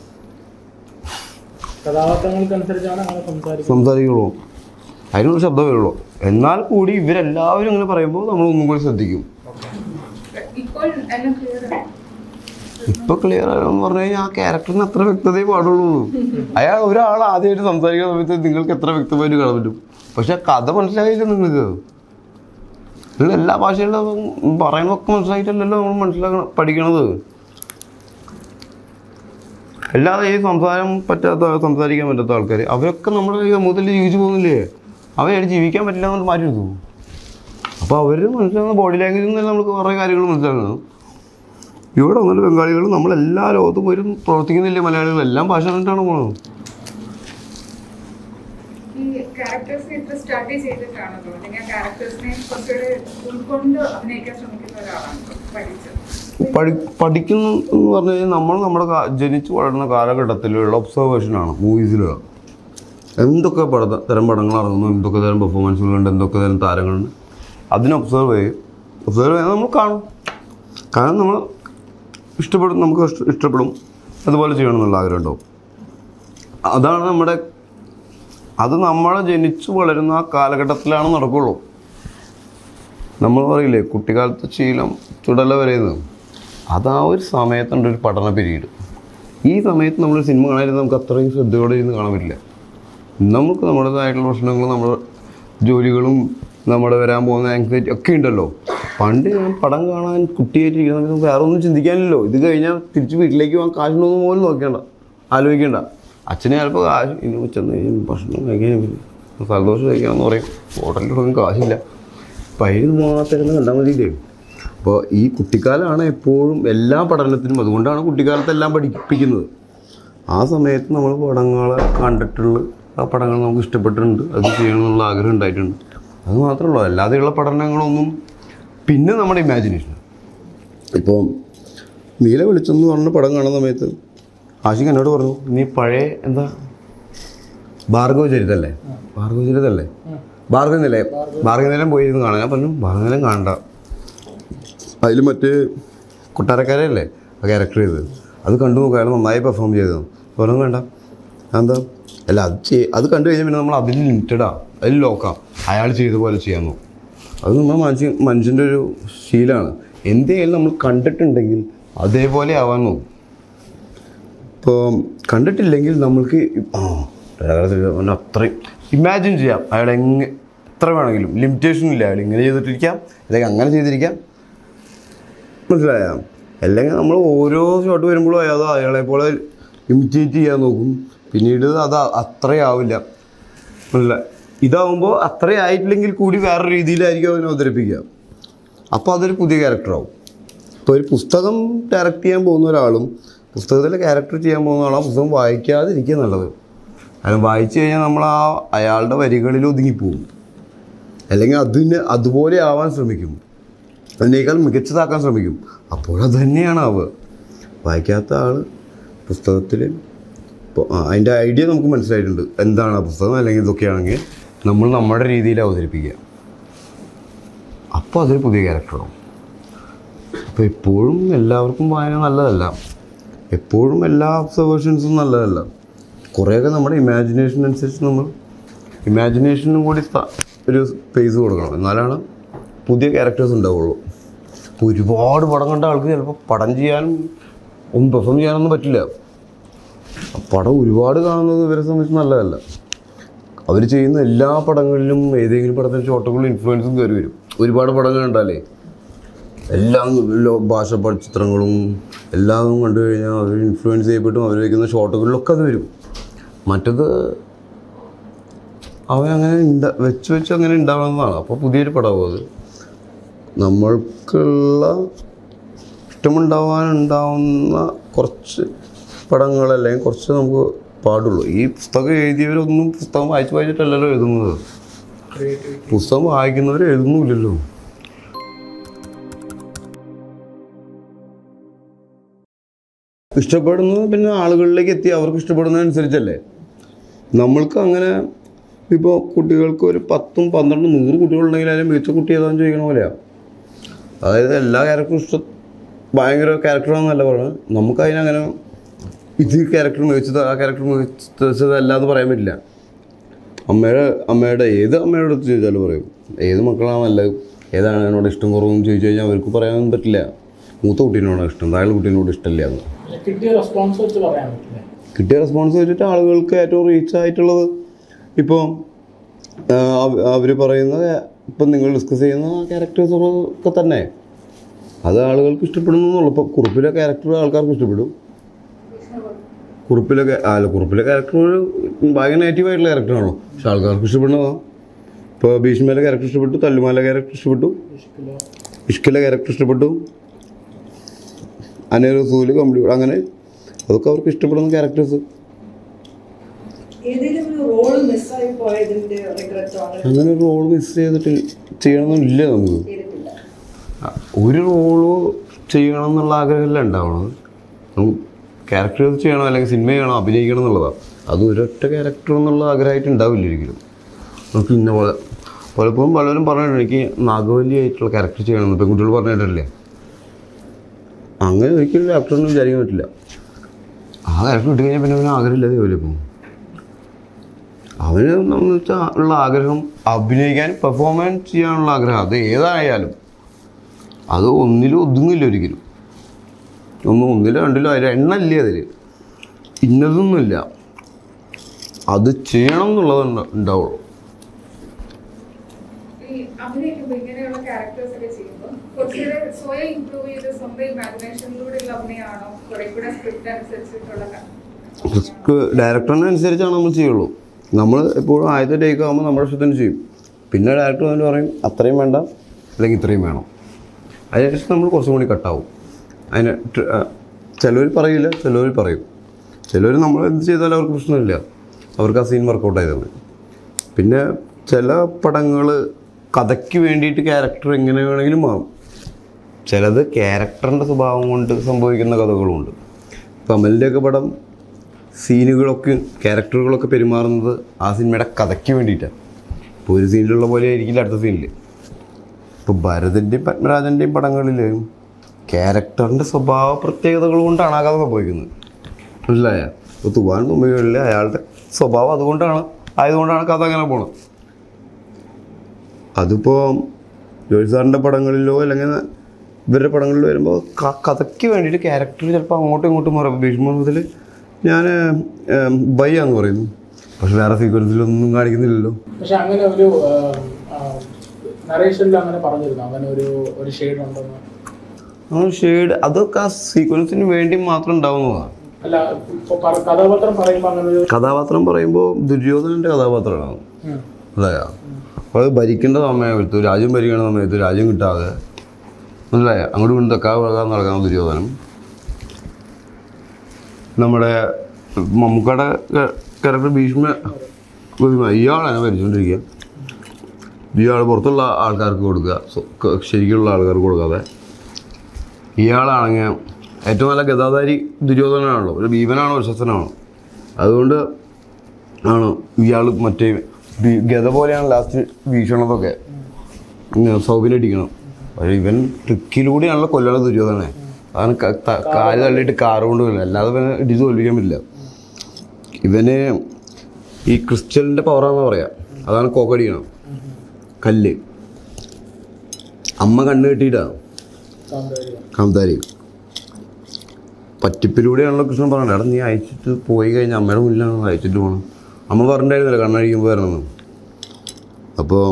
S1: സംസാരിക്കുള്ളൂ, അതിനൊരു ശബ്ദം വരുള്ളൂ. എന്നാൽ കൂടി ഇവരെല്ലാവരും ഇങ്ങനെ പറയുമ്പോൾ നമ്മൾ ഒന്നും കൂടി ശ്രദ്ധിക്കും. ഇപ്പൊ ക്ലിയർ ആണെന്ന് പറഞ്ഞു കഴിഞ്ഞാൽ ആ ക്യാരക്ടറിന് അത്ര വ്യക്തതയെ പാടുള്ളൂ. അയാൾ ഒരാൾ ആദ്യമായിട്ട് സംസാരിക്കുന്ന സമയത്ത് നിങ്ങൾക്ക് എത്ര വ്യക്തമായിട്ട് കാണാൻ പറ്റും. പക്ഷെ കഥ മനസ്സിലായില്ല നിങ്ങൾക്ക്. നിങ്ങൾ എല്ലാ ഭാഷകളിലും പറയുന്നതൊക്കെ മനസ്സിലായിട്ടല്ലല്ലോ നമ്മൾ മനസ്സിലാക്കണം പഠിക്കണത്. അല്ലാതെ ഈ സംസാരം പറ്റാത്ത സംസാരിക്കാൻ പറ്റാത്ത ആൾക്കാർ അവരൊക്കെ നമ്മുടെ ഈ സമൂഹത്തിൽ ജീവിച്ചു പോകുന്നില്ലേ? അവരായിട്ട് ജീവിക്കാൻ പറ്റില്ല എന്ന് മാറ്റി എടുത്തു. അപ്പോൾ അവർ മനസ്സിലാകുന്ന ബോഡി ലാംഗ്വേജിൽ നിന്ന് തന്നെ നമുക്ക് കുറേ കാര്യങ്ങൾ മനസ്സിലാക്കണം. ഇവിടെ വന്നിട്ട് ബംഗാളികൾ നമ്മളെല്ലാ ലോകത്തും പോലും പ്രവർത്തിക്കുന്നില്ലേ? മലയാളികൾ എല്ലാം ഭാഷ കണ്ടിട്ടാണ് പോകുന്നത്. പഠി പഠിക്കുന്നു എന്ന് പറഞ്ഞു കഴിഞ്ഞാൽ നമ്മൾ നമ്മുടെ ജനിച്ചു വളരുന്ന കാലഘട്ടത്തിലുള്ള ഒബ്സർവേഷനാണ് മൂവീസിലുള്ള. എന്തൊക്കെ പട തരം പടങ്ങൾ ഇറങ്ങുന്നു, എന്തൊക്കെ തരം പെർഫോമൻസുകളുണ്ട്, എന്തൊക്കെ തരം താരങ്ങളുണ്ട്, അതിനെ ഒബ്സർവ് ചെയ്യും. ഒബ്സർവ് ചെയ്യുന്നത് നമ്മൾ കാണും. കാരണം നമ്മൾ ഇഷ്ടപ്പെടും, നമുക്ക് ഇഷ്ട ഇഷ്ടപ്പെടും അതുപോലെ ചെയ്യണം എന്നുള്ള ആഗ്രഹം ഉണ്ടാവും. അതാണ് നമ്മുടെ, അത് നമ്മളെ ജനിച്ചു വളരുന്ന ആ കാലഘട്ടത്തിലാണ് നടക്കുള്ളൂ. നമ്മൾ പറയില്ലേ കുട്ടിക്കാലത്ത് ശീലം തുടല വരെയെന്ന്, അത് ആ ഒരു സമയത്തുണ്ട് ഒരു പഠന പീരീഡ്. ഈ സമയത്ത് നമ്മൾ സിനിമ കാണാതിരുന്ന് നമുക്ക് അത്രയും ശ്രദ്ധയോടെ ഇരുന്ന് കാണാൻ പറ്റില്ല. നമുക്ക് നമ്മുടേതായിട്ടുള്ള പ്രശ്നങ്ങളും നമ്മുടെ ജോലികളും നമ്മുടെ വരാൻ പോകുന്ന ആങ്സൈറ്റി ഒക്കെ ഉണ്ടല്ലോ. പണ്ട് ഞാൻ പടം കാണാൻ കുട്ടിയായിട്ടിരിക്കുന്ന സമയത്ത് നമുക്ക് വേറെ ഒന്നും ചിന്തിക്കാനില്ലല്ലോ. ഇത് കഴിഞ്ഞാൽ തിരിച്ച് വീട്ടിലേക്ക് പോകാൻ കാശുണ്ടോന്ന് പോലും നോക്കേണ്ട, ആലോചിക്കേണ്ട. അച്ഛനെ ചിലപ്പോൾ കാശ് ഇനി ചെന്ന് കഴിഞ്ഞാൽ ഭക്ഷണം കഴിക്കാൻ സന്തോഷം കഴിക്കാമെന്ന് പറയും, ഹോട്ടലിലൊന്നും കാശില്ല, അപ്പം അതിന് മാത്രം കണ്ടാൽ മതിയില്ലേ. അപ്പോൾ ഈ കുട്ടിക്കാലമാണ് എപ്പോഴും എല്ലാ പഠനത്തിനും, അതുകൊണ്ടാണ് കുട്ടിക്കാലത്തെല്ലാം പഠിപ്പിക്കുന്നത്. ആ സമയത്ത് നമ്മൾ പടങ്ങൾ കണ്ടിട്ടുള്ള ആ പടങ്ങൾ നമുക്ക് ഇഷ്ടപ്പെട്ടിട്ടുണ്ട്, അത് ചെയ്യണമെന്നുള്ള ആഗ്രഹം ഉണ്ടായിട്ടുണ്ട്. അത് മാത്രമല്ല, അല്ലാതെയുള്ള പഠനങ്ങളൊന്നും. പിന്നെ നമ്മുടെ ഇമാജിനേഷൻ. ഇപ്പോൾ നീല വിളിച്ചെന്ന് പറഞ്ഞ പടം കാണുന്ന സമയത്ത് ആഷിഖ് എന്നോട് പറഞ്ഞു, നീ പഴയ എന്താ ഭാർഗവ ചരിതല്ലേ ഭാർഗവ ചരിതല്ലേ ഭാർഗവ നിലയം ഭാർഗവ നിലയം പോയിരുന്നു കാണാൻ. ഞാൻ പറഞ്ഞു ഭാർഗവ നിലയം കാണണ്ട, അതിൽ മറ്റേ കൊട്ടാരക്കാരല്ലേ ആ ക്യാരക്ടർ ചെയ്തത്, അത് കണ്ടു നോക്കുക, അയാൾ നന്നായി പെർഫോം ചെയ്തത്. പറഞ്ഞു വേണ്ട, എന്താ അല്ല അത് ചെയ് അത് കണ്ടു കഴിഞ്ഞാൽ പിന്നെ നമ്മൾ അതിൽ ലിമിറ്റഡാ, അതിൽ ലോക്കാം, അയാൾ ചെയ്ത പോലെ ചെയ്യാൻ നോക്കും. അത് നമ്മൾ മനുഷ്യ മനുഷ്യൻ്റെ ഒരു ശീലമാണ്. എന്തെങ്കിലും നമ്മൾ കണ്ടിട്ടുണ്ടെങ്കിൽ അതേപോലെ ആവാൻ നോക്കും. ഇപ്പോൾ കണ്ടിട്ടില്ലെങ്കിൽ നമ്മൾക്ക് ആ അത്രയും ഇമാജിൻ ചെയ്യാം, അയാൾ എങ്ങനെ എത്ര വേണമെങ്കിലും, ലിമിറ്റേഷൻ ഇല്ല, അയാൾ ഇങ്ങനെ ചെയ്തിട്ടിരിക്കാം അല്ലെങ്കിൽ അങ്ങനെ ചെയ്തിരിക്കാം, മനസ്സിലായ. അല്ലെങ്കിൽ നമ്മൾ ഓരോ ഷോട്ട് വരുമ്പോഴും അയാൾ അയാളെ പോലെ ഇമിറ്റേറ്റ് ചെയ്യാൻ നോക്കും. പിന്നീട് അത് അത്രയാവില്ല, മനസ്സിലായി. ഇതാവുമ്പോൾ അത്രയായിട്ടില്ലെങ്കിൽ കൂടി വേറൊരു രീതിയിലായിരിക്കും അവനെ അവതരിപ്പിക്കുക. അപ്പോൾ അതൊരു പുതിയ ക്യാരക്ടറാവും. ഇപ്പോൾ ഒരു പുസ്തകം ഡയറക്റ്റ് ചെയ്യാൻ പോകുന്ന ഒരാളും പുസ്തകത്തിലെ ക്യാരക്ടർ ചെയ്യാൻ പോകുന്ന ആളും ആ പുസ്തകം വായിക്കാതിരിക്കുക നല്ലത്. കാരണം വായിച്ചു കഴിഞ്ഞാൽ നമ്മൾ ആ അയാളുടെ വരികളിൽ ഒതുങ്ങിപ്പോവും, അല്ലെങ്കിൽ അതിന് അതുപോലെ ആവാൻ ശ്രമിക്കും, അതിനേക്കാൾ മികച്ചതാക്കാൻ ശ്രമിക്കും. അപ്പോൾ അത് തന്നെയാണ് ആവുക. വായിക്കാത്ത ആൾ പുസ്തകത്തിൽ ഇപ്പോൾ അതിൻ്റെ ഐഡിയ നമുക്ക് മനസ്സിലായിട്ടുണ്ട്, എന്താണ് ആ പുസ്തകം അല്ലെങ്കിൽ ഇതൊക്കെയാണെങ്കിൽ നമ്മൾ നമ്മുടെ രീതിയിൽ അവതരിപ്പിക്കുക. അപ്പോൾ അതൊരു പുതിയ ക്യാരക്ടറാവും. അപ്പോൾ എപ്പോഴും എല്ലാവർക്കും വായന നല്ലതല്ല, എപ്പോഴും എല്ലാ ഒബ്സർവേഷൻസും നല്ലതല്ല. കുറേയൊക്കെ നമ്മുടെ ഇമാജിനേഷൻ അനുസരിച്ച് നമ്മൾ ഇമാജിനേഷനും കൂടി ഒരു സ്പേസ് കൊടുക്കണം, എന്നാലാണ് പുതിയ ക്യാരക്ടേഴ്സ് ഉണ്ടാവുള്ളൂ. ഇപ്പോൾ ഒരുപാട് പടം കണ്ട ആൾക്ക് ചിലപ്പോൾ പടം ചെയ്യാനും ഒന്നും പെർഫോം ചെയ്യാനൊന്നും പറ്റില്ല. പടം ഒരുപാട് കാണുന്നത് ഇവരെ സംബന്ധിച്ച് നല്ലതല്ല. അവർ ചെയ്യുന്ന എല്ലാ പടങ്ങളിലും ഏതെങ്കിലും പടത്തിന് ഷോട്ടുകളും ഇൻഫ്ലുവൻസും കയറി വരും. ഒരുപാട് പടങ്ങൾ കണ്ടാലേ എല്ലാം ഭാഷ ചിത്രങ്ങളും എല്ലാം കണ്ടു കഴിഞ്ഞാൽ അവർ ഇൻഫ്ലുവൻസ് ചെയ്യപ്പെട്ടും അവർ വയ്ക്കുന്ന ഷോട്ടുകളിലൊക്കെ അത് വരും. മറ്റത് അവനങ്ങനെ ഉണ്ടാ വെച്ച് വെച്ച് അങ്ങനെ ഉണ്ടാവുന്നതാണ്. അപ്പോൾ പുതിയൊരു പടമാവും അത്. നമ്മൾക്കുള്ള ഇഷ്ടമുണ്ടാവാനുണ്ടാവുന്ന കുറച്ച് പടങ്ങളല്ലെങ്കിൽ കുറച്ച് നമുക്ക് പാടുള്ളൂ. ഈ പുസ്തകം എഴുതിയവരൊന്നും പുസ്തകം വായിച്ച് വായിച്ചിട്ടല്ലല്ലോ എഴുതുന്നത്. പുസ്തകം വായിക്കുന്നവർ എഴുതുന്നുമില്ലല്ലോ. ഇഷ്ടപ്പെടുന്നത് പിന്നെ ആളുകളിലേക്ക് എത്തി അവർക്ക് ഇഷ്ടപ്പെടുന്നതനുസരിച്ചല്ലേ. നമ്മൾക്ക് അങ്ങനെ ഇപ്പോൾ കുട്ടികൾക്ക് ഒരു പത്തും പന്ത്രണ്ടും നൂറ് കുട്ടികളുണ്ടെങ്കിൽ അതിന് മികച്ച കുട്ടി ഏതാണെന്ന് ചോദിക്കണ പോലെയാണ്. അതായത് എല്ലാ ക്യാരക്ടറും ഇഷ്ടം ഭയങ്കര ക്യാരക്ടറാണെന്നല്ല പറയുന്നത്. നമുക്കതിനങ്ങനെ ഇത് ക്യാരക്ടർ മികച്ചത് ആ ക്യാരക്ടർ മികച്ചത് അല്ലാന്ന് പറയാൻ പറ്റില്ല. അമ്മയുടെ അമ്മയുടെ ഏത് അമ്മയുടെ അടുത്ത് ചോദിച്ചാലും പറയും ഏത് മക്കളാണ് നല്ലത്, ഏതാണ് എന്നോട് ഇഷ്ടം കുറവെന്ന് ചോദിച്ചു കഴിഞ്ഞാൽ അവർക്ക് പറയാനൊന്നും പറ്റില്ല. മൂത്ത കുട്ടീനോടാണ് ഇഷ്ടം, താഴെ കുട്ടീനോട് ഇഷ്ടമില്ല എന്ന്.
S3: കിട്ടിയ റെസ്പോൺസ് വെച്ച് പറയാൻ പറ്റില്ല.
S1: കിട്ടിയ റെസ്പോൺസ് വെച്ചിട്ട് ആളുകൾക്ക് ഏറ്റവും റീച്ച് ആയിട്ടുള്ളത് ഇപ്പോൾ അവർ പറയുന്ന ഇപ്പം നിങ്ങൾ ഡിസ്കസ് ചെയ്യുന്ന ക്യാരക്ടേഴ്സ് ഒക്കെ തന്നെ അത് ആളുകൾക്ക് ഇഷ്ടപ്പെടുന്നു എന്നുള്ളൂ. ഇപ്പോൾ കുറുപ്പിലെ ക്യാരക്ടർ ആൾക്കാർക്ക് ഇഷ്ടപ്പെടും. കുറുപ്പിലൊക്കെ അല്ല കുറുപ്പിലെ ക്യാരക്ടർ ഒരു ഭയങ്കര നെഗറ്റീവായിട്ടുള്ള ക്യാരക്ടറാണല്ലോ, പക്ഷെ ആൾക്കാർക്ക് ഇഷ്ടപ്പെടുന്നതാണ്. ഇപ്പോൾ ഭീഷ്മയിലെ ക്യാരക്ടർ ഇഷ്ടപ്പെട്ടു, തല്ലുമാല ക്യാരക്ടർ ഇഷ്ടപ്പെട്ടു, ഇഷ്കിലെ ക്യാരക്ടർ ഇഷ്ടപ്പെട്ടു, അനേ റസൂല് കമ്പ്ലീറ്റ്, അങ്ങനെ അതൊക്കെ അവർക്ക് ഇഷ്ടപ്പെടുന്ന ക്യാരക്ടേഴ്സ്. അങ്ങനെ ഒരു റോള് മിസ് ചെയ്തിട്ട് ചെയ്യണമെന്നില്ല നമുക്ക്. ഒരു റോള് ചെയ്യണം എന്നുള്ള ആഗ്രഹമല്ല ഉണ്ടാവണത്. നമുക്ക് ക്യാരക്ടേഴ്സ് ചെയ്യണം അല്ലെങ്കിൽ സിനിമ ചെയ്യണം അഭിനയിക്കണം എന്നുള്ളതാണ്. അത് ഒരൊറ്റ ക്യാരക്ടർ എന്നുള്ള ആഗ്രഹമായിട്ട് ഉണ്ടാവില്ല ഒരിക്കലും. നമുക്ക് ഇന്ന പോലെ പലപ്പോഴും പലരും പറഞ്ഞിട്ടുണ്ട് എനിക്ക് നാഗവല്ലി ആയിട്ടുള്ള ക്യാരക്ടർ ചെയ്യണമെന്ന് പെൺകുട്ടികൾ പറഞ്ഞിട്ടില്ലേ. അങ്ങനെ ഒരിക്കലും ആക്ടറിന് വിചാരിക്കാൻ പറ്റില്ല. ആ ക്യാരക്ടർ കിട്ടി കഴിഞ്ഞാൽ പിന്നെ അവന് ആഗ്രഹമില്ലാതെ ജോലി പോകും. അവന് എന്ന് വെച്ചാൽ ഉള്ള ആഗ്രഹം അഭിനയിക്കാൻ പെർഫോമൻസ് ചെയ്യാനുള്ള ആഗ്രഹം. അത് ഏതായാലും അത് ഒന്നിലും ഒതുങ്ങില്ല ഒരിക്കലും. ഒന്നും ഒന്നിലോ രണ്ടിലോ അതിൽ എണ്ണല്ലേ അതിൽ, ഇന്നതൊന്നുമില്ല. അത് ചെയ്യണം എന്നുള്ളത് ഉണ്ടാവുള്ളൂ.
S4: അഭിനയിക്കുമ്പോൾ ഇങ്ങനെയുള്ള ക്യാരക്ടേഴ്സ് ഒക്കെ ചെയ്യുമ്പോൾ കുറച്ചുകൂടെ സ്വയം ഇംപ്രൂവ് ചെയ്ത് സ്വന്തം ഇമാജിനേഷനിലൂടെയുള്ള അഭിനയമാണോ കുറെ കൂടെ സ്ക്രിപ്റ്റ് അനുസരിച്ചിട്ടുള്ള
S1: ഡയറക്ടറിനെ അനുസരിച്ചാണ് നമ്മൾ ചെയ്യുള്ളൂ. നമ്മൾ എപ്പോഴും ആദ്യത്തെ ടേക്ക് ആകുമ്പോൾ നമ്മുടെ ഇഷ്ടത്തിന് ചെയ്യും. പിന്നെ ഡയറക്ടർ തന്നെ പറയും അത്രയും വേണ്ട അല്ലെങ്കിൽ ഇത്രയും വേണം. അതിനനുസരിച്ച് നമ്മൾ കുറച്ചും കൂടി കട്ടാവും. അതിന് ചിലവർ പറയില്ല, ചിലവർ പറയും. ചിലവർ നമ്മൾ എന്ത് ചെയ്താലും അവർക്ക് പ്രശ്നമില്ല, അവർക്ക് ആ സീൻ വർക്കൗട്ട് ആയതാണ്. പിന്നെ ചില പടങ്ങൾ കഥയ്ക്ക് വേണ്ടിയിട്ട് ക്യാരക്ടർ എങ്ങനെ വേണമെങ്കിലും മാറും. ചിലത് ക്യാരക്ടറിൻ്റെ സ്വഭാവം കൊണ്ട് സംഭവിക്കുന്ന കഥകളുമുണ്ട്. കമലിൻ്റെയൊക്കെ പടം സീനുകളൊക്കെ ക്യാരക്ടറുകളൊക്കെ പെരുമാറുന്നത് ആ സിനിമയുടെ കഥയ്ക്ക് വേണ്ടിയിട്ടാണ്. ഇപ്പോൾ ഒരു സീനിലുള്ള പോലെ ആയിരിക്കില്ല അടുത്ത സീനിൽ. ഇപ്പോൾ ഭരതൻ്റെയും പത്മരാജൻ്റെയും പടങ്ങളിൽ ക്യാരക്ടറിൻ്റെ സ്വഭാവ പ്രത്യേകതകൾ കൊണ്ടാണ് ആ കഥ സംഭവിക്കുന്നത്. മനസ്സിലായ? ഇപ്പോൾ തൂവാൻ തുമ്പികളിൽ അയാളുടെ സ്വഭാവം അതുകൊണ്ടാണ് ആയതുകൊണ്ടാണ് കഥ അങ്ങനെ പോണത്. അതിപ്പോൾ ജോലി സാറിൻ്റെ പടങ്ങളിലോ അല്ലെങ്കിൽ ഇവരുടെ പടങ്ങളിലോ വരുമ്പോൾ കഥയ്ക്ക് വേണ്ടിയിട്ട് ക്യാരക്ടർ ചിലപ്പോൾ അങ്ങോട്ടും ഇങ്ങോട്ടും മാറും. ഭീഷ്മ മുതൽ ഞാൻ ബയ്യാന്ന് പറയുന്നു, പക്ഷെ വേറെ സീക്വൻസിലൊന്നും കാണിക്കുന്നില്ലല്ലോ.
S3: പക്ഷെ അങ്ങനെ ഒരു നറേഷനിൽ അങ്ങനെ പറഞ്ഞിരുന്നു അങ്ങനെ ഒരു ഒരു ഷെയ്ഡ് ഉണ്ടെന്ന്.
S1: ആ ഷെയ്ഡ് അതൊക്കെ ആ സീക്വൻസിന് വേണ്ടി മാത്രം ഉണ്ടാവുന്നതാണ്.
S3: അല്ല കഥാപാത്രം പറയുമ്പോൾ അങ്ങനെ ഒരു
S1: കഥാപാത്രം പറയുമ്പോൾ ദുര്യോധനൻ്റെ കഥാപാത്രമാണ്. അതായ അപ്പോൾ അത് ഭരിക്കേണ്ട സമയത്ത്, രാജ്യം ഭരിക്കേണ്ട സമയത്ത് രാജ്യം കിട്ടാതെ മനസ്സിലായ അങ്ങോട്ട് വീണ്ടും തെക്കാ വളകാൻ നടക്കുന്ന ദുര്യോധനം. നമ്മുടെ മമ്മൂക്കയുടെ ക്യാരക്ടർ ഭീഷ്മ ഇയാളാണ് ഭരിച്ചുകൊണ്ടിരിക്കുക. ഇയാൾ പുറത്തുള്ള ആൾക്കാർക്ക് കൊടുക്കുക, ശരിക്കുള്ള ആൾക്കാർക്ക് കൊടുക്കാതെ. ഇയാളാണെങ്കിൽ ഏറ്റവും നല്ല ഗതാധാരി ദുര്യോധനാണല്ലോ, ഒരു ഭീമനാണോ വിശ്വസനാണോ. അതുകൊണ്ട് ആണ് ഇയാൾ മറ്റേ ഗത പോലെയാണ് ലാസ്റ്റ് വീക്ഷണതൊക്കെ സൗബിനടിക്കണം. പക്ഷേ ഇവൻ ട്രിക്കിലൂടെയാണല്ലോ കൊല്ലണ ദുര്യോധനെ. അതാണ് കാല് തള്ളിയിട്ട് കാറ് കൊണ്ട് കൊല്ലുന്നത്, അല്ലാതെ ഇവനെ ഇടിച്ച് തോൽപ്പിക്കാൻ പറ്റില്ല. ഇവന് ഈ ക്രിസ്റ്റലിൻ്റെ പവറാണെന്ന് പറയാം. അതാണ് കോക്കടിക്കണം കല്ല്. അമ്മ കണ്ണ് കെട്ടിയിട്ടാണ് കാന്താരി. പറ്റിപ്പിലൂടെയാണല്ലോ കൃഷ്ണൻ പറയണത്. എടാ നീ അയച്ചിട്ട് പോയി കഴിഞ്ഞാൽ അമ്മയുടെ മുന്നിലാണ് അയച്ചിട്ട് പോകണം. അമ്മ പറഞ്ഞിട്ടായിരുന്നില്ല കണ്ണഴിക്കുമ്പോൾ വരണമെന്ന്. അപ്പോൾ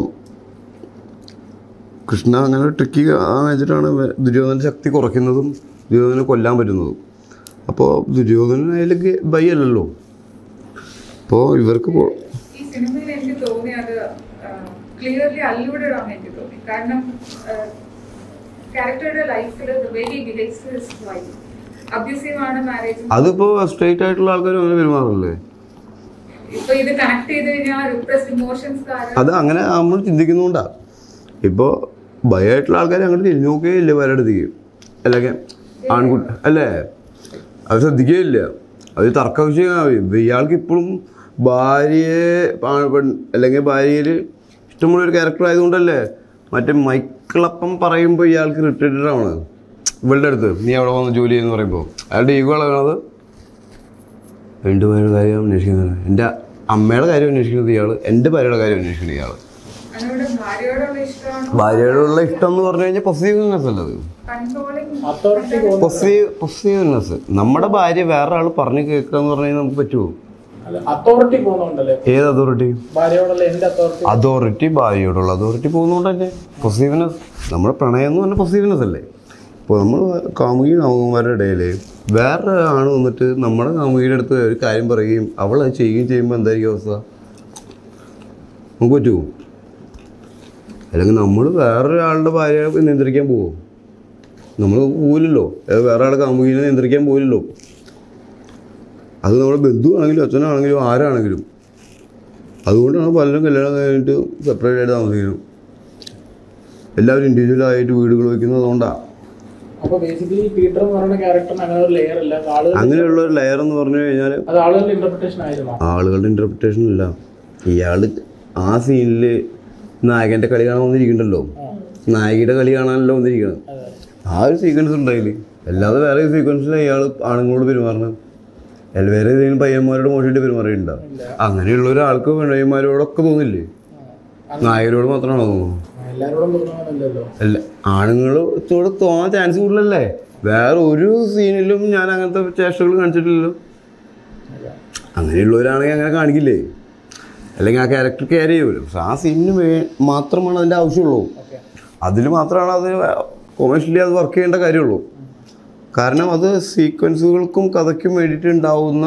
S1: കൃഷ്ണ അങ്ങനെ ട്രിക്കി വെച്ചിട്ടാണ് ദുര്യോധന ശക്തി കുറയ്ക്കുന്നതും ദുര്യോധനെ കൊല്ലാൻ പറ്റുന്നതും. അപ്പോൾ ദുര്യോധനൻ അതിലേക്ക് ബൈ അല്ലല്ലോ. അപ്പോൾ ഇവർക്ക്
S4: ഈ സിനിമയിൽ എനിക്ക് തോന്നി അത് ക്ലിയർലി അല്ലൂടെ ആണ് എനിക്ക് തോന്നി. കാരണം ക്യാരക്ടറുടെ ലൈഫിൽ വെരി ബിഹേവ്സ് വൈഫ് അബ്യൂസീവ് ആണ് മാരേജ്.
S1: അതിപ്പോൾ സ്ട്രേറ്റ് ആയിട്ടുള്ള ആൾക്കാരും അങ്ങനെ പെരുമാറില്ലേ.
S4: ഇപ്പൊ ഇത് കണക്ട് ചെയ്ത് കഴിഞ്ഞാൽ റിപ്രസ്ഡ് ഇമോഷൻസ്
S1: അത് അങ്ങനെ നമ്മൾ ചിന്തിക്കുന്നുകൊണ്ടാണ്. ഇപ്പോൾ ഭയമായിട്ടുള്ള ആൾക്കാർ അങ്ങോട്ട് തിരിഞ്ഞു നോക്കുകയില്ല വേറെ അടുത്തേക്ക്. അല്ലെങ്കിൽ ആൺകുട്ടി അല്ലേ, അത് ശ്രദ്ധിക്കുകയില്ല. അത് തർക്ക വിഷയമാവും. ഇയാൾക്ക് ഇപ്പോഴും ഭാര്യയെ അല്ലെങ്കിൽ ഭാര്യയിൽ ഇഷ്ടമുള്ളൊരു ക്യാരക്ടർ ആയതുകൊണ്ടല്ലേ മറ്റേ മൈക്കിളപ്പം പറയുമ്പോൾ ഇയാൾക്ക് റിട്ടേറ്റഡ് ആണ് ഇവളുടെ അടുത്ത്. നീ അവിടെ വന്ന് ജോലി ചെയ്യുന്നു പറയുമ്പോൾ അയാളുടെ ഈഗോ ഇളകണത്. എൻ്റെ ഭാര്യയുടെ കാര്യം അന്വേഷിക്കുന്നത്, എൻ്റെ അമ്മയുടെ കാര്യം അന്വേഷിക്കുന്നത് ഇയാൾ, എൻ്റെ ഭാര്യയുടെ കാര്യം അന്വേഷിക്കുന്നത് ഇയാൾ. ഭാര്യയോടുള്ള ഇഷ്ടം എന്ന് പറഞ്ഞു കഴിഞ്ഞാൽ പൊസീവ്നെസ് അല്ല, അത് പൊസീവ് പൊസീവ്നെസ്. നമ്മുടെ ഭാര്യ വേറെ ആൾ പറഞ്ഞു കേൾക്കുക എന്ന് പറഞ്ഞു കഴിഞ്ഞാൽ നമുക്ക് പറ്റുമോ? ഏത് അതോറിറ്റി? അതോറിറ്റി ഭാര്യയോടുള്ള അതോറിറ്റി പോകുന്നതുകൊണ്ടല്ലേ പൊസീവ്നെസ്. നമ്മുടെ പ്രണയം എന്ന് പറഞ്ഞാൽ പൊസീവ്നെസ് അല്ലേ. ഇപ്പോൾ നമ്മൾ കാമുകി കാമുകന്മാരുടെ ഇടയിൽ വേറെ ആണ് വന്നിട്ട് നമ്മുടെ കാമുകിയുടെ അടുത്ത് ഒരു കാര്യം പറയുകയും അവൾ അത് ചെയ്യുകയും ചെയ്യുമ്പോൾ എന്തായിരിക്കും അവസ്ഥ? നമുക്ക് പറ്റുമോ? അല്ലെങ്കിൽ നമ്മൾ വേറൊരാളുടെ ഭാര്യയെ നിയന്ത്രിക്കാൻ പോവുമോ? നമ്മൾ പോവില്ലല്ലോ. വേറെ ആളുടെ കാമുകിനെ നിയന്ത്രിക്കാൻ പോവില്ലല്ലോ. അത് നമ്മുടെ ബന്ധുവാണെങ്കിലും അച്ഛനാണെങ്കിലും ആരാണെങ്കിലും. അതുകൊണ്ടാണ് പലരും കല്യാണം കഴിഞ്ഞിട്ട് സെപ്പറേറ്റ് ആയിട്ട് താമസിക്കുന്നത്. എല്ലാവരും ഇൻഡിവിജ്വലായിട്ട് വീടുകൾ വയ്ക്കുന്നത് അതുകൊണ്ടാണ്. അങ്ങനെയുള്ള ഒരു ലെയർ എന്ന് പറഞ്ഞു കഴിഞ്ഞാൽ ആളുകളുടെ ഇന്റർപ്രിട്ടേഷൻ ഇല്ല. ഇയാൾ ആ സീനിൽ നായകൻ്റെ കളി കാണാൻ വന്നിരിക്കണ്ടല്ലോ, നായികയുടെ കളി കാണാനല്ലോ വന്നിരിക്കണം. ആ ഒരു സീക്വൻസ് ഉണ്ടായില്ല. അല്ലാതെ വേറെ സീക്വൻസിൽ അയാൾ ആണുങ്ങളോട് പെരുമാറണം, അല്ല വേറെ ഏതെങ്കിലും പയ്യന്മാരോട് മോശമായിട്ട് പെരുമാറിയിട്ടുണ്ടാവും. അങ്ങനെയുള്ള ഒരാൾക്ക് പെണ്ണന്മാരോടൊക്കെ തോന്നില്ലേ? നായകരോട് മാത്രമാണോ തോന്നുന്നു? അല്ല, ആണുങ്ങളോട് തോന്നാൻ ചാൻസ് കൂടുതലല്ലേ? വേറെ ഒരു സീനിലും ഞാൻ അങ്ങനത്തെ ചേഷ്ടകൾ കാണിച്ചിട്ടില്ലല്ലോ. അങ്ങനെയുള്ളവരാണെങ്കിൽ അങ്ങനെ കാണിക്കില്ലേ? അല്ലെങ്കിൽ ആ ക്യാരക്ടർ ക്യാരി ചെയ്യുമല്ലോ. പക്ഷെ ആ സീനിന് വേ മാത്രമാണ് അതിൻ്റെ ആവശ്യമുള്ളൂ. അതിൽ മാത്രമാണ് അത് കൊമേഴ്ഷ്യലി അത് വർക്ക് ചെയ്യേണ്ട കാര്യമുള്ളൂ. കാരണം അത് സീക്വൻസുകൾക്കും കഥയ്ക്കും വേണ്ടിയിട്ട് ഉണ്ടാവുന്ന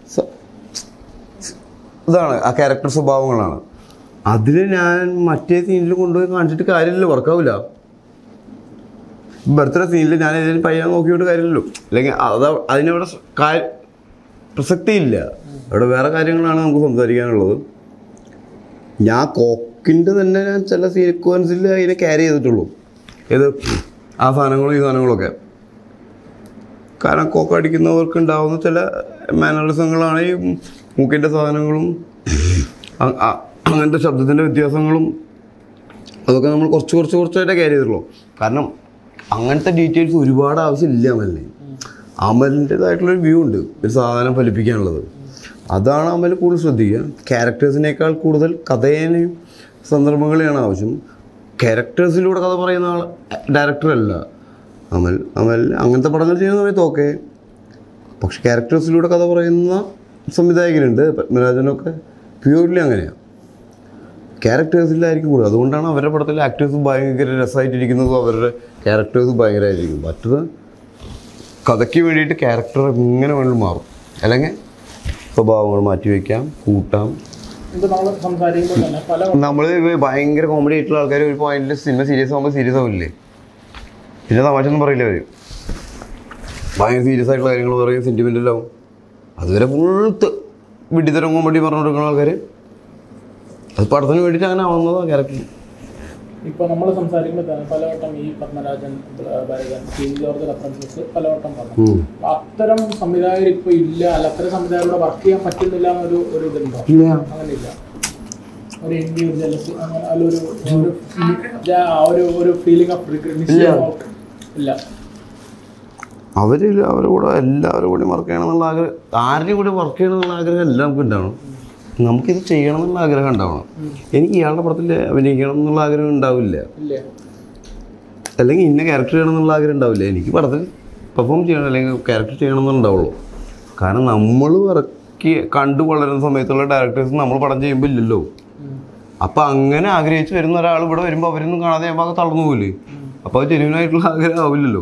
S1: ഇതാണ്, ആ ക്യാരക്ടർ സ്വഭാവങ്ങളാണ്. അതിൽ ഞാൻ മറ്റേ സീനിൽ കൊണ്ടുപോയി കാണിച്ചിട്ട് കാര്യമില്ലല്ലോ, വർക്കാവില്ല. ബർത്ത്ഡേ സീനിൽ ഞാൻ ഏതെങ്കിലും പയ്യാൻ നോക്കിയിട്ട് കാര്യമില്ലല്ലോ. അല്ലെങ്കിൽ അത് അതിനവിടെ പ്രസക്തിയില്ല. അവിടെ വേറെ കാര്യങ്ങളാണ് നമുക്ക് സംസാരിക്കാനുള്ളത്. ഞാൻ കോക്കിൻ്റെ തന്നെ ഞാൻ ചില സീക്വൻസിൽ അതിനെ ക്യാരി ചെയ്തിട്ടുള്ളൂ. ഏത് ആ സാധനങ്ങളും ഈ സാധനങ്ങളൊക്കെ. കാരണം കോക്ക് അടിക്കുന്നവർക്ക് ഉണ്ടാകുന്ന ചില മാനറിസങ്ങളാണ് ഈ മൂക്കിൻ്റെ സാധനങ്ങളും അങ്ങനത്തെ ശബ്ദത്തിൻ്റെ വ്യത്യാസങ്ങളും. അതൊക്കെ നമ്മൾ കുറച്ച് കുറച്ച് കുറച്ചായിട്ടേ ക്യാരി ചെയ്തിട്ടുള്ളൂ. കാരണം അങ്ങനത്തെ ഡീറ്റെയിൽസ് ഒരുപാട് ആവശ്യമില്ല അമലിന്. അമലിൻ്റെതായിട്ടുള്ളൊരു വ്യൂ ഉണ്ട് ഒരു സാധനം ഫലിപ്പിക്കാനുള്ളത്. അതാണ് അമൽ കൂടുതൽ ശ്രദ്ധിക്കുക. ക്യാരക്ടേഴ്സിനേക്കാൾ കൂടുതൽ കഥയേനെയും സന്ദർഭങ്ങളെയാണ് ആവശ്യം. ക്യാരക്ടേഴ്സിലൂടെ കഥ പറയുന്ന ആൾ ഡയറക്ടറല്ല അമൽ. അമൽ അങ്ങനത്തെ പടങ്ങൾ ചെയ്യുന്ന സമയത്ത് ഓക്കെ. പക്ഷെ ക്യാരക്ടേഴ്സിലൂടെ കഥ പറയുന്ന സംവിധായകരുണ്ട്. പത്മരാജനൊക്കെ പ്യൂർലി അങ്ങനെയാണ്, ക്യാരക്ടേഴ്സിലായിരിക്കും കൂടുതൽ. അതുകൊണ്ടാണ് അവരുടെ പടത്തിൽ ആക്ടേഴ്സ് ഭയങ്കര രസമായിട്ടിരിക്കുന്നതും അവരുടെ ക്യാരക്ടേഴ്സ് ഭയങ്കരമായിരിക്കും. മറ്റത് കഥയ്ക്ക് വേണ്ടിയിട്ട് ക്യാരക്ടർ എങ്ങനെ വേണമെങ്കിലും മാറും, അല്ലെങ്കിൽ സ്വഭാവങ്ങൾ മാറ്റിവെക്കാം, കൂട്ടാം. നമ്മൾ ഭയങ്കര കോമഡി ആയിട്ടുള്ള ആൾക്കാർ ഒരു പോയിന്റിൽ സിനിമ സീരിയസ് ആകുമ്പോൾ സീരിയസ് ആവില്ലേ? പിന്നെ തമാശ ഒന്നും പറയില്ല അവർ. ഭയങ്കര സീരിയസ് ആയിട്ടുള്ള കാര്യങ്ങൾ പറയും, സെൻറ്റിമെൻ്റലാവും. അതുവരെ ഫുള്ള് വിഡിത്തരം കോമഡി പറഞ്ഞു കൊടുക്കുന്ന ആൾക്കാർ അത് പടത്തിന് വേണ്ടിയിട്ട് അങ്ങനെ ആവുന്നതാണ് ക്യാരക്ടർ.
S3: ഇപ്പോൾ നമ്മൾ സംസാരിക്കുമ്പോൾ തന്നെ പലവട്ടം ഈ Padmarajan, Bharathan, T George references പലവട്ടം പറഞ്ഞു. അത്തരം സംവിധായകർ ഇപ്പോൾ ഇല്ല, അല്ല അത്തരം സംവിധായകരുടെ വർക്ക് ചെയ്യാൻ പറ്റുന്നില്ല എന്നൊരു ഒരു ഇതുണ്ടോ? അങ്ങനെ ഇല്ല. ഒരു ഇൻഡിവിജ്വൽസ് അങ്ങനെ അല്ലൊരു ഒരു ഒരു ഫീലിംഗ് ഓഫ് ഇല്ല.
S1: അവർ അവരുടെ കൂടെ എല്ലാവരും കൂടി വർക്ക് ചെയ്യണം എന്നുള്ള ആഗ്രഹം, ആരുടെയും കൂടി വർക്ക് ചെയ്യണം എന്നുള്ള ആഗ്രഹം എല്ലാം നമുക്ക് ഉണ്ടാവണം. നമുക്കിത് ചെയ്യണം എന്നുള്ള ആഗ്രഹം ഉണ്ടാവണം. എനിക്ക് ഇയാളുടെ പടത്തിൽ അഭിനയിക്കണം എന്നുള്ള ആഗ്രഹം ഉണ്ടാവില്ല, അല്ലെങ്കിൽ ഇന്ന ക്യാരക്ടർ ചെയ്യണം എന്നുള്ള ആഗ്രഹം ഉണ്ടാവില്ല. എനിക്ക് പടത്തിൽ പെർഫോം ചെയ്യണം അല്ലെങ്കിൽ ക്യാരക്ടർ ചെയ്യണം എന്നുണ്ടാവുള്ളൂ. കാരണം നമ്മൾ ഇറക്കി കണ്ടു വളരുന്ന സമയത്തുള്ള ഡയറക്ടേഴ്സ് നമ്മൾ പടം ചെയ്യുമ്പോൾ ഇല്ലല്ലോ. അപ്പം അങ്ങനെ ആഗ്രഹിച്ച് വരുന്ന ഒരാൾ ഇവിടെ വരുമ്പോൾ അവരൊന്നും കാണാതെ ഞാൻ ഭാഗത്ത് തളർന്നു പോകില്ലേ? അപ്പോൾ അത് ജെന്യൂനായിട്ടുള്ള ആഗ്രഹം ആവില്ലല്ലോ.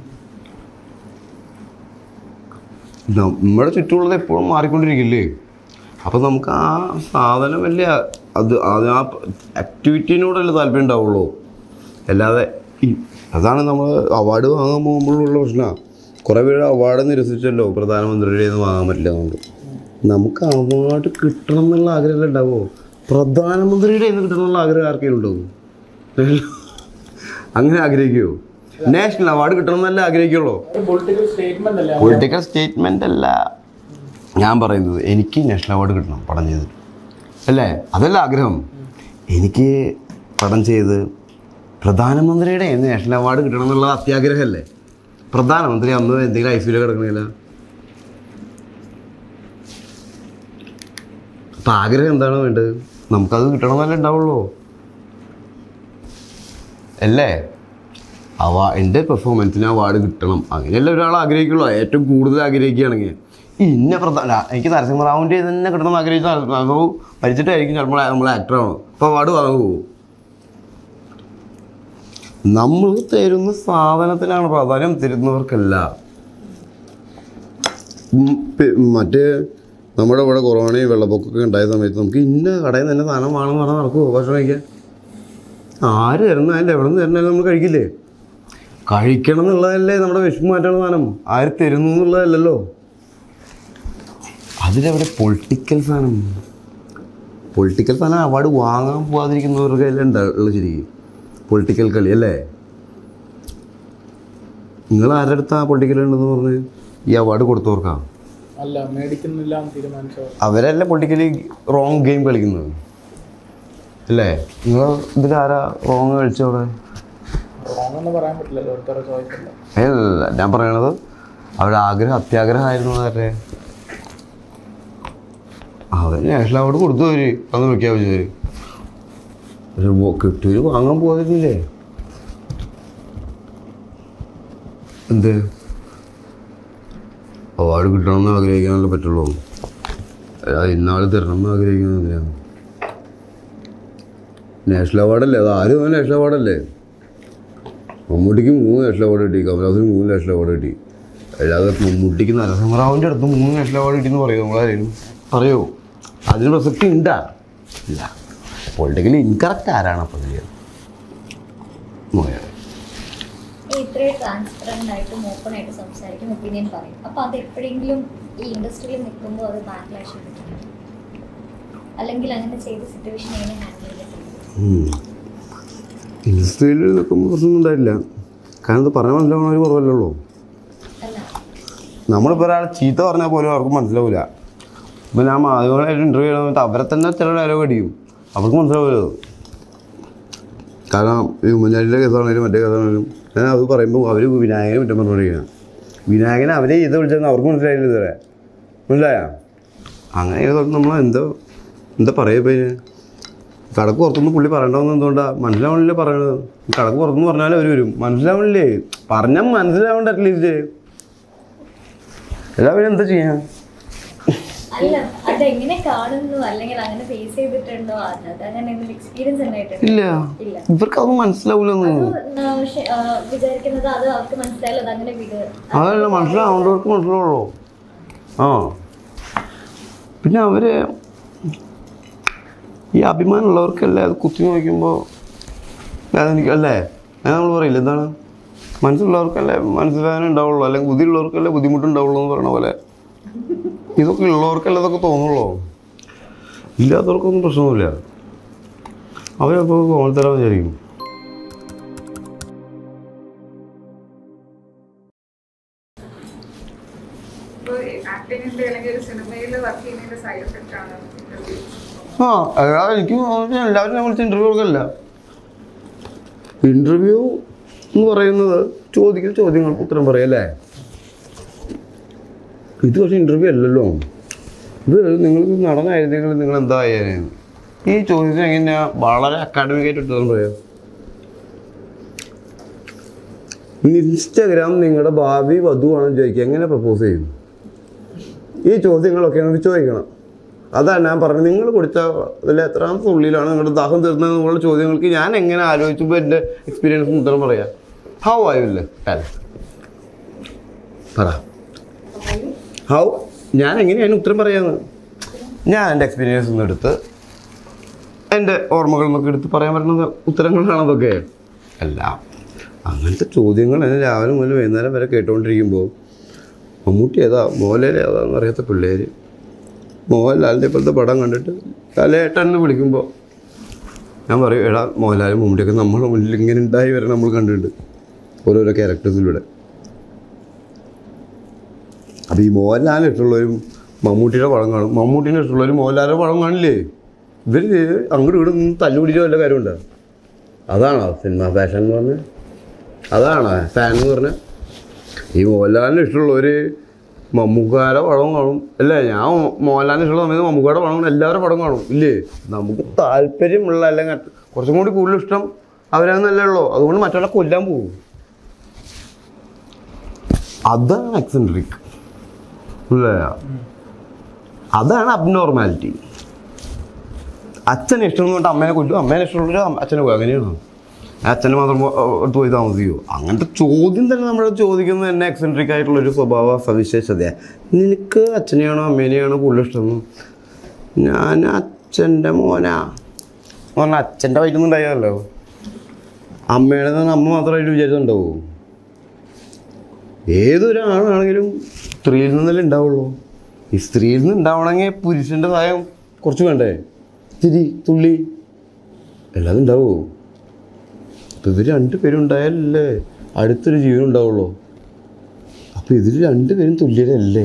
S1: നമ്മുടെ ചുറ്റുമുള്ളത് എപ്പോഴും മാറിക്കൊണ്ടിരിക്കില്ലേ? അപ്പം നമുക്ക് ആ സാധനം അല്ലേ അത് അത് ആ ആക്ടിവിറ്റീനോടല്ലേ താല്പര്യം ഉണ്ടാവുള്ളൂ. അല്ലാതെ അതാണ് നമ്മൾ അവാർഡ് വാങ്ങാൻ പോകുമ്പോഴുള്ള പ്രശ്നമാണ്. കുറേ പേര് അവാർഡ് നിരസിച്ചല്ലോ, പ്രധാനമന്ത്രിയുടെ നിന്ന് വാങ്ങാൻ പറ്റില്ല. നമുക്ക് നമുക്ക് അവാർഡ് കിട്ടണം എന്നുള്ള ആഗ്രഹമല്ലേ ഉണ്ടാവുമോ? പ്രധാനമന്ത്രിയുടെ നിന്ന് കിട്ടണം എന്നുള്ള ആഗ്രഹം ആർക്കെങ്കിലും ഉണ്ടാവും? അങ്ങനെ ആഗ്രഹിക്കുമോ? നാഷണൽ അവാർഡ് കിട്ടണം എന്നല്ല ആഗ്രഹിക്കുള്ളൂ. പൊളിറ്റിക്കൽ സ്റ്റേറ്റ്മെൻ്റ് അല്ല ഞാൻ പറയുന്നത്. എനിക്ക് നാഷണൽ അവാർഡ് കിട്ടണം പടം ചെയ്ത്, അല്ലേ? അതല്ല ആഗ്രഹം. എനിക്ക് പടം ചെയ്ത് പ്രധാനമന്ത്രിയുടെ എന്ന് നാഷണൽ അവാർഡ് കിട്ടണം എന്നുള്ളത് അത്യാഗ്രഹമല്ലേ? പ്രധാനമന്ത്രി അന്ന് എന്തെങ്കിലും ഐ സിയിലൊക്കെ കിടക്കണില്ല. അപ്പം ആഗ്രഹം എന്താണ് വേണ്ടത്? നമുക്കത് കിട്ടണമെന്നല്ലേ ഉണ്ടാവുള്ളൂ, അല്ലേ? അവാ എൻ്റെ പെർഫോമൻസിന് അവാർഡ് കിട്ടണം അങ്ങനെയല്ല ഒരാൾ ആഗ്രഹിക്കുള്ളൂ. ഏറ്റവും കൂടുതൽ ആഗ്രഹിക്കുകയാണെങ്കിൽ ഇന്ന പ്രധാന എനിക്ക് നരസിംഹറാവുൻ്റെ തന്നെ കിട്ടണം എന്ന് ആഗ്രഹിച്ചാൽ മരിച്ചിട്ടായിരിക്കും ചിലപ്പോൾ നമ്മൾ ആക്ടറാണ്, അപ്പോൾ അവാർഡ് വാങ്ങാൻ പോകും. നമ്മൾ തരുന്ന സാധനത്തിനാണ് പ്രാധാന്യം, തരുന്നവർക്കല്ല. മറ്റേ നമ്മുടെ ഇവിടെ കൊറോണയും വെള്ളപ്പൊക്കമൊക്കെ ഉണ്ടായ സമയത്ത് നമുക്ക് ഇന്ന കടയിൽ നിന്ന് തന്നെ സാധനം വേണമെന്ന് പറഞ്ഞാൽ നടക്കുമോ ഭക്ഷണം കഴിക്കാൻ? ആര് തരുന്നതല്ലേ, എവിടെ നിന്ന് തരുന്നാലും നമ്മൾ കഴിക്കില്ലേ? കഴിക്കണം എന്നുള്ളതല്ലേ നമ്മുടെ വിഷമം മാറ്റാനുള്ള സാധനം, ആര് തരുന്നു എന്നുള്ളതല്ലല്ലോ. അതിലെവിടെ പൊളിറ്റിക്കൽ സാധനം? പൊളിറ്റിക്കൽ സാധനം അവാർഡ് വാങ്ങാൻ പോകാതിരിക്കുന്നവർക്ക് എല്ലാം ഉണ്ടാവുള്ളൂ ശരിക്കും. പൊളിറ്റിക്കൽ കളി അല്ലേ? നിങ്ങൾ ആരുടെ അടുത്താ പൊളിറ്റിക്കൽ ഉണ്ടെന്ന് പറഞ്ഞ് ഈ അവാർഡ് കൊടുത്തവർക്കാണ്?
S3: അല്ല, മേടിക്കുന്നില്ല തീരുമാനിച്ചോ?
S1: അവരല്ലേ പൊളിറ്റിക്കലി റോങ് ഗെയിം കളിക്കുന്നത്, അല്ലേ? നിങ്ങൾ ഇതിലാരാ റോങ് കളിച്ചവിടെ?
S3: റോങ് എന്ന് പറയാൻ പറ്റില്ല, ഓരോരുത്തരുടെ ചോയ്സ് അല്ല.
S1: ഏതല്ല ഞാൻ പറയണത് അവരുടെ ആഗ്രഹം അത്യാഗ്രഹമായിരുന്നു അവരുടെ. അവര് നാഷണൽ അവാർഡ് കൊടുത്തു അവര് അന്ന് പ്രഖ്യാപിച്ചവര്. പക്ഷെ കിട്ടൂര് വാങ്ങാൻ പോയിരുന്നില്ലേ? എന്ത് അവാർഡ് കിട്ടണമെന്ന് ആഗ്രഹിക്കാനല്ലേ പറ്റുള്ളൂ. ഇന്നാൾ തരണമെന്ന് ആഗ്രഹിക്കുന്നത് എന്തിനാണ്? നാഷണൽ അവാർഡല്ലേ, അത് ആരും നാഷണൽ അവാർഡല്ലേ. മമ്മൂട്ടിക്ക് മൂന്ന് നാഷണൽ അവാർഡ് കിട്ടി, കമലഹാസന് മൂന്ന് നാഷണൽ അവാർഡ് കിട്ടി. അല്ലാതെ മമ്മൂട്ടിക്ക് നരസിംഹറാവുവിൻ്റെ അടുത്ത് മൂന്ന് നാഷണൽ അവാർഡ് കിട്ടിയെന്ന് പറയുമോ നമ്മളാരും? പറയോ? അതിന് പ്രസക്തി ഉണ്ടാ? ഇല്ല. പൊളിറ്റിക്കലി ഇൻകറക്റ്റ് ആരാണ് അപ്പം മോയ?
S6: ഇത്രയും ട്രാൻസ്പെറൻ്റ് ആയിട്ടും ഓപ്പൺ ആയിട്ട് സംസാരിക്കും, ഒപ്പീനിയൻ പറയും. അപ്പോൾ അത് എപ്പോഴെങ്കിലും ഈ ഇൻഡസ്ട്രിയിൽ നിൽക്കുമ്പോൾ അത് ബാക്ക്ലാഷ് കിട്ടും, അല്ലെങ്കിൽ അങ്ങനെ ചെയ്ത സിറ്റുവേഷൻ എങ്ങനെ ഹാൻഡിൽ ചെയ്യും?
S1: ഇൻഡസ്ട്രിയിൽ നിൽക്കുമ്പോൾ പ്രശ്നമൊന്നും ഉണ്ടായില്ല. കാരണം ഇത് പറഞ്ഞാൽ മനസ്സിലാവണ ഒരു കുറവല്ലല്ലോ. നമ്മളിപ്പോൾ ഒരാളെ ചീത്ത പറഞ്ഞാൽ പോലും അവർക്ക് മനസ്സിലാവില്ല. ഇപ്പം ഞാൻ മാധ്യമങ്ങളായിട്ട് ഇൻ്റർവ്യൂ ചെയ്യണ സമയത്ത് അവരെ തന്നെ ചില ഡയലോഗ് അടിക്കും, അവർക്ക് മനസ്സിലാവില്ല. കാരണം ഈ ഉമ്മൻചാണ്ടിയുടെ കേസാണെങ്കിലും മറ്റേ കേസാണെങ്കിലും ഞാൻ അത് പറയുമ്പോൾ അവർ വിനായകനെ കുറ്റം പറഞ്ഞുകൊണ്ടിരിക്കുകയാണ്. വിനായകനെ അവരെ ചെയ്ത് വിളിച്ചതെന്ന് അവർക്ക് മനസ്സിലായില്ല ഇതുവരെ. മനസ്സിലായ? അങ്ങനെ ചെയ്തോട്ട് നമ്മൾ എന്താ എന്താ പറയുക? ഇപ്പം ഇതിന് കടക്ക് പുറത്തുനിന്ന് പുള്ളി പറയണമെന്ന് എന്തുകൊണ്ടാണ്? മനസ്സിലാവണില്ലേ പറയണത്? കടക്ക് പുറത്തുനിന്ന് പറഞ്ഞാൽ അവർ വരും. മനസ്സിലാവണില്ലേ? പറഞ്ഞാൽ മനസ്സിലാവേണ്ട അറ്റ്ലീസ്റ്റ്. എല്ലാവരും എന്താ ചെയ്യാൻ?
S6: അല്ല, അതെങ്ങനെ കാണുന്നു അല്ലെങ്കിൽ അങ്ങനെ ഫേസ് ചെയ്തിട്ടുണ്ടോ? അതങ്ങനെ എക്സ്പീരിയൻസ് ഉണ്ടായിട്ടുണ്ടോ?
S1: ഇല്ല, ഇവർക്ക് അതൊന്നും മനസ്സിലാവില്ലെന്ന്
S6: വിചാരിക്കുന്നത്. അത് അവർക്ക് മനസ്സിലായാലും അതങ്ങനെ
S1: അതല്ല, മനസ്സിലാവേണ്ടവർക്ക് മനസ്സിലാവുള്ളൂ. ആ പിന്നെ അവര് ഈ അഭിമാനമുള്ളവർക്കല്ലേ അത് കുത്തി നോക്കുമ്പോൾ അതെനിക്ക് അല്ലേ ഞാൻ നമ്മൾ പറയില്ല എന്താണ് മനസ്സിലുള്ളവർക്കല്ലേ മനസ്സിലാകാൻ ഉണ്ടാവുള്ളൂ, അല്ലെങ്കിൽ ബുദ്ധിയുള്ളവർക്കല്ലേ ബുദ്ധിമുട്ടുണ്ടാവുള്ളൂ എന്ന് പറയണ പോലെ ഇതൊക്കെ ഉള്ളവർക്കല്ലേ അതൊക്കെ തോന്നുള്ളൂ. ഇല്ലാത്തവർക്കൊന്നും പ്രശ്നമില്ല. അവരപ്പോൾ കോമൾത്തരം വിചാരിക്കും. ആ എനിക്ക് എല്ലാവരും ഞാൻ വിളിച്ച ഇൻ്റർവ്യൂ കൊടുക്കല്ല. ഇൻ്റർവ്യൂ എന്ന് പറയുന്നത് ചോദിക്കുന്ന ചോദ്യങ്ങൾക്ക് ഉത്തരം പറയല്ലേ. ഇത് പക്ഷേ ഇൻ്റർവ്യൂ അല്ലല്ലോ. ഇത് നിങ്ങൾക്ക് നടനായിരുന്നെങ്കിൽ നിങ്ങൾ എന്താ ചെയ്യാൻ? ഈ ചോദ്യത്തിന് എങ്ങനെയാ വളരെ അക്കാഡമിക്കായിട്ട് ഉത്തരം പറയാം. ഇൻസ്റ്റാഗ്രാം നിങ്ങളുടെ ഭാവി വധുവാണെന്ന് ചോദിക്കുക, എങ്ങനെ പ്രപ്പോസ് ചെയ്യും? ഈ ചോദ്യങ്ങളൊക്കെ നമുക്ക് ചോദിക്കണം. അതാണ് ഞാൻ പറഞ്ഞത്. നിങ്ങൾ കൊടുത്ത അതിൽ എത്രാമത്തെ ഉള്ളിലാണ് നിങ്ങളുടെ ദാഹം തീർന്നത് എന്നുള്ള ചോദ്യങ്ങൾക്ക് ഞാൻ എങ്ങനെ ആലോചിച്ചപ്പോൾ എൻ്റെ എക്സ്പീരിയൻസ് ഉത്തരം പറയാം. ഹൗ ആയില്ലേ പറ ഹൗ ഞാൻ എങ്ങനെയാണ് ഉത്തരം പറയാന്ന്? ഞാൻ എൻ്റെ എക്സ്പീരിയൻസ് ഒന്നും എടുത്ത് എൻ്റെ ഓർമ്മകളിൽ നിന്നൊക്കെ എടുത്ത് പറയാൻ പറ്റുന്ന ഉത്തരങ്ങളാണ് അതൊക്കെ. അല്ല, അങ്ങനത്തെ ചോദ്യങ്ങൾ എന്നെ രാവിലെ മുതൽ വൈകുന്നേരം വരെ കേട്ടുകൊണ്ടിരിക്കുമ്പോൾ മമ്മൂട്ടി ഏതാ മോഹൻലാൽ ഏതാന്ന് അറിയാത്ത പിള്ളേർ മോഹൻലാലിൻ്റെ ഇപ്പോഴത്തെ പടം കണ്ടിട്ട് ലാലേട്ടൻ എന്ന് വിളിക്കുമ്പോൾ ഞാൻ പറയും, എടാ മോഹൻലാലും മമ്മൂട്ടിയൊക്കെ നമ്മുടെ മുന്നിൽ ഇങ്ങനെ ഉണ്ടായി വരെ നമ്മൾ കണ്ടിട്ടുണ്ട് ഓരോരോ ക്യാരക്ടേഴ്സിലൂടെ. അപ്പോൾ ഈ മോഹൻലാലിന് ഇഷ്ടമുള്ളവരും മമ്മൂട്ടിയുടെ പടം കാണും, മമ്മൂട്ടീനെ ഇഷ്ടമുള്ളവരും മോഹൻലാലിൻ്റെ പടം കാണില്ലേ? ഇവർ അങ്ങോട്ടും ഇവിടെ നിന്ന് തല്ലുപിടിച്ചോ വല്ല കാര്യമുണ്ടോ? അതാണോ സിനിമ ഫാഷൻ എന്ന് പറഞ്ഞാൽ? അതാണോ ഫാൻ എന്ന് പറഞ്ഞാൽ? ഈ മോഹൻലാലിന് ഇഷ്ടമുള്ളവർ മമ്മൂക്കാരുടെ പടം കാണും അല്ലേ? ഞാൻ മോഹൻലാലിന് ഇഷ്ടമുള്ള സമയത്ത് മമ്മൂക്കയുടെ പടം കാണും, എല്ലാവരും പടം കാണും ഇല്ലേ? നമുക്ക് താല്പര്യമുള്ള അല്ലെങ്കിൽ കുറച്ചും കൂടി കൂടുതൽ ഇഷ്ടം അവരാന്നല്ലേ ഉള്ളൂ. അതുകൊണ്ട് മറ്റൊരാളെ കൊല്ലാൻ പോകും. അതാണ് എക്സെൻട്രിക് അല്ലേ? അതാണ് അബ്നോർമാലിറ്റി. അച്ഛനെ ഇഷ്ടം എന്ന് പറഞ്ഞിട്ട് അമ്മേനെ കൊല്ലും, അമ്മേനെ ഇഷ്ടമുള്ളൊരു അച്ഛനെ പോകും. അങ്ങനെയാണോ? അച്ഛനെ മാത്രം എടുത്ത് പോയി താമസിക്കുമോ? അങ്ങനത്തെ ചോദ്യം തന്നെ നമ്മൾ ചോദിക്കുന്നത് തന്നെ എക്സെൻട്രിക് ആയിട്ടുള്ളൊരു സ്വഭാവ സവിശേഷതയാണ്. നിനക്ക് അച്ഛനെയാണോ അമ്മേനെയാണോ കൂടുതൽ ഇഷ്ടം? ഞാൻ അച്ഛൻ്റെ മോനാ പറഞ്ഞാൽ അച്ഛൻ്റെ വയറ്റൊന്നും ഉണ്ടായതല്ലോ. അമ്മയുടെ തന്നെ അമ്മ മാത്രമായിട്ട് വിചാരിച്ചുണ്ടാവുമോ? ഏതൊരാളാണെങ്കിലും സ്ത്രീയിൽ നിന്നല്ലേ ഉണ്ടാവുള്ളൂ. ഈ സ്ത്രീയിൽ നിന്ന് ഉണ്ടാവണമെങ്കിൽ പുരുഷൻ്റെ സഹായം കുറച്ച് വേണ്ടേ? ഇത്തിരി തുള്ളി എല്ലാതും ഉണ്ടാവുമോ? അപ്പം ഇവർ രണ്ടുപേരും ഉണ്ടായാലല്ലേ അടുത്തൊരു ജീവൻ ഉണ്ടാവുള്ളൂ. അപ്പം ഇതിൽ രണ്ടുപേരും തുല്യരല്ലേ?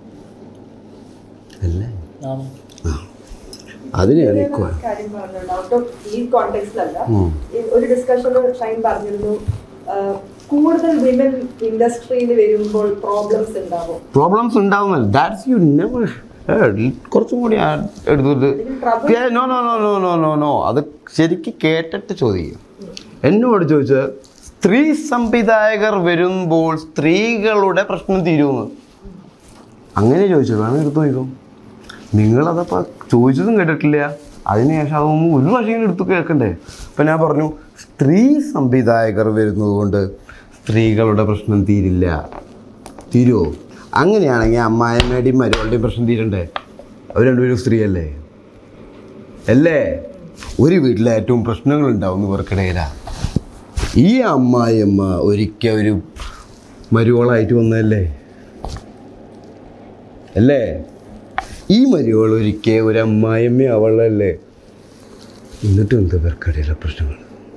S1: അല്ലേ? ആ അതിനെയാണ്
S2: കാര്യം പറഞ്ഞിട്ടുണ്ട്. ഔട്ട് ഓഫ് ഈ കോണ്ടെക്സ്റ്റിലല്ല, ഒരു ഡിസ്കഷനിൽ ഷൈൻ പറഞ്ഞിരുന്നു കൂടുതൽ വിമൻ ഇൻഡസ്ട്രിയിൽ വരുമ്പോൾ പ്രോബ്ലംസ് ഉണ്ടാവും?
S1: പ്രോബ്ലംസ് ഉണ്ടാവുന്നല്ല, ദാറ്റ്സ് യു നെവർ കുറച്ചും കൂടി എടുത്തിട്ട് no no no no no no no അത് ശരിക്കും കേട്ടിട്ട് ചോദിക്കും. എന്നോട് ചോദിച്ചാൽ സ്ത്രീ സംവിധായകർ വരുമ്പോൾ സ്ത്രീകളുടെ പ്രശ്നം തീരുമെന്ന് അങ്ങനെ ചോദിച്ചു. വേണം എടുത്തു നോക്കും. നിങ്ങളതപ്പോൾ ചോദിച്ചതും കേട്ടിട്ടില്ല, അതിനുശേഷം അതൊന്നും ഒരു പ്രാവശ്യം എടുത്ത് കേൾക്കണ്ടേ. അപ്പം ഞാൻ പറഞ്ഞു സ്ത്രീ സംവിധായകർ വരുന്നത് കൊണ്ട് സ്ത്രീകളുടെ പ്രശ്നം തീരില്ല. തീരുമോ? അങ്ങനെയാണെങ്കിൽ അമ്മായിമ്മയുടെയും മരുകളുടെയും പ്രശ്നം തീരണ്ടേ? അവർ രണ്ടുപേരും സ്ത്രീയല്ലേ അല്ലേ? ഒരു വീട്ടിലെ ഏറ്റവും പ്രശ്നങ്ങളുണ്ടാവുന്ന ഇവർക്കിടയിലാണ്. ഈ അമ്മായിയമ്മ ഒരിക്കൽ ഒരു മരുവളായിട്ട് വന്നതല്ലേ അല്ലേ? ഈ മരുവൾ ഒരിക്കൽ ഒരു അമ്മായിയമ്മ അവളല്ലേ? എന്നിട്ടും എന്താ ഇവർക്കിടയിലെ പ്രശ്നങ്ങൾ?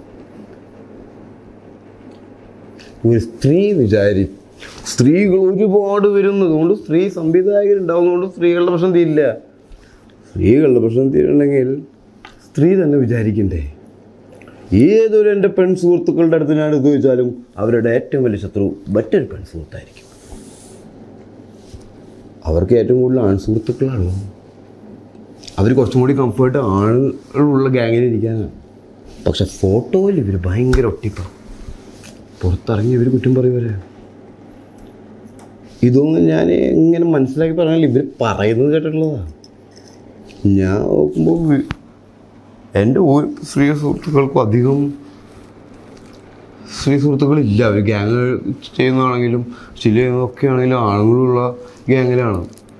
S1: ഒരു സ്ത്രീ വിചാരി സ്ത്രീകൾ ഒരുപാട് വരുന്നതുകൊണ്ട് സ്ത്രീ സംവിധായകരുണ്ടാവുന്നതുകൊണ്ട് സ്ത്രീകളുടെ പ്രശ്നം തീരില്ല. സ്ത്രീകളുടെ പ്രശ്നം തീരണമെങ്കിൽ സ്ത്രീ തന്നെ വിചാരിക്കണ്ടേ? ഏതൊരു എൻ്റെ പെൺ സുഹൃത്തുക്കളുടെ അടുത്ത് ഞാൻ ഇത് ചോദിച്ചാലും അവരുടെ ഏറ്റവും വലിയ ശത്രു മറ്റൊരു പെൺ സുഹൃത്തായിരിക്കും. അവർക്ക് ഏറ്റവും കൂടുതൽ ആൺ സുഹൃത്തുക്കളാണ്. അവർ കുറച്ചും കൂടി കംഫേർട്ട് ആളുകളുള്ള ഗ്യാങ്ങിലിരിക്കാനാണ്. പക്ഷെ ഫോട്ടോയിൽ ഇവർ ഭയങ്കര ഒട്ടിപ്പാണ്. പുറത്തിറങ്ങി ഇവർ കുറ്റം പറയുവരെ. ഇതൊന്നും ഞാൻ എങ്ങനെ മനസ്സിലാക്കി പറഞ്ഞാൽ ഇവർ പറയുന്നത് കേട്ടിട്ടുള്ളതാണ്. ഞാൻ നോക്കുമ്പോൾ എൻ്റെ ഒരു സ്ത്രീ സുഹൃത്തുക്കൾക്കും അധികം സ്ത്രീ സുഹൃത്തുക്കളില്ല. അവർ ഗ്യാങ് ചെയ്യുന്നതാണെങ്കിലും ചില ചെയ്യുന്നതൊക്കെ ആണെങ്കിലും ആണുങ്ങളുള്ള ഗ്യാങ്ങിലാണ്.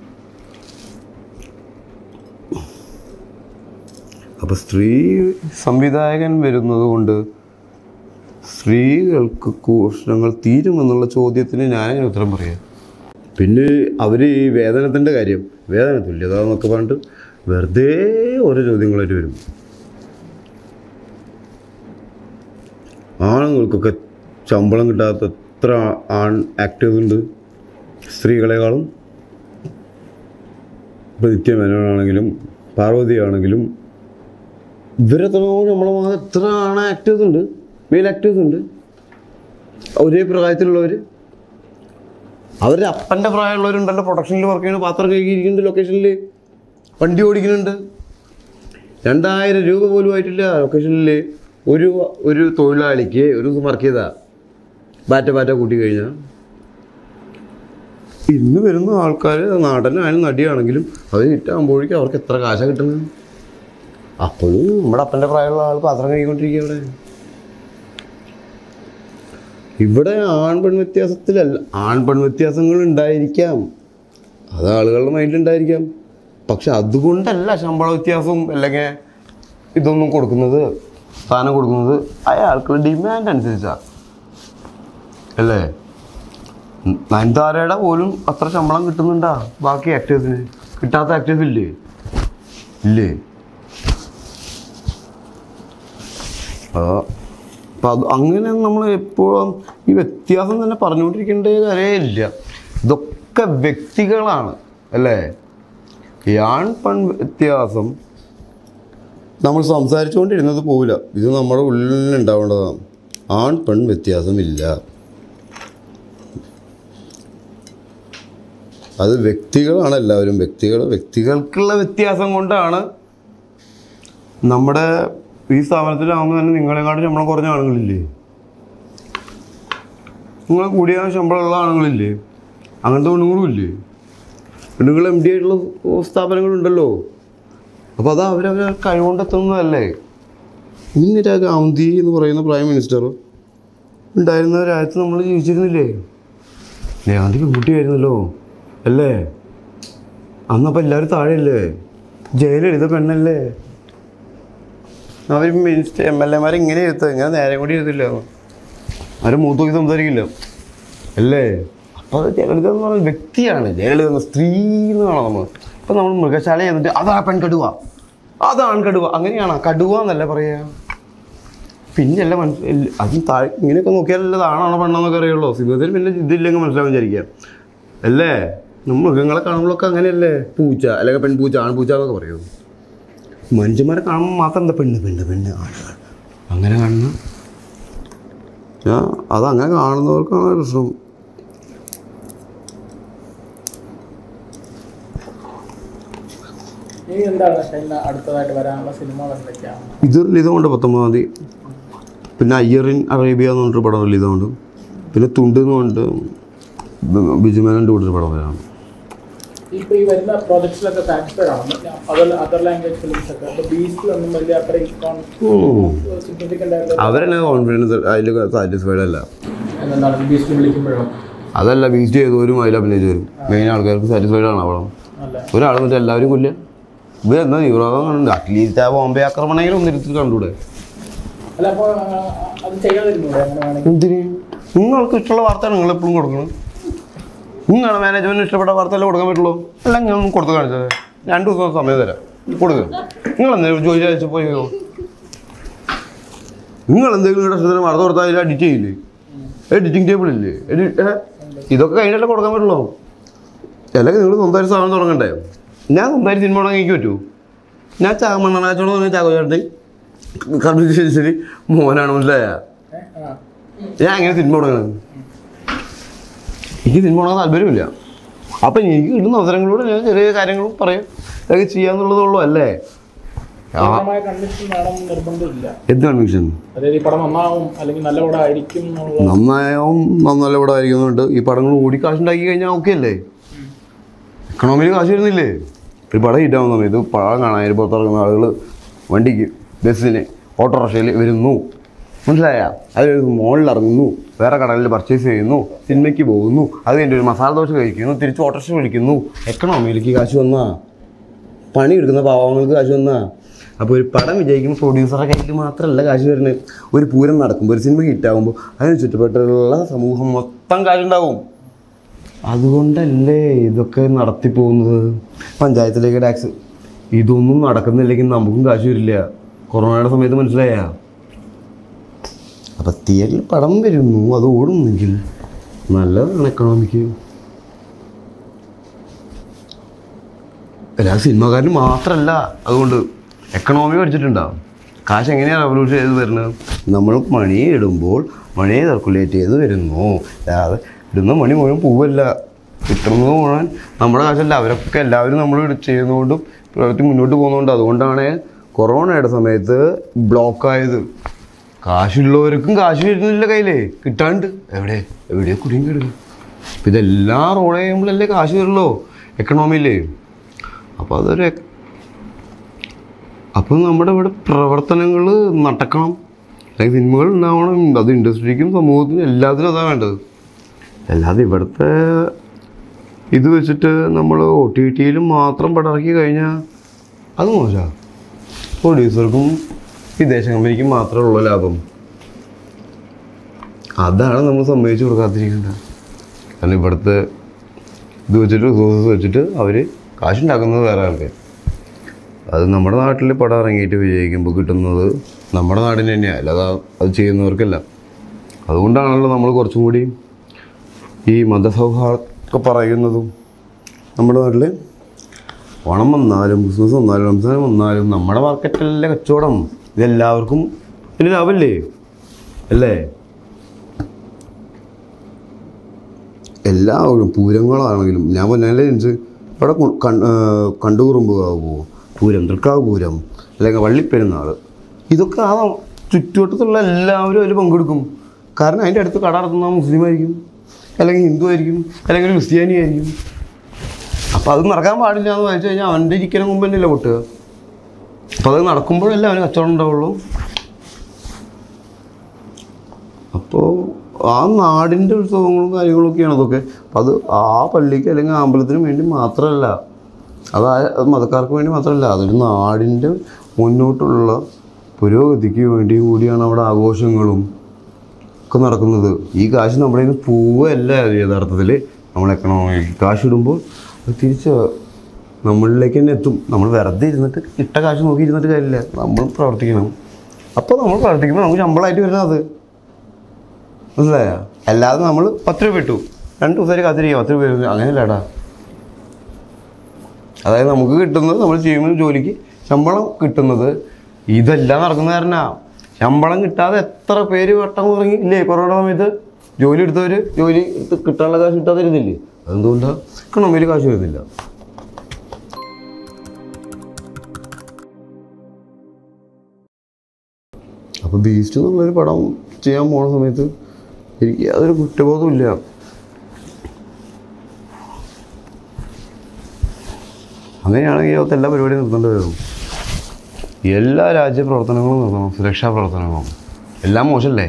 S1: അപ്പോൾ സ്ത്രീ സംവിധായകൻ വരുന്നത് കൊണ്ട് സ്ത്രീകൾക്ക് പ്രശ്നങ്ങൾ തീരുമെന്നുള്ള ചോദ്യത്തിന് ഞാനതിന് ഉത്തരം പറയാം. പിന്നെ അവർ ഈ വേതനത്തിൻ്റെ കാര്യം, വേതന തുല്യത എന്നൊക്കെ പറഞ്ഞിട്ട് വെറുതെ ഓരോ ചോദ്യങ്ങളായിട്ട് വരും. ആണുങ്ങൾക്കൊക്കെ ശമ്പളം കിട്ടാത്ത എത്ര ആൺ ആക്ടേഴ്സ് ഉണ്ട് സ്ത്രീകളെക്കാളും. ഇപ്പോൾ നിത്യമേനോനാണെങ്കിലും പാർവതിയാണെങ്കിലും ഇവരെത്രയോ ശമ്പളം എത്ര ആൺ ആക്ടേഴ്സ് ഉണ്ട്, മെയിൽ ആക്ടേഴ്സ് ഉണ്ട്. ഒരേ പ്രായത്തിലുള്ളവർ, അവരുടെ അപ്പൻ്റെ പ്രായമുള്ളവരുണ്ടല്ലോ പ്രൊഡക്ഷനിൽ വർക്ക് ചെയ്യുന്ന, പാത്രം കഴുകിയിരിക്കുന്നുണ്ട്, ലൊക്കേഷനിൽ വണ്ടി ഓടിക്കുന്നുണ്ട്. രണ്ടായിരം രൂപ പോലും ആയിട്ടില്ല ലൊക്കേഷനിൽ ഒരു ഒരു തൊഴിലാളിക്ക് ഒരു ദിവസം വർക്ക് ചെയ്താൽ ബാറ്റ ബാറ്റ കൂട്ടി കഴിഞ്ഞാൽ. ഇന്ന് വരുന്ന ആൾക്കാർ നാടനായാലും നടിയാണെങ്കിലും അവർ കിട്ടാകുമ്പോഴേക്കും അവർക്ക് എത്ര കാശാണ് കിട്ടുന്നത്. അപ്പോഴും നമ്മുടെ അപ്പൻ്റെ പ്രായമുള്ള ആൾ പാത്രം കഴുകിക്കൊണ്ടിരിക്കുക. ഇവിടെ ഇവിടെ ആൺ പെൺ വ്യത്യാസത്തിലല്ല, ആൺ പെൺ വ്യത്യാസങ്ങൾ ഉണ്ടായിരിക്കാം, അത് ആളുകളുടെ മൈൻഡിലുണ്ടായിരിക്കാം. പക്ഷെ അതുകൊണ്ടല്ല ശമ്പള വ്യത്യാസവും അല്ലെങ്കിൽ ഇതൊന്നും കൊടുക്കുന്നത്, സ്ഥാനം കൊടുക്കുന്നത് അയാൾക്കുള്ള ഡിമാൻഡ് അനുസരിച്ചാണ് അല്ലേ? നയൻതാരയുടെ പോലും അത്ര ശമ്പളം കിട്ടുന്നുണ്ടാ ബാക്കി ആക്ടേഴ്സിന്? കിട്ടാത്ത ആക്ടേഴ്സ് ഇല്ലേ? ഇല്ലേ? അപ്പം അത് അങ്ങനെ നമ്മൾ എപ്പോഴും ഈ വ്യത്യാസം തന്നെ പറഞ്ഞുകൊണ്ടിരിക്കേണ്ട കാര്യമില്ല. ഇതൊക്കെ വ്യക്തികളാണ് അല്ലേ? ഈ ആൺ പെൺ വ്യത്യാസം നമ്മൾ സംസാരിച്ചുകൊണ്ടിരുന്നത് പോവില്ല, ഇത് നമ്മുടെ ഉള്ളിൽ ഉണ്ടാവേണ്ടതാണ്. ആൺ പെൺ വ്യത്യാസമില്ല, അത് വ്യക്തികളാണ് എല്ലാവരും. വ്യക്തികൾ വ്യക്തികൾക്കുള്ള വ്യത്യാസം കൊണ്ടാണ് നമ്മുടെ ഈ സ്ഥാപനത്തിലാവുമ്പോൾ തന്നെ നിങ്ങളെക്കാട്ടും ശമ്പളം കുറഞ്ഞ ആളുകളില്ലേ, നിങ്ങളെ കൂടിയ ശമ്പളമുള്ള ആളുകളില്ലേ, അങ്ങനത്തെ പെണ്ണുങ്ങളും ഇല്ലേ? പെണ്ണുങ്ങൾ എം ഡി ആയിട്ടുള്ള സ്ഥാപനങ്ങളുണ്ടല്ലോ. അപ്പോൾ അത് അവരവരെ കഴിവുകൊണ്ടെത്തുന്നതല്ലേ. ഇന്ദിരാ ഗാന്ധി എന്ന് പറയുന്ന പ്രൈം മിനിസ്റ്റർ ഉണ്ടായിരുന്ന രാജ്യത്ത് നമ്മൾ ജീവിച്ചിരുന്നില്ലേ? ഗാന്ധി പെൺകുട്ടിയായിരുന്നല്ലോ അല്ലേ? അന്നപ്പോൾ എല്ലാവരും താഴെയല്ലേ? ജയിലെഴുത പെണ്ണല്ലേ? അവർ മിനിസ്റ്റർ എം എൽ എമാരെ ഇങ്ങനെ എഴുത്തുക, ഇങ്ങനെ നേരെ കൂടി എഴുതില്ല, അവരെ മൂത്ത് നോക്കി സംസാരിക്കില്ല അല്ലേ? അപ്പോൾ അത് ജയലളിത എന്ന് പറയുന്ന വ്യക്തിയാണ്. ജയലളിത എന്ന സ്ത്രീ എന്ന് കാണാം നമ്മൾ. ഇപ്പം നമ്മൾ മൃഗശാല ചെയ്തിട്ട് അതാ പെൺകടുവ, അതാണ് കടുവ, അങ്ങനെയാണോ? കടുവ എന്നല്ല പറയുക. പിന്നെയല്ല മനസ്സിൽ അതും താഴെ ഇങ്ങനെയൊക്കെ നോക്കിയാലല്ലേ ആണാണോ പെണ്ണെന്നൊക്കെ അറിയുള്ളൂ. സിനിമത്തിൽ പിന്നെ ഇതില്ലെങ്കിൽ മനസ്സിലാവും വിചാരിക്കാം അല്ലേ? നമ്മൾ മൃഗങ്ങളെ കാണുമ്പോഴൊക്കെ അങ്ങനെയല്ലേ? പൂച്ച അല്ലെങ്കിൽ പെൺപൂച്ച ആൺപൂച്ച എന്നൊക്കെ പറയുമോ? മനുഷ്യന്മാരെ കാണുമ്പോൾ മാത്രം എന്താ പെണ്ണ് പെണ്ണ് പെണ്ണ് ആണ് അങ്ങനെ കാണുന്നു. ഞാൻ അതങ്ങനെ കാണുന്നവർക്കാണ് പ്രശ്നം.
S3: ഇനി എന്താണ് ഷൈന അടുത്തതായിട്ട് വരാനുള്ള സിനിമ എന്തൊക്കെയാണ്?
S1: ഇത് റിലീസ് കൊണ്ട് പത്തൊമ്പതാം തീയതി. പിന്നെ അയ്യറിൻ അറേബ്യ എന്ന് പറഞ്ഞൊരു പടം റിലീസ് കൊണ്ട്, പിന്നെ തുണ്ട് എന്ന് പറഞ്ഞിട്ട് ബിജുമേനൻ്റെ കൂടെ ഒരു പടം വരാണ്.
S3: ഇപ്പോൾ ഈ വരുന്ന പ്രോജക്ട്സിലൊക്കെ സാറ്റിസ്ഫൈഡ് ആണ് അതർ അതർ ലാംഗ്വേജ് ഫിലിംസ് ഒക്കെ? ബീസ്റ്റിലൊന്നും വലിയ അത്ര സിഗ്നിഫിക്കൻ്റ് ആയിട്ട്
S1: അവരെന്നെ കോൺഫിഡൻസ് അതിൽ സാറ്റിസ്ഫൈഡ് അല്ല.
S3: എന്താണ് ബീസ്റ്റിൽ വിളിക്കുമ്പോഴോ?
S1: അതല്ല, ബീസ്റ്റ് ചെയ്തവരും അതിൽ അഭിനയിച്ചവരും മെയിൻ ആൾക്കാർക്ക് സാറ്റിസ്ഫൈഡ് ആണ് അവിടെ. ഒരാൾ എന്നിട്ട് എല്ലാവരും കൊല്ല. ഇത് എന്താ തീവ്രവാദം കണ്ടു? അറ്റ്ലീസ്റ്റ് ആ ബോംബെ ആക്രമണമെങ്കിലും ഒന്നിരുത്തി കണ്ടൂടെ?
S3: അല്ല അപ്പോൾ അത് ചെയ്യാതിരുന്നൂടെ അങ്ങനെയാണെങ്കിൽ?
S1: എന്തിന്? നിങ്ങൾക്ക് ഇഷ്ടമുള്ള വാർത്തയാണ് നിങ്ങൾ എപ്പോഴും കൊടുക്കണം. നിങ്ങളെ മാനേജ്മെൻറ്റിന് ഇഷ്ടപ്പെട്ട വാർത്തയല്ലേ കൊടുക്കാൻ പറ്റുള്ളൂ. അല്ല ഞാൻ കൊടുത്ത് കാണിച്ചത് രണ്ട് ദിവസം സമയം തരാം, കൊടുക്കുക. നിങ്ങൾ എന്തെങ്കിലും ജോലി അയച്ചു പോയോ? നിങ്ങൾ എന്തെങ്കിലും ഇഷ്ടത്തിന് വാർത്ത കൊടുത്താൽ അതിൽ എഡിറ്റ് ചെയ്യില്ലേ? എഡിറ്റിംഗ് ടേബിൾ ഇല്ലേ? എഡിറ്റ് ഇതൊക്കെ കഴിഞ്ഞിട്ടല്ലേ കൊടുക്കാൻ പറ്റുള്ളൂ. അല്ലെങ്കിൽ നിങ്ങൾ സ്വന്തമായിട്ട് സാധനം തുടങ്ങണ്ടേ? ഞാൻ സ്വന്തമായിട്ട് സിനിമ തുടങ്ങാൻ എനിക്ക് പറ്റുമോ? ഞാൻ ചാമണ്ണാച്ചോട് പറഞ്ഞ ചാകോചാട്ടി കണ്ടു ശരി മോനാണ്, മനസ്സിലായ? ഞാൻ അങ്ങനെ സിനിമ തുടങ്ങണം. എനിക്ക് സിനിമ തുടങ്ങാൻ താല്പര്യമില്ല. അപ്പം എനിക്ക് കിട്ടുന്ന അവസരങ്ങളോട് ഞാൻ ചെറിയ കാര്യങ്ങളും പറയാം, അതൊക്കെ ചെയ്യാന്നുള്ളതുള്ളൂ. അല്ലേ? എന്ത് കൺവിക്ഷൻ? നന്നായും നല്ല പടം ആയിരിക്കുന്നുണ്ട്. ഈ പടങ്ങൾ ഓടി കാശുണ്ടാക്കി കഴിഞ്ഞാൽ ഓക്കെ അല്ലേ? എക്കണോമിയിൽ കാശ് വരുന്നില്ലേ? ഒരു പടം ഹിറ്റാവുന്ന സമയത്ത് പടം കാണാൻ പുറത്തിറങ്ങുന്ന ആളുകൾ വണ്ടിക്ക്, ബസ്സിന്, ഓട്ടോറിക്ഷയിൽ വരുന്നു, മനസ്സിലായ? അത് മോളിൽ ഇറങ്ങുന്നു, വേറെ കടകളിൽ പർച്ചേസ് ചെയ്യുന്നു, സിനിമയ്ക്ക് പോകുന്നു, അത് കഴിഞ്ഞിട്ട് ഒരു മസാല ദോശ കഴിക്കുന്നു, തിരിച്ച് ഓട്ടോറിക്ഷ വിളിക്കുന്നു. എക്കണോമിയിലേക്ക് കാശ് വന്നാ, പണി എടുക്കുന്ന പാവങ്ങൾക്ക് കാശ് വന്നാ. അപ്പോൾ ഒരു പടം വിജയിക്കുമ്പോൾ പ്രൊഡ്യൂസറുടെ കയ്യിൽ മാത്രമല്ല കാശ് വരുന്നത്. ഒരു പൂരം നടക്കുമ്പോൾ, ഒരു സിനിമ ഹിറ്റാകുമ്പോൾ അതിന് ചുറ്റുപാട്ടുള്ള സമൂഹം മൊത്തം കാശുണ്ടാവും. അതുകൊണ്ടല്ലേ ഇതൊക്കെ നടത്തിപ്പോകുന്നത്. പഞ്ചായത്തിലേക്ക് ടാക്സ്, ഇതൊന്നും നടക്കുന്നില്ലെങ്കിൽ നമുക്കും കാശ് വരില്ല. കൊറോണയുടെ സമയത്ത് മനസ്സിലായ? അപ്പം തിയേറ്ററിൽ പടം വരുന്നു, അത് ഓടുന്നെങ്കിൽ നല്ലതാണ് എക്കണോമിക്ക്. എല്ലാ സിനിമക്കാരന് മാത്രമല്ല, അതുകൊണ്ട് എക്കണോമി പഠിച്ചിട്ടുണ്ടാവും. കാശ് എങ്ങനെയാണ് റെവല്യൂഷൻ ചെയ്ത് വരുന്നത്? നമ്മൾ മണി ഇടുമ്പോൾ മണിയെ സർക്കുലേറ്റ് ചെയ്ത് വരുന്നു. അല്ലാതെ ഇടുന്ന മണി മുഴുവൻ പോവല്ല, കിട്ടുന്നത് മുഴുവൻ നമ്മുടെ കാശല്ല. അവരൊക്കെ എല്ലാവരും നമ്മൾ ചെയ്യുന്നതുകൊണ്ടും പ്രവൃത്തി മുന്നോട്ട് പോകുന്നതുകൊണ്ട്. അതുകൊണ്ടാണ് കൊറോണയുടെ സമയത്ത് ബ്ലോക്കായത്. കാശുള്ളവർക്കും കാശ് വരുന്നില്ല കയ്യിലേ, കിട്ടാണ്ട് എവിടെ എവിടെയോ കുടുങ്ങി കിടക്കും. അപ്പം ഇതെല്ലാം റോൾ ചെയ്യുമ്പോഴല്ലേ കാശ് വരുള്ളൂ എക്കണോമിയിലേ. അപ്പോൾ അതൊരു അപ്പം നമ്മുടെ ഇവിടെ പ്രവർത്തനങ്ങൾ നടക്കണം, അല്ലെങ്കിൽ സിനിമകൾ ഉണ്ടാവണം. അത് ഇൻഡസ്ട്രിക്കും സമൂഹത്തിനും എല്ലാത്തിനും അതാണ് വേണ്ടത്. അല്ലാതെ ഇവിടുത്തെ ഇത് വെച്ചിട്ട് നമ്മൾ ഒ ടി ടിയിലും മാത്രം പടർക്കി കഴിഞ്ഞാൽ അത് മോശമാണ്. പ്രൊഡ്യൂസർക്കും വിദേശ കമ്പനിക്കും മാത്രമേ ഉള്ളൂ ലാഭം. അതാണ് നമ്മൾ സമ്മതിച്ചു കൊടുക്കാതിരിക്കേണ്ടത്. കാരണം ഇവിടുത്തെ ഇത് വെച്ചിട്ട് റിസോഴ്സസ് വെച്ചിട്ട് അവർ കാശുണ്ടാക്കുന്നത് വേറെ ആൾക്കാർ. അത് നമ്മുടെ നാട്ടിൽ പടം ഇറങ്ങിയിട്ട് വിജയിക്കുമ്പോൾ കിട്ടുന്നത് നമ്മുടെ നാടിന് തന്നെയാണ്, അല്ലാതെ അത് ചെയ്യുന്നവർക്കല്ല. അതുകൊണ്ടാണല്ലോ നമ്മൾ കുറച്ചും കൂടി ഈ മതസൗഹാർദ്ദമൊക്കെ പറയുന്നതും. നമ്മുടെ നാട്ടിൽ ഓണം വന്നാലും ക്രിസ്മസ് വന്നാലും റംസാൻ വന്നാലും നമ്മുടെ മാർക്കറ്റിലെ കച്ചവടം ഇതെല്ലാവർക്കും ഇതിന് ലാഭമല്ലേ? അല്ലേ? എല്ലാവരും പൂരങ്ങളാണെങ്കിലും ഞാൻ പറഞ്ഞാലേ ജനിച്ച് ഇവിടെ കണ്ടുകുറുമ്പ് പോകുമോ, പൂരം, തൃക്കാവ് പൂരം, അല്ലെങ്കിൽ വള്ളിപ്പെരുന്നാൾ, ഇതൊക്കെ ആ ചുറ്റുവട്ടത്തുള്ള എല്ലാവരും അതിൽ പങ്കെടുക്കും. കാരണം അതിൻ്റെ അടുത്ത് കട നടത്തുന്ന മുസ്ലിം ആയിരിക്കും, അല്ലെങ്കിൽ ഹിന്ദു ആയിരിക്കും, അല്ലെങ്കിൽ ക്രിസ്ത്യാനി ആയിരിക്കും. അപ്പോൾ അത് നടക്കാൻ പാടില്ല എന്ന് വെച്ച് കഴിഞ്ഞാൽ അവൻ്റെ ഇരിക്കുന്ന മുമ്പ് തന്നെയല്ലേ പൊട്ടുക. അപ്പോൾ അത് നടക്കുമ്പോഴല്ലേ അവന് കച്ചവടം ഉണ്ടാവുള്ളൂ. അപ്പോൾ ആ നാടിൻ്റെ ഉത്സവങ്ങളും കാര്യങ്ങളൊക്കെയാണ് അതൊക്കെ. അപ്പം അത് ആ പള്ളിക്ക് അല്ലെങ്കിൽ ആ അമ്പലത്തിന് വേണ്ടി മാത്രമല്ല, അത് അത് മതക്കാർക്ക് വേണ്ടി മാത്രമല്ല, അതൊരു നാടിൻ്റെ മുന്നോട്ടുള്ള പുരോഗതിക്ക് വേണ്ടി കൂടിയാണ് അവിടെ ആഘോഷങ്ങളും ഒക്കെ നടക്കുന്നത്. ഈ കാശ് നമ്മുടെ കയ്യിൽ നിന്ന് പോവുകയല്ല യഥാർത്ഥത്തിൽ. നമ്മൾ എക്കണോമിക്ക് കാശ് ഇടുമ്പോൾ അത് തിരിച്ച് നമ്മളിലേക്ക് തന്നെ എത്തും. നമ്മൾ വെറുതെ ഇരുന്നിട്ട് ഇട്ട കാശ് നോക്കി ഇരുന്നിട്ട് കാര്യമില്ല, നമ്മൾ പ്രവർത്തിക്കണം. അപ്പോൾ നമ്മൾ പ്രവർത്തിക്കുമ്പോൾ നമുക്ക് ശമ്പളമായിട്ട് വരുന്നത് മനസ്സിലായ? അല്ലാതെ നമ്മൾ പത്ത് രൂപ ഇട്ടു രണ്ട് ദിവസമായിട്ട് കാത്തിരിക്കുക, പത്ത് രൂപ വരുന്നത് അങ്ങനെയല്ലടാ. അതായത് നമുക്ക് കിട്ടുന്നത് നമ്മൾ ചെയ്യുന്ന ജോലിക്ക് ശമ്പളം കിട്ടുന്നത് ഇതെല്ലാം നടക്കുന്ന കാരണമാണ്. ശമ്പളം കിട്ടാതെ എത്ര പേര് വട്ടം ഇറങ്ങി ഇല്ലേ കൊറോണ സമയത്ത്? ജോലി എടുത്തവർ ജോലി എടുത്ത് കിട്ടാനുള്ള കാശ് കിട്ടാതെ ഇരുന്നില്ലേ? അതെന്തുകൊണ്ടാണ്? ഇക്കണോമിയിൽ കാശ് വരുന്നില്ല. അപ്പോൾ ബീസ്റ്റ് എന്നുള്ളൊരു പടം ചെയ്യാൻ പോണ സമയത്ത് എനിക്ക് അതൊരു കുറ്റബോധമില്ല. അങ്ങനെയാണെങ്കിൽ അതിനകത്ത് എല്ലാ പരിപാടിയും നിർത്തേണ്ടി വരും. എല്ലാ രാജ്യ പ്രവർത്തനങ്ങളും നിർത്തണം, സുരക്ഷാ പ്രവർത്തനങ്ങളും. എല്ലാം മോശമല്ലേ?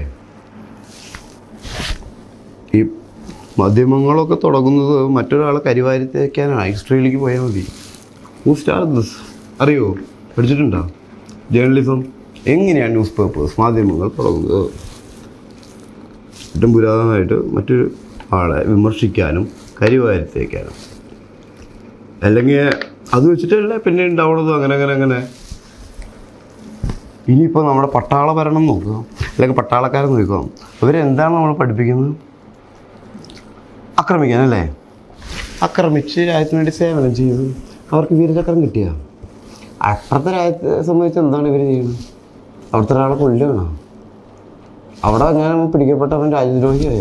S1: ഈ മാധ്യമങ്ങളൊക്കെ തുടങ്ങുന്നത് മറ്റൊരാളെ കരിവാരി തേക്കാനാണ്. ഇസ്രയേലിലേക്ക് പോയാൽ മതി. Who start this? അറിയോ? പഠിച്ചിട്ടുണ്ടോ ജേർണലിസം? എങ്ങനെയാണ് ന്യൂസ് പേപ്പേഴ്സ്, മാധ്യമങ്ങൾ തുടങ്ങുന്നത്? ഏറ്റവും പുരാതനമായിട്ട് മറ്റൊരു ആളെ വിമർശിക്കാനും കരിവാരത്തേക്കാനും. അല്ലെങ്കിൽ അത് വെച്ചിട്ടല്ല പിന്നെ ഉണ്ടാവുന്നത്. അങ്ങനെ അങ്ങനെ അങ്ങനെ ഇനിയിപ്പോൾ നമ്മുടെ പട്ടാള ഭരണം നോക്കുക, അല്ലെങ്കിൽ പട്ടാളക്കാരെ നോക്കുക. ഇവരെന്താണ് നമ്മൾ പഠിപ്പിക്കുന്നത്? ആക്രമിക്കാനല്ലേ? ആക്രമിച്ച് രാജ്യത്തിന് വേണ്ടി സേവനം ചെയ്തു അവർക്ക് വീരചക്രം കിട്ടിയ അപ്പുറത്തെ രാജ്യത്തെ സംബന്ധിച്ച് എന്താണ് ഇവർ ചെയ്യുന്നത്? അവിടുത്തെ ഒരാളെ കൊല്ലുകയാണോ? അവിടെ അങ്ങനെ പിടിക്കപ്പെട്ട അവൻ രാജ്യദ്രോഹിയായ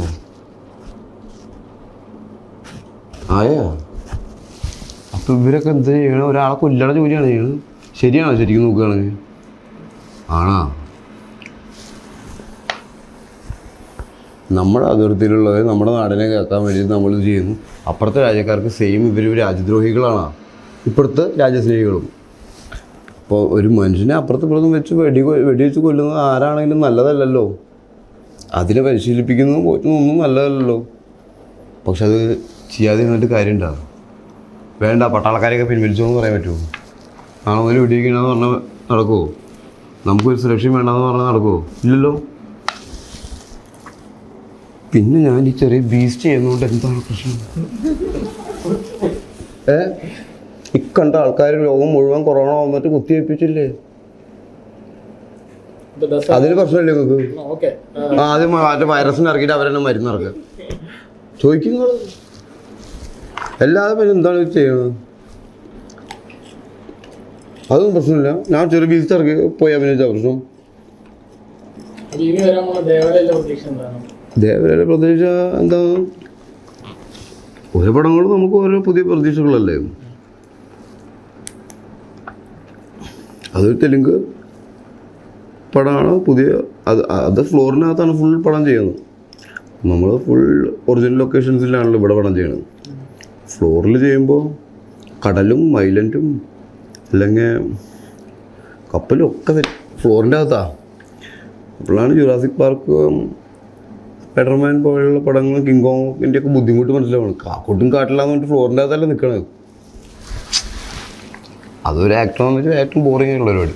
S1: ആയാ? അപ്പം ഇവരൊക്കെ എന്ത് ചെയ്യണം? ഒരാളെ കൊല്ലണ ജോലിയാണ് ചെയ്യുന്നത്. ശരിയാണോ? ശരിക്കും നോക്കുകയാണെങ്കിൽ ആണോ? നമ്മുടെ അതിർത്തിയിലുള്ളവർ നമ്മുടെ നാടിനെ കേൾക്കാൻ വേണ്ടി നമ്മൾ ചെയ്യുന്നു. അപ്പുറത്തെ രാജ്യക്കാർക്ക് സെയിം ഇവർ രാജ്യദ്രോഹികളാണ്, ഇപ്പുറത്തെ രാജ്യസ്നേഹികളും. അപ്പോൾ ഒരു മനുഷ്യനെ അപ്പുറത്തും ഇപ്പുറത്തും വെച്ച് വെടി വെടിവെച്ച് കൊല്ലുന്നത് ആരാണെങ്കിലും നല്ലതല്ലല്ലോ. അതിനെ പരിശീലിപ്പിക്കുന്നതും പോറ്റുന്നതൊന്നും നല്ലതല്ലല്ലോ. പക്ഷെ അത് ചെയ്യാതെ നിന്നിട്ട് കാര്യമുണ്ടാകും. വേണ്ട പട്ടാളക്കാരെയൊക്കെ പിൻവലിച്ചോ എന്ന് പറയാൻ പറ്റുമോ? നാളെ മുതൽ വെടിവെക്കണമെന്ന് പറഞ്ഞാൽ നടക്കുമോ? നമുക്കൊരു സുരക്ഷയും വേണ്ടെന്ന് പറഞ്ഞാൽ നടക്കുമോ? ഇല്ലല്ലോ. പിന്നെ ഞാൻ ഈ ചെറിയ ബീസ്റ്റ് ചെയ്യുന്നതുകൊണ്ട് എന്താണ് പ്രശ്നം? ഏ ഇക്കണ്ട ആൾക്കാർ ലോകം മുഴുവൻ കൊറോണ വന്നിട്ട് കുത്തിവെപ്പിച്ചില്ലേ? അതിന് പ്രശ്നമില്ലേ നിങ്ങൾക്ക്? ആദ്യം മറ്റേ വൈറസിന് ഇറക്കിയിട്ട് അവരെന്നെ മരുന്ന് ഇറക്കുക. ചോദിക്കുന്നത് എല്ലാവരും എന്താണ് ചെയ്യണത്? അതൊന്നും പ്രശ്നമില്ല. ഞാൻ ചെറിയ ബീസ്റ്റ് ഇറക്കി പോയി അഭിനയിച്ച പ്രശ്നം. ദേവരയിലെ പ്രതീക്ഷ എന്താ? ഓരോ പടങ്ങളും നമുക്ക് ഓരോ പുതിയ പ്രതീക്ഷകളല്ലേ. അതൊരു തെലുങ്ക് പടമാണ്. പുതിയ അത് അത് ഫ്ലോറിനകത്താണ് ഫുൾ പടം ചെയ്യുന്നത്. നമ്മൾ ഫുൾ ഒറിജിനൽ ലൊക്കേഷൻസിലാണല്ലോ ഇവിടെ പടം ചെയ്യണത്. ഫ്ലോറിൽ ചെയ്യുമ്പോൾ കടലും ഐലൻഡും അല്ലെങ്കിൽ കപ്പലും ഒക്കെ ഫ്ലോറിൻ്റെ അകത്താണ്. അപ്പോഴാണ് ജുറാസിക് പാർക്ക്, സ്പൈഡർമാൻ പോലെയുള്ള പടങ്ങൾ, കിങ് കോങ്ങിൻ്റെ ഒക്കെ ബുദ്ധിമുട്ട് മനസ്സിലാവണം. കാക്കോട്ടും കാട്ടില്ലാന്ന് പറഞ്ഞിട്ട് ഫ്ലോറിൻ്റെ അകത്തല്ല നിൽക്കണത്. അതൊരു ആക്ടറാന്ന് വെച്ചാൽ ഏറ്റവും ബോറിംഗ് ആയിട്ടുള്ള പരിപാടി.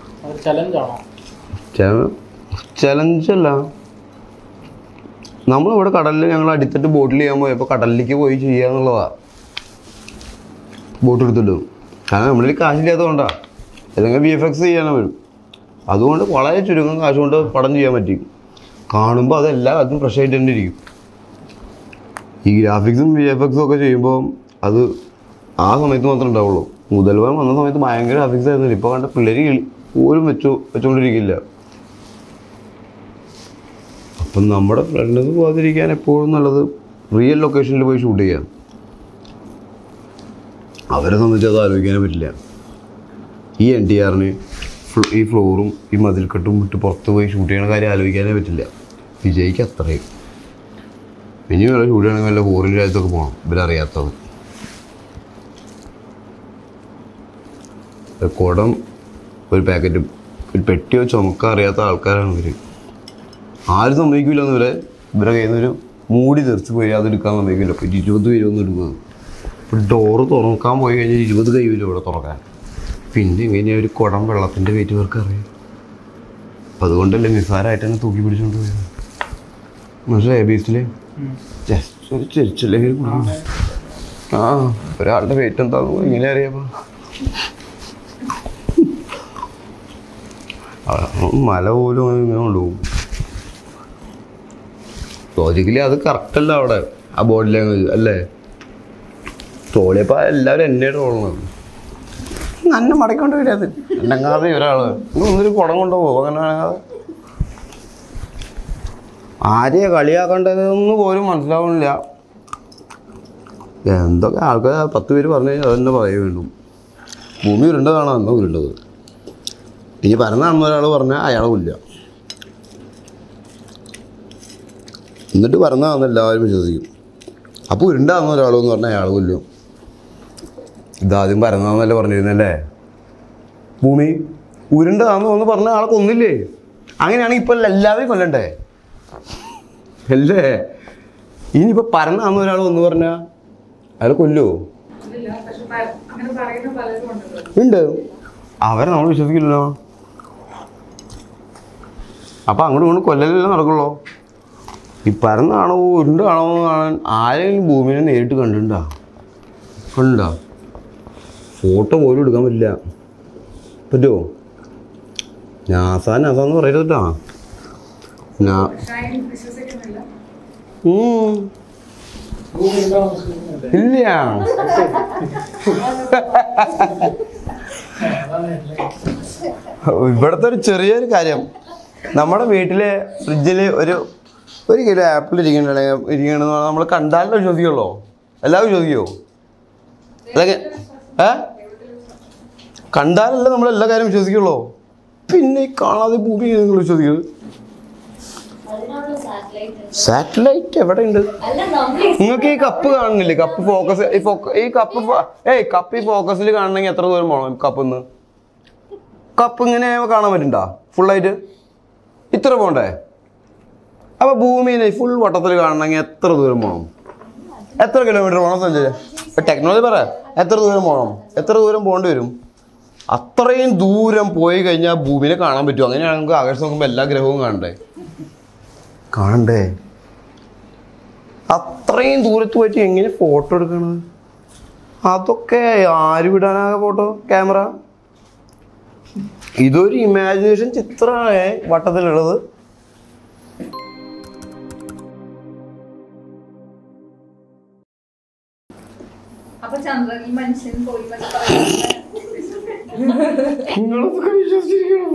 S1: ചലഞ്ചല്ല. നമ്മളിവിടെ കടലിൽ ഞങ്ങൾ അടുത്തിട്ട് ബോട്ടിൽ ചെയ്യാൻ പോയപ്പോൾ കടലിലേക്ക് പോയി ചെയ്യുക എന്നുള്ളതാണ്. ബോട്ട് എടുത്തിട്ട് കാരണം നമ്മളിൽ കാശില്ലാത്തതുകൊണ്ടാണ്. അല്ലെങ്കിൽ വി എഫ് എക്സ് ചെയ്യാനും വരും. അതുകൊണ്ട് വളരെ ചുരുക്കം കാശ് കൊണ്ട് പടം ചെയ്യാൻ പറ്റി. കാണുമ്പോൾ അതെല്ലാ കാലത്തും ഫ്രഷ് ആയിട്ട് തന്നെ ഇരിക്കും. ഈ ഗ്രാഫിക്സും വി എഫ് എക്സും ഒക്കെ ചെയ്യുമ്പോൾ അത് ആ സമയത്ത് മാത്രമേ ഉണ്ടാവുള്ളൂ. മുതൽവൻ വന്ന സമയത്ത് ഭയങ്കര ഗ്രാഫിക്സ് ആയിരുന്നില്ല. ഇപ്പോൾ കണ്ട പിള്ളേർ പോലും വെച്ചു വെച്ചുകൊണ്ടിരിക്കില്ല. അപ്പം നമ്മുടെ ഫ്രണ്ടിന് പോകാതിരിക്കാൻ എപ്പോഴും നല്ലത് റിയൽ ലൊക്കേഷനിൽ പോയി ഷൂട്ട് ചെയ്യാം. അവരെ സംബന്ധിച്ച് അത് ആലോചിക്കാനേ പറ്റില്ല. ഈ എൻ ടി ആറിന് ഈ ഫ്ലോറും ഈ മതിൽക്കെട്ടും വിട്ട് പുറത്ത് പോയി ഷൂട്ട് ചെയ്യണ കാര്യം ആലോചിക്കാനേ പറ്റില്ല. വിജയ്ക്ക് അത്രയും. ഇനി വല്ല ഷൂട്ട് ചെയ്യണമെങ്കിൽ വല്ല ഫോറിൻ രാജ്യത്തൊക്കെ പോകണം. ഇവരറിയാത്തത് കുടം ഒരു പാക്കറ്റ് ഒരു പെട്ടിയോ ചുമക്ക അറിയാത്ത ആൾക്കാരാണ് ഇവർ. ആരും സമ്മതിക്കില്ലെന്ന് ഇവരെ ഇവരെ കയ്യിൽ നിന്നൊരു മൂടി തെറിച്ച് പോയി അതെടുക്കാൻ സമ്മതിക്കില്ല. അപ്പോൾ ഇരുപത് പേരൊന്നും എടുക്കുന്നത്. ഇപ്പോൾ ഡോറ് തുറക്കാൻ പോയി കഴിഞ്ഞാൽ ഇരുപത് കൈ വരും ഇവിടെ തുറക്കാൻ. പിന്നെ ഇങ്ങനെ ഒരു കുടം വെള്ളത്തിൻ്റെ വെയിറ്റ് ഇവർക്ക് അറിയാം. അപ്പം അതുകൊണ്ടല്ലേ നിസ്സാരമായിട്ട് തന്നെ തൂക്കി പിടിച്ചുകൊണ്ട് പോയത്. മനസ്സിലായി? ബീച്ചിൽ ജസ്റ്റ് ഒരു ചെരിച്ചില്ലെങ്കിൽ ആ ഒരാളുടെ വെയിറ്റ് എന്താണെന്ന് ഇങ്ങനെ അറിയാമോ? മല പോലും ഇങ്ങനെ കൊണ്ടുപോകും. ലോജിക്കലി അത് കറക്റ്റല്ല അവിടെ ആ ബോഡി ലാംഗ്വേജ് അല്ലേ? ട്രോളിയപ്പോൾ എല്ലാവരും എന്നെ ട്രോളണം. നന്നെ മടക്കൊണ്ട് വരാത് എന്നെങ്ങാതെ ഒരാൾ ഒന്നൊരു കുടം കൊണ്ടുപോകും. അങ്ങനെ ആരെയാ കളിയാക്കേണ്ടതെന്ന് പോലും മനസ്സിലാവുന്നില്ല. എന്തൊക്കെ ആൾക്കാർ പത്ത് പേര് പറഞ്ഞു കഴിഞ്ഞാൽ അതെന്നെ പറയുക വേണ്ടും. ഭൂമി ഉരുണ്ടതാണോ എന്നോ ഉരുണ്ടത്. ഇനി പരന്നാണെന്ന് ഒരാൾ പറഞ്ഞാൽ അയാളും ഇല്ല. എന്നിട്ട് പരന്നാണെന്ന് എല്ലാവരും വിശ്വസിക്കും. അപ്പോൾ ഉരുണ്ടാണെന്ന് ഒരാളെന്ന് പറഞ്ഞാൽ അയാളും ഇല്ല. ഇതാദ്യം പരന്നാന്നല്ലേ പറഞ്ഞിരുന്നല്ലേ. ഭൂമി ഉരുണ്ടതാണെന്ന് ഒന്ന് പറഞ്ഞ ആളെ കൊന്നില്ലേ? അങ്ങനെയാണെങ്കിൽ ഇപ്പോൾ എല്ലാവരും കൊല്ലണ്ടേ അല്ലേ? ഇനിയിപ്പോൾ പരന്നാന്ന് ഒരാൾ ഒന്ന് പറഞ്ഞാൽ അയാൾ കൊല്ലുമോ? ഉണ്ട്. അവരെ നമ്മൾ വിശ്വസിക്കില്ലല്ലോ. അപ്പം അങ്ങോട്ടും ഇങ്ങോട്ടും കൊല്ലലെല്ലാം നടക്കുള്ളൂ. ഈ പരന്നാണോ ഉരുണ്ടാണോ എന്ന് കാണാൻ ആരെങ്കിലും ഭൂമിനെ നേരിട്ട് കണ്ടിട്ടുണ്ടോ? കണ്ടോ? ഫോട്ടോ പോലും എടുക്കാൻ പറ്റില്ല. പറ്റുമോ? നാസാ നാസാന്ന് പറയരുതട്ടാ. ഞാൻ ഇല്ല. ഇവിടുത്തെ ഒരു ചെറിയൊരു കാര്യം, നമ്മുടെ വീട്ടിലെ ഫ്രിഡ്ജിൽ ഒരു ഒരു കിലോ ആപ്പിൾ ഇരിക്കണമെങ്കിൽ ഇരിക്കണമെന്ന് പറഞ്ഞാൽ നമ്മൾ കണ്ടാലേ വിശ്വസിക്കുള്ളൂ. എല്ലാവരും വിശ്വസിക്കുമോ? അതൊക്കെ ഏ കണ്ടാലല്ലേ നമ്മൾ എല്ലാ കാര്യം വിശ്വസിക്കുള്ളൂ. പിന്നെ ഈ കാണാതെ ഭൂമി നിങ്ങൾ വിശ്വസിക്കുന്നത്? സാറ്റലൈറ്റ് എവിടെ ഉണ്ട്? നിങ്ങൾക്ക് ഈ കപ്പ് കാണുന്നില്ലേ? കപ്പ് ഫോക്കസ് ഈ കപ്പ് ഏയ് കപ്പ് ഈ ഫോക്കസിൽ കാണണമെങ്കിൽ എത്ര ദൂരം പോകണം? കപ്പിന്ന് കപ്പ് ഇങ്ങനെ കാണാൻ പറ്റുന്നുണ്ടോ ഫുള്ളായിട്ട്? ഇത്ര പോകണ്ടേ? അപ്പോൾ ഭൂമിനെ ഫുൾ വട്ടത്തിൽ കാണണമെങ്കിൽ എത്ര ദൂരം പോകണം? എത്ര കിലോമീറ്റർ പോകണം? സഞ്ചരിച്ച ടെക്നോളജി പറ. എത്ര ദൂരം പോകണം? എത്ര ദൂരം പോകേണ്ടി വരും? അത്രയും ദൂരം പോയി കഴിഞ്ഞാൽ ഭൂമിനെ കാണാൻ പറ്റുമോ? അങ്ങനെയാണ് നമുക്ക് ആകാശം നോക്കുമ്പോൾ എല്ലാ ഗ്രഹവും കാണണ്ടേ കാണണ്ടേ അത്രയും ദൂരത്ത് പോയിട്ട് എങ്ങനെ ഫോട്ടോ എടുക്കണത്? അതൊക്കെ ആര് വിടാനാകെ ഫോട്ടോ? ക്യാമറ. ഇതൊരു ഇമാജിനേഷൻ ചിത്രമാണ് വട്ടത്തിലുള്ളത്.
S5: അപ്പൊ ചന്ദ്രനിൽ മനുഷ്യൻ പോയി
S1: നിങ്ങളൊക്കെ വിശ്വസിച്ചിരിക്കണം.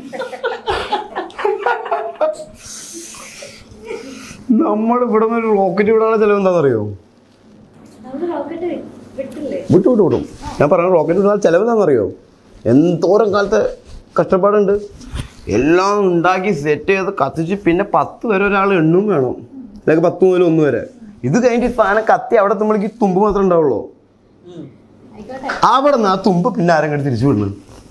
S1: നമ്മൾ ഇവിടെ നിന്ന് ഒരു റോക്കറ്റ് വിടാനുള്ള ചിലവ് എന്താണെന്നറിയോ? വിട്ടു വിട്ടു വിടും. ഞാൻ പറഞ്ഞ റോക്കറ്റ് വിടാൻ ചിലവ് എന്താണെന്നറിയോ? എന്തോരം കാലത്തെ കഷ്ടപ്പാടുണ്ട്. എല്ലാം ഉണ്ടാക്കി സെറ്റ് ചെയ്ത് കത്തിച്ച് പിന്നെ പത്ത് വരെ ഒരാൾ എണ്ണും വേണം. അല്ലെങ്കിൽ പത്ത് മുതൽ ഒന്ന് വരെ. ഇത് കഴിഞ്ഞിട്ട് സാധനം കത്തി അവിടെ നമ്മൾക്ക് തുമ്പ് മാത്രമേ ഉണ്ടാവുള്ളൂ. അവിടെ നിന്ന് ആ തുമ്പ് പിന്നെ ആരെങ്കിലും തിരിച്ചു വിടണം.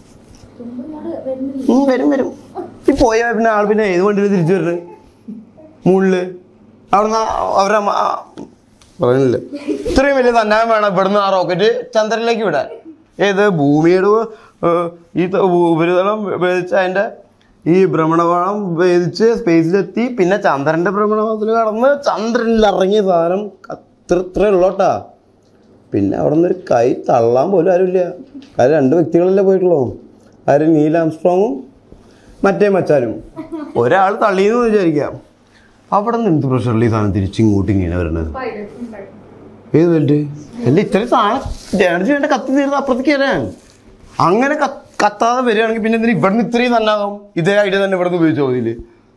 S1: വരും വരും. ഈ പോയ പിന്നെ ആൾ പിന്നെ ഏത് വണ്ടിയിൽ തിരിച്ചു വരുന്നത്? മുകളില് അവിടുന്ന് അവരെ പറയുന്നില്ല. ഇത്രയും വലിയ തന്നാൻ വേണം ഇവിടുന്ന് ആ റോക്കറ്റ് ചന്ദ്രനിലേക്ക് വിടാൻ. ഏത് ഭൂമിയുടെ ഈ ഉപരിതലം വേദിച്ച് അതിൻ്റെ ഈ ഭ്രമണപഥം വേദിച്ച് സ്പേസിലെത്തി പിന്നെ ചന്ദ്രൻ്റെ ഭ്രമണപഥത്തിൽ കടന്ന് ചന്ദ്രനിൽ ഇറങ്ങിയ സാധനം അത്ര ഇത്ര ഉള്ളോട്ടാ. പിന്നെ അവിടെ നിന്നൊരു കൈ തള്ളാൻ പോലും ആരുമില്ല. കാര്യം രണ്ട് വ്യക്തികളല്ലേ പോയിട്ടുള്ളൂ. ആരും നീൽ ആംസ്ട്രോങ്ങും മറ്റേ മച്ചാനും. ഒരാൾ തള്ളിയെന്ന് വിചാരിക്കാം. അവിടെ നിന്ന് എന്ത് പ്രഷറിൽ ഈ സാധനം തിരിച്ചിങ്ങോട്ട് ഇങ്ങനെ വരണത്? ഏത് ബെൽറ്റ് അല്ല ഇത്രയും സാധനം എനർജി വേണ്ട കത്തി തീർന്ന് അപ്പുറത്തേക്ക് വരാൻ. അങ്ങനെ കത്താതെ വരികയാണെങ്കിൽ പിന്നെ എന്തിനാ ഇവിടെ നിന്ന് ഇത്രയും നന്നാകും? ഇതേ ഐഡിയ തന്നെ ഇവിടെ നിന്ന് ഉപയോഗിച്ചോ? ഇതില്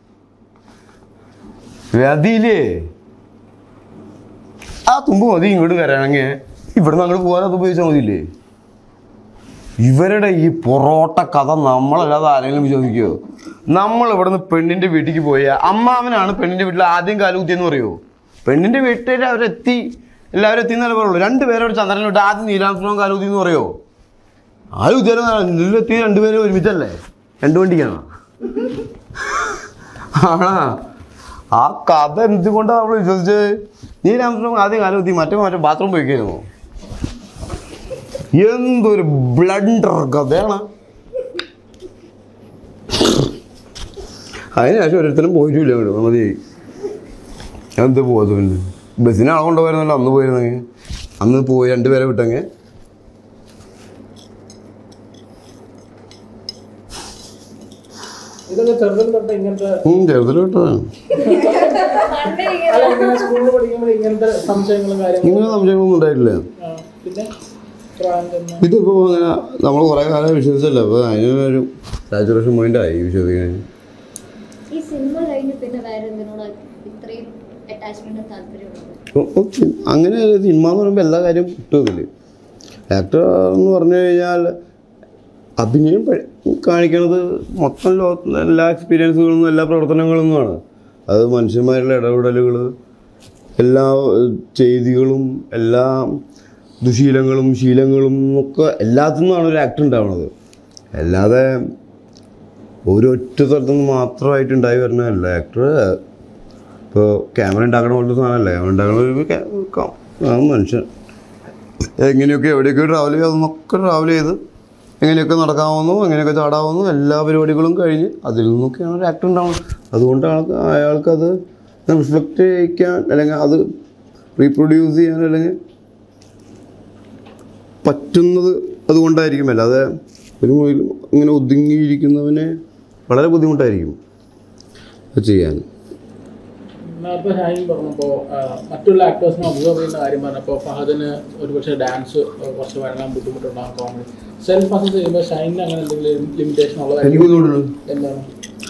S1: അതിലേ ആ തുമ്പ് മതി ഇങ്ങോട്ട് വരാണെങ്കിൽ ഇവിടുന്ന് അങ്ങോട്ട് പോകാൻ അത് ഉപയോഗിച്ചാൽ മതിയില്ലേ? ഇവരുടെ ഈ പൊറോട്ട കഥ നമ്മളല്ലാതെ ആരെങ്കിലും വിശ്വസിക്കുമോ? നമ്മൾ ഇവിടുന്ന് പെണ്ണിൻ്റെ വീട്ടിലേക്ക് പോയാൽ അമ്മാവനാണ് പെണ്ണിൻ്റെ വീട്ടിൽ ആദ്യം കാലുകുത്തിയെന്ന് പറയുമോ? പെണ്ണിൻ്റെ വീട്ടിൽ അവരെത്തി എല്ലാവരും എത്തി എന്നല്ലേ പറയുള്ളൂ. രണ്ടുപേരോട് ചന്ദ്രനിലോട്ട് ആദ്യം നീലാംസ്ട്രോങ് കാലുകുത്തി എന്ന് പറയുമോ? ആരും ഉദ്യോഗം എത്തി രണ്ടുപേരും ഒരുമിച്ചല്ലേ? രണ്ട് വണ്ടിക്കാണോ? ആണാ? ആ കഥ എന്തുകൊണ്ടാണ് നമ്മൾ വിശ്വസിച്ചത്? നീലാംസ്ട്രോങ് ആദ്യം കാലുകുത്തി മറ്റേ മറ്റേ ബാത്റൂം പോയിക്കായിരുന്നു. എന്തൊരു ബ്ലണ്ടർ കഥയാണ്. അതിനുശേഷം ഒരിടത്തിലും പോയിട്ടില്ല. കേട്ടോ മതി. എന്ത് പോകുന്നത്? പിന്നെ ബസ്സിനെ ആളെ കൊണ്ടുപോയിരുന്നല്ലോ അന്ന് പോയിരുന്നെങ്കിൽ. അന്ന് പോയി രണ്ടുപേരെ വിട്ടെങ്കിൽ
S3: ചെറുതിൽ ഇങ്ങനത്തെ
S1: സംശയങ്ങളൊന്നും ഉണ്ടായിട്ടില്ല. ഇതിപ്പോ അങ്ങനെ നമ്മൾ കുറെ കാലം വിശ്വസിച്ചല്ലോ. അപ്പൊ അതിനൊരു സാച്ചുറേഷൻ പോയിന്റ് ആയി വിശ്വസിക്കാൻ.
S6: ഈ സിനിമ കഴിഞ്ഞ് പിന്നെ വേറെ എന്തിനോട് ഇത്രയും അറ്റാച്ച്മെന്റ് താല്പര്യമുള്ളത്?
S1: അങ്ങനെ സിനിമ എന്ന് പറയുമ്പോൾ എല്ലാ കാര്യവും കിട്ടുന്നില്ല. ആക്ടർ എന്ന് പറഞ്ഞു കഴിഞ്ഞാൽ അഭിനയം കാണിക്കുന്നത് മൊത്തം ലോകത്ത് എല്ലാ എക്സ്പീരിയൻസുകളും എല്ലാ പ്രവർത്തനങ്ങളൊന്നുമാണ്. അത് മനുഷ്യന്മാരുടെ ഇടപെടലുകൾ, എല്ലാ ചെയ്തികളും എല്ലാ ദുശീലങ്ങളും ശീലങ്ങളും ഒക്കെ എല്ലാത്തിൽ നിന്നാണ് ഒരു ആക്ടർ ഉണ്ടാവുന്നത്. അല്ലാതെ ഒരൊറ്റ സ്ഥലത്തുനിന്ന് മാത്രമായിട്ട് ഉണ്ടായി വരുന്നതല്ല ആക്ടർ. ഇപ്പോൾ ക്യാമറ ഉണ്ടാക്കണ പോലത്തെ സാധനമല്ല. ക്യാമറ ഉണ്ടാക്കണ മനുഷ്യൻ എങ്ങനെയൊക്കെ എവിടെയൊക്കെ ട്രാവൽ ചെയ്ത് അതൊന്നൊക്കെ ട്രാവൽ ചെയ്ത് എങ്ങനെയൊക്കെ നടക്കാവുന്നു, എങ്ങനെയൊക്കെ ചാടാവുന്നു, എല്ലാ പരിപാടികളും കഴിഞ്ഞ് അതിൽ നിന്നൊക്കെയാണ് ഒരു ആക്ടർ ഉണ്ടാവുന്നത്. അതുകൊണ്ടാണ് അയാൾക്കത് റിഫ്ലക്റ്റ് ചെയ്യിക്കാൻ അല്ലെങ്കിൽ അത് റീപ്രൊഡ്യൂസ് ചെയ്യാൻ അല്ലെങ്കിൽ പറ്റുന്നത് അതുകൊണ്ടായിരിക്കും. അല്ലാതെ ഒരു ഇങ്ങനെ ഒതുങ്ങിയിരിക്കുന്നവന് വളരെ ബുദ്ധിമുട്ടായിരിക്കും അത് ചെയ്യാൻ.
S3: നേരത്തെ ഷൈൻ പറഞ്ഞപ്പോൾ മറ്റുള്ള ആക്ടേഴ്സിനെ ഒബ്സർവ് ചെയ്യുന്ന കാര്യം പറഞ്ഞപ്പോൾ ഫഹദിന് ഒരുപക്ഷെ ഡാൻസ് കുറച്ച് വഴങ്ങാൻ ബുദ്ധിമുട്ടുണ്ടാകും, കോമഡി. സെൽഫ് അസസ് ചെയ്യുമ്പോൾ ഷൈനിന് അങ്ങനെ എന്തെങ്കിലും ലിമിറ്റേഷൻ
S1: എനിക്ക് ബുദ്ധിമുട്ടുണ്ട്.
S3: എന്താണ്?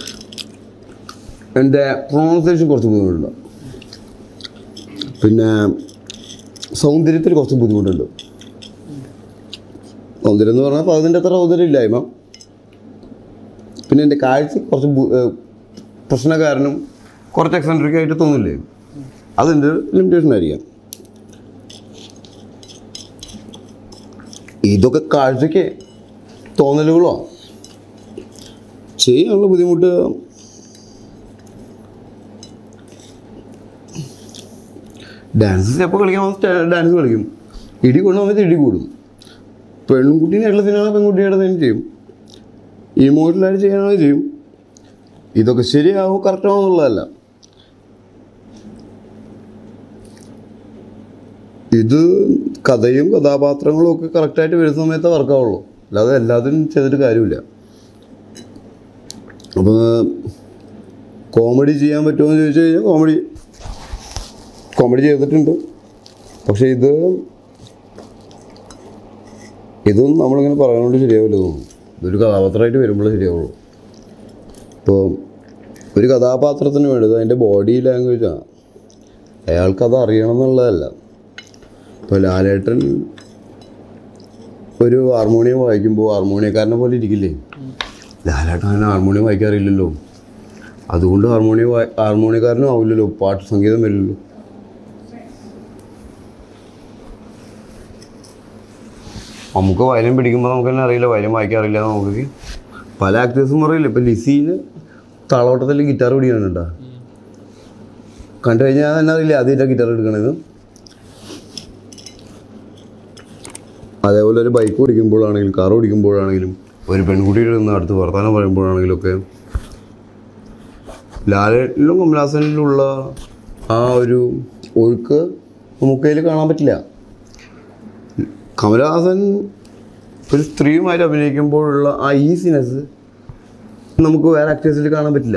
S1: എൻ്റെ പ്രൊണൗൺസിയേഷൻ കുറച്ച് ബുദ്ധിമുട്ടുണ്ട്. പിന്നെ സൗന്ദര്യത്തിൽ കുറച്ച് ബുദ്ധിമുട്ടുണ്ട്. സൗന്ദര്യം എന്ന് പറഞ്ഞാൽ ഫഹദിൻ്റെ അത്ര സൗന്ദര്യം ഇല്ലായ്മ. പിന്നെ എൻ്റെ കാഴ്ച കുറച്ച് പ്രശ്നക്കാരനും കുറച്ച് എക്സെൻട്രിക് ആയിട്ട് തോന്നില്ലേ, അതിൻ്റെ ലിമിറ്റേഷൻ ആയിരിക്കാം. ഇതൊക്കെ കാഴ്ചയ്ക്ക് തോന്നലുകളോ ചെയ്യാനുള്ള ബുദ്ധിമുട്ട് ഡാൻസ് ചിലപ്പോൾ കളിക്കാൻ ഡാൻസ് കളിക്കും, ഇടി കൊണ്ടു സമയത്ത് ഇടി കൂടും. പെൺകുട്ടീനായിട്ടുള്ള സിനിമ പെൺകുട്ടിയുടെ തന്നെ ചെയ്യും, ഇമോഷണലായിട്ട് ചെയ്യാനാണ് ചെയ്യും. ഇതൊക്കെ ശരിയാവും കറക്റ്റാണെന്നുള്ളതല്ല. ഇത് കഥയും കഥാപാത്രങ്ങളും ഒക്കെ കറക്റ്റായിട്ട് വരുന്ന സമയത്തേ വർക്കാവുള്ളൂ, അല്ലാതെ എല്ലാത്തിനും ചെയ്തിട്ട് കാര്യമില്ല. അപ്പോൾ കോമഡി ചെയ്യാൻ പറ്റുമോ എന്ന് ചോദിച്ചു കഴിഞ്ഞാൽ കോമഡി കോമഡി ചെയ്തിട്ടുണ്ട്. പക്ഷേ ഇത് ഇതൊന്നും നമ്മളിങ്ങനെ പറയാനോട് ശരിയാവില്ല തോന്നുന്നു. ഇതൊരു കഥാപാത്രമായിട്ട് വരുമ്പോഴേ ശരിയാവുള്ളൂ. ഇപ്പോൾ ഒരു കഥാപാത്രത്തിന് വേണ്ടത് അതിൻ്റെ ബോഡി ലാംഗ്വേജാണ്. അയാൾക്കത് അറിയണം എന്നുള്ളതല്ല. ഇപ്പോൾ ലാലേട്ടൻ ഒരു ഹാർമോണിയം വായിക്കുമ്പോൾ ഹാർമോണിയക്കാരനെ പോലെ ഇരിക്കില്ലേ? ലാലേട്ടൻ അങ്ങനെ ഹാർമോണിയം വായിക്കാറില്ലല്ലോ. അതുകൊണ്ട് ഹാർമോണിയം വായി ഹാർമോണിയക്കാരനും ആവില്ലല്ലോ, പാട്ട് സംഗീതം വരില്ലല്ലോ. നമുക്ക് വയലിൻ പിടിക്കുമ്പോൾ നമുക്ക് തന്നെ അറിയില്ല, വയലിൻ വായിക്കാറില്ല. നമുക്ക് പല ആക്ടേഴ്സും അറിയില്ല. ഇപ്പം ലിസിയിൽ താളോട്ടത്തിൽ ഗിറ്റാർ പിടിക്കാനുണ്ടോ കണ്ടു കഴിഞ്ഞാൽ തന്നെ അറിയില്ല ആദ്യമായിട്ടാണ് ഗിറ്റാർ എടുക്കണത്. അതേപോലെ ഒരു ബൈക്ക് ഓടിക്കുമ്പോഴാണെങ്കിലും കാർ ഓടിക്കുമ്പോഴാണെങ്കിലും ഒരു പെൺകുട്ടിയുടെ നിന്ന് അടുത്ത് വർത്തമാനം പറയുമ്പോഴാണെങ്കിലും ഒക്കെ ലാലേട്ടനിലും കമലഹാസനിലുള്ള ആ ഒരു ഒഴുക്ക് നമുക്കതിൽ കാണാൻ പറ്റില്ല. കമലഹാസൻ ഒരു സ്ത്രീയുമായിട്ട് അഭിനയിക്കുമ്പോഴുള്ള ആ ഈസിനെസ് നമുക്ക് വേറെ ആക്ടേഴ്സിൽ കാണാൻ പറ്റില്ല.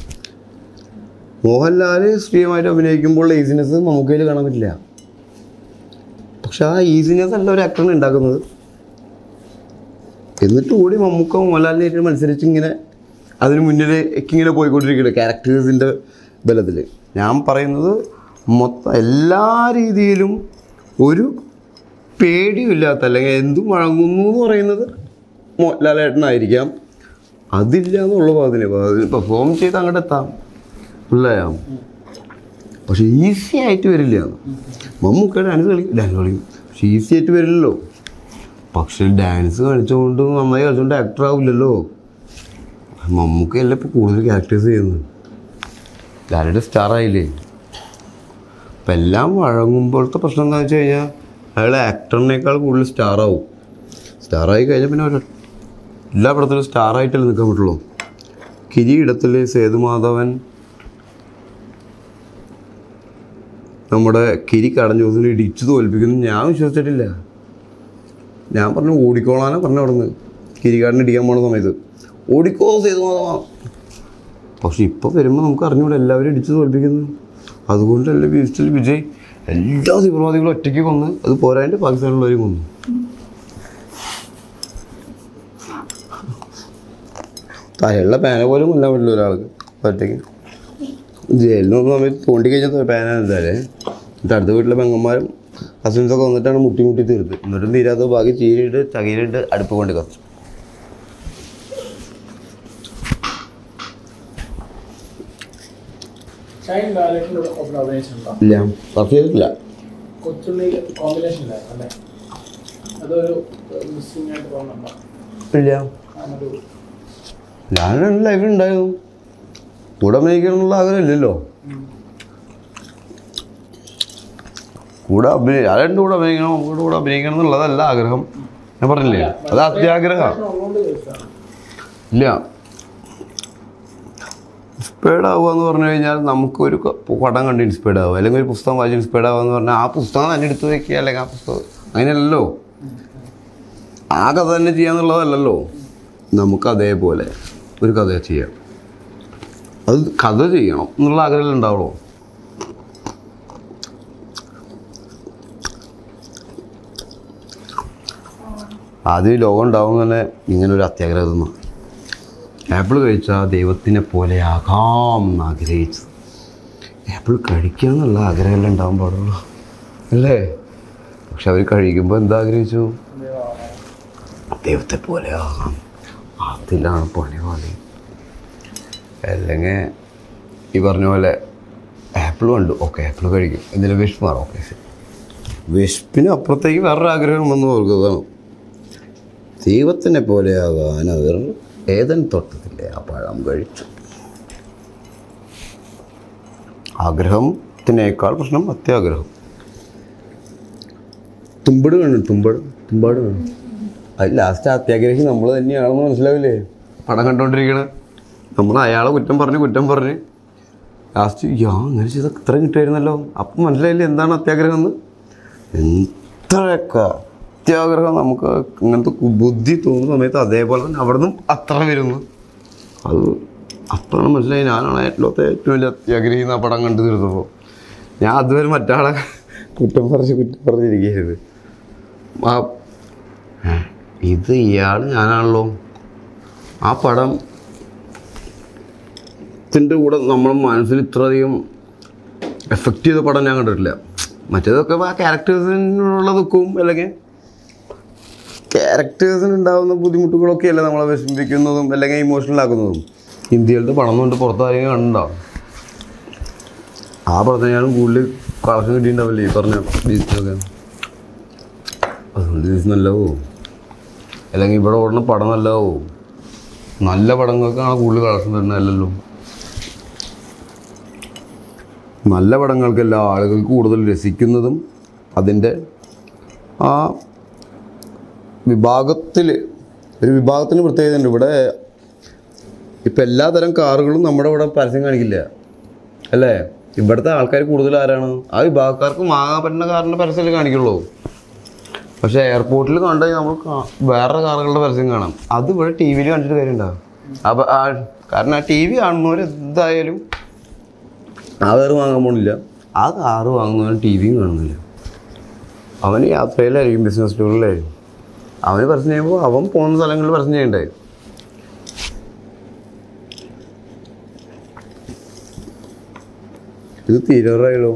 S1: മോഹൻലാൽ സ്ത്രീയുമായിട്ട് അഭിനയിക്കുമ്പോഴുള്ള ഈസിനെസ് നമുക്കതിൽ കാണാൻ പറ്റില്ല. പക്ഷെ ആ ഈസിനെസ് അല്ല ഒരു ആക്ടറിന് ഉണ്ടാക്കുന്നത്. എന്നിട്ട് കൂടി മമ്മൂക്ക മോഹൻലാലിനായിട്ട് മത്സരിച്ച് ഇങ്ങനെ അതിന് മുന്നിലേക്ക് ഇങ്ങനെ പോയിക്കൊണ്ടിരിക്കുകയാണ് ക്യാരക്ടേഴ്സിൻ്റെ ബലത്തിൽ. ഞാൻ പറയുന്നത് മൊത്തം എല്ലാ രീതിയിലും ഒരു പേടിയില്ലാത്ത അല്ലെങ്കിൽ എന്തും വഴങ്ങുന്നു എന്ന് പറയുന്നത് ലാലേട്ടനായിരിക്കാം. അതില്ല എന്നുള്ള ഭാഗത്തിന് അതിന് പെർഫോം ചെയ്ത് അങ്ങോട്ട് എത്താം പിള്ളയാം. പക്ഷെ ഈസി ആയിട്ട് വരില്ല. മമ്മൂക്ക ഡാൻസ് കളിക്കും ഡാൻസ് കളിക്കും പക്ഷെ ഈസി ആയിട്ട് വരില്ലല്ലോ. പക്ഷെ ഡാൻസ് കളിച്ചുകൊണ്ട് നന്നായി കളിച്ചുകൊണ്ട് ആക്ടർ ആവില്ലല്ലോ. മമ്മൂക്കയല്ല ഇപ്പോൾ കൂടുതൽ ക്യാരക്ടേഴ്സ് ചെയ്യുന്നത്. ലാലേട്ടൻ സ്റ്റാർ ആയില്ലേ. അപ്പം എല്ലാം വഴങ്ങുമ്പോഴത്തെ പ്രശ്നം എന്താണെന്ന് വെച്ച് കഴിഞ്ഞാൽ അയാൾ ആക്ടറിനേക്കാൾ കൂടുതൽ സ്റ്റാറാവും. സ്റ്റാറായി കഴിഞ്ഞാൽ പിന്നെ ഒരു എല്ലാ പടത്തിലും സ്റ്റാറായിട്ടല്ലേ നിൽക്കാൻ പറ്റുള്ളൂ. കിരീടത്തിൽ സേതുമാധവൻ നമ്മുടെ കിരി കടൻ ജോസിനെ ഇടിച്ചു തോൽപ്പിക്കുന്നു ഞാൻ വിശ്വസിച്ചിട്ടില്ല. ഞാൻ പറഞ്ഞു ഓടിക്കോളാനാ പറഞ്ഞു അവിടെ നിന്ന് കിരികാടിനെ ഇടിക്കാൻ പോണ സമയത്ത് ഓടിക്കോ സേതുമാധവ. പക്ഷെ ഇപ്പോൾ വരുമ്പോൾ നമുക്ക് അറിഞ്ഞൂടെ എല്ലാവരും ഇടിച്ചു തോൽപ്പിക്കുന്നു. അതുകൊണ്ടല്ലേ ബീസ്റ്റിൽ വിജയ് എല്ലാ തീവ്രവാദികളും ഒറ്റയ്ക്ക് കൊന്ന് അത് പോരാണ്ട് പാകിസ്ഥാനിലുള്ളവരും കൊന്നു. തയുള്ള പേന പോലും കൊല്ലാൻ പറ്റില്ല ഒരാൾക്ക്. ഒറ്റയ്ക്ക് ജയിലിൽ നിന്ന് സമയത്ത് തോണ്ടി കഴിഞ്ഞാൽ പാനാണ് എന്തായാലും. എന്നിട്ട് അടുത്ത വീട്ടിലെ പെങ്ങന്മാരും കസിൻസൊക്കെ വന്നിട്ടാണ് മുട്ടി മുട്ടി തീർത്ത്. എന്നിട്ടും തീരാത്ത ബാക്കി ചീരിയിട്ട് ചകിരിയിട്ട് അടുപ്പ് കൊണ്ട് കത്തും.
S3: ഷൈൻ ലാലേട്ടൻ്റെ ഒപ്പം അഭിനയിച്ചിട്ടുണ്ടോ?
S1: ഇല്ല, വർക്ക് ചെയ്തിട്ടില്ല.
S3: കൊച്ചുള്ളി കോമ്പിനേഷൻ ഇല്ലായിരുന്നു അല്ലേ? അതൊരു മിസ്സിംഗ് ആയിട്ട് തോന്നുന്നുണ്ടോ?
S1: ഇല്ല,
S3: അങ്ങനൊരു
S1: ഞാൻ ലൈഫിലുണ്ടായിരുന്നു. കൂടെ അഭിനയിക്കണമെന്നുള്ള ആഗ്രഹമില്ലല്ലോ. കൂടെ അഭിനയി ആരുടെ കൂടെ അഭിനയിക്കണം, നമുക്കൂടെ കൂടെ അഭിനയിക്കണം എന്നുള്ളതല്ല ആഗ്രഹം. ഞാൻ പറഞ്ഞില്ലേ, അത് അത്യാഗ്രഹമാണ്.
S3: ഉള്ളതുകൊണ്ട് ചോദിച്ചതാണ്.
S1: ഇല്ല, ഇൻസ്പയർഡ് ആവുക എന്ന് പറഞ്ഞു കഴിഞ്ഞാൽ നമുക്കൊരു പടം കണ്ട് ഇൻസ്പയർഡ് ആവുക, അല്ലെങ്കിൽ ഒരു പുസ്തകം വായിച്ച് ഇൻസ്പയർഡ് ആവുക എന്ന് പറഞ്ഞാൽ ആ പുസ്തകം തന്നെ എടുത്ത് വയ്ക്കുക, അല്ലെങ്കിൽ ആ പുസ്തകം അങ്ങനെയല്ലല്ലോ. ആ കഥ തന്നെ ചെയ്യാന്നുള്ളതല്ലല്ലോ. നമുക്ക് അതേപോലെ ഒരു കഥ ചെയ്യാം, അത് കഥ ചെയ്യണം എന്നുള്ള ആഗ്രഹം ഉണ്ടാവുള്ളൂ. ആദ്യം ലോകം ഉണ്ടാവും തന്നെ ഇങ്ങനൊരു അത്യാഗ്രഹം. ആപ്പിൾ കഴിച്ചാൽ ദൈവത്തിനെ പോലെ ആകാം എന്ന് ആഗ്രഹിച്ചത്. ആപ്പിൾ കഴിക്കുക എന്നുള്ള ആഗ്രഹമല്ലേ ഉണ്ടാവാൻ പാടുള്ളൂ അല്ലേ? പക്ഷെ അവർ കഴിക്കുമ്പോൾ എന്താ ആഗ്രഹിച്ചു? ദൈവത്തെ പോലെ ആകാം. അതിലാണ് പണി പണി. അല്ലെങ്കിൽ ഈ പറഞ്ഞ പോലെ ആപ്പിൾ കണ്ടു, ഓക്കെ ആപ്പിൾ കഴിക്കും, എന്തെങ്കിലും വിശപ്പ് മാറും, ഓക്കെ ശരി. വിശപ്പിന് അപ്പുറത്തേക്ക് വേറൊരു ആഗ്രഹം വന്ന് ഓർക്കുന്നതാണ് ദൈവത്തിനെ പോലെ ആകാൻ. അവർ ഏതൻ തോട്ടത്തിലെ ആ പഴം കഴിച്ചു. ആഗ്രഹത്തിനേക്കാൾ പ്രശ്നം അത്യാഗ്രഹം. തുമ്പട് കാണും, തുമ്പട് തുമ്പാട് കാണും. അത് ലാസ്റ്റ് അത്യാഗ്രഹി നമ്മൾ തന്നെയാണെന്ന് മനസ്സിലാവില്ലേ? പടം കണ്ടുകൊണ്ടിരിക്കണ നമ്മൾ അയാളെ കുറ്റം പറഞ്ഞ് കുറ്റം പറഞ്ഞ് ലാസ്റ്റ് യാ അങ്ങനെ ചെയ്ത ഇത്ര കിട്ടുമായിരുന്നല്ലോ. അപ്പം മനസ്സിലായില്ലേ എന്താണ് അത്യാഗ്രഹം എന്ന്? എത്രയൊക്കെ അത്യാഗ്രഹം നമുക്ക് ഇങ്ങനത്തെ ബുദ്ധി തോന്നുന്ന സമയത്ത് അതേപോലെ തന്നെ അവിടെ നിന്നും അത്ര വരുന്നു. അത് അപ്പോഴാണ് മനസ്സിലായി ഞാനാണ് ഏറ്റവും ഏറ്റവും വലിയ അത്യാഗ്രഹി എന്ന് ആ പടം കണ്ടു തീർന്നപ്പോൾ. ഞാൻ അതുവരെ മറ്റാളെ കുറ്റം പറഞ്ഞ് കുറ്റം പറഞ്ഞിരിക്കരുത്. ആ ഇത് ഇയാൾ ഞാനാണല്ലോ. ആ പടത്തിൻ്റെ കൂടെ നമ്മുടെ മനസ്സിൽ ഇത്രയധികം എഫക്റ്റ് ചെയ്ത പടം ഞാൻ കണ്ടിട്ടില്ല. മറ്റേതൊക്കെ ആ ക്യാരക്ടേഴ്സിനുള്ള ദുഃഖവും അല്ലെങ്കിൽ ക്യാരക്ടേഴ്സിന് ഉണ്ടാകുന്ന ബുദ്ധിമുട്ടുകളൊക്കെ അല്ലേ നമ്മളെ വിഷമിപ്പിക്കുന്നതും അല്ലെങ്കിൽ ഇമോഷണൽ ആക്കുന്നതും. ഇന്ത്യയിലത്തെ പടം കൊണ്ട് പുറത്ത് ആരെങ്കിലും കണ്ടുണ്ടാവും. ആ പടത്തിനാണ് കൂടുതൽ കളക്ഷൻ കിട്ടിയിട്ടുണ്ടാവില്ലേ ഈ പറഞ്ഞ ബീച്ചിലൊക്കെ. അതുകൊണ്ട് ബീച്ച് നല്ലവോ അല്ലെങ്കിൽ ഇവിടെ ഓടുന്ന പടം നല്ലവോ? നല്ല പടങ്ങൾക്കാണ് കൂടുതൽ കളക്ഷൻ തരുന്നതല്ലല്ലോ. നല്ല പടങ്ങൾക്കല്ല ആളുകൾക്ക് കൂടുതൽ രസിക്കുന്നതും അതിൻ്റെ ആ വിഭാഗത്തിൽ ഒരു വിഭാഗത്തിന് പ്രത്യേകത ഉണ്ട്. ഇവിടെ ഇപ്പം എല്ലാതരം കാറുകളും നമ്മുടെ ഇവിടെ പരസ്യം കാണിക്കില്ല അല്ലേ? ഇവിടുത്തെ ആൾക്കാർ കൂടുതൽ ആരാണ്? ആ വിഭാഗക്കാർക്ക് വാങ്ങാൻ പറ്റുന്ന കാറിൻ്റെ പരസ്യമല്ലേ കാണിക്കുള്ളൂ. പക്ഷേ എയർപോർട്ടിൽ കണ്ടു കഴിഞ്ഞാൽ നമ്മൾ വേറെ കാറുകളുടെ പരസ്യം കാണാം. അത് ഇവിടെ ടി വിയിൽ കണ്ടിട്ട് കാര്യമുണ്ടാകും. അപ്പം ആ കാരണം ആ ടി വി കാണുന്നവർ എന്തായാലും ആ കാറ് വാങ്ങാൻ പോണില്ല, ആ കാറ് വാങ്ങുന്നവൻ ടി വിയും കാണുന്നില്ല. അവന് യാത്രയിലായിരിക്കും, ബിസിനസ് ടൂറിലായിരിക്കും. അവന് പരസ്യം ചെയ്യുമ്പോൾ അവൻ പോകുന്ന സ്ഥലങ്ങളിൽ പരസ്യം ചെയ്യണ്ടായി. ഇത് തീരാറായല്ലോ.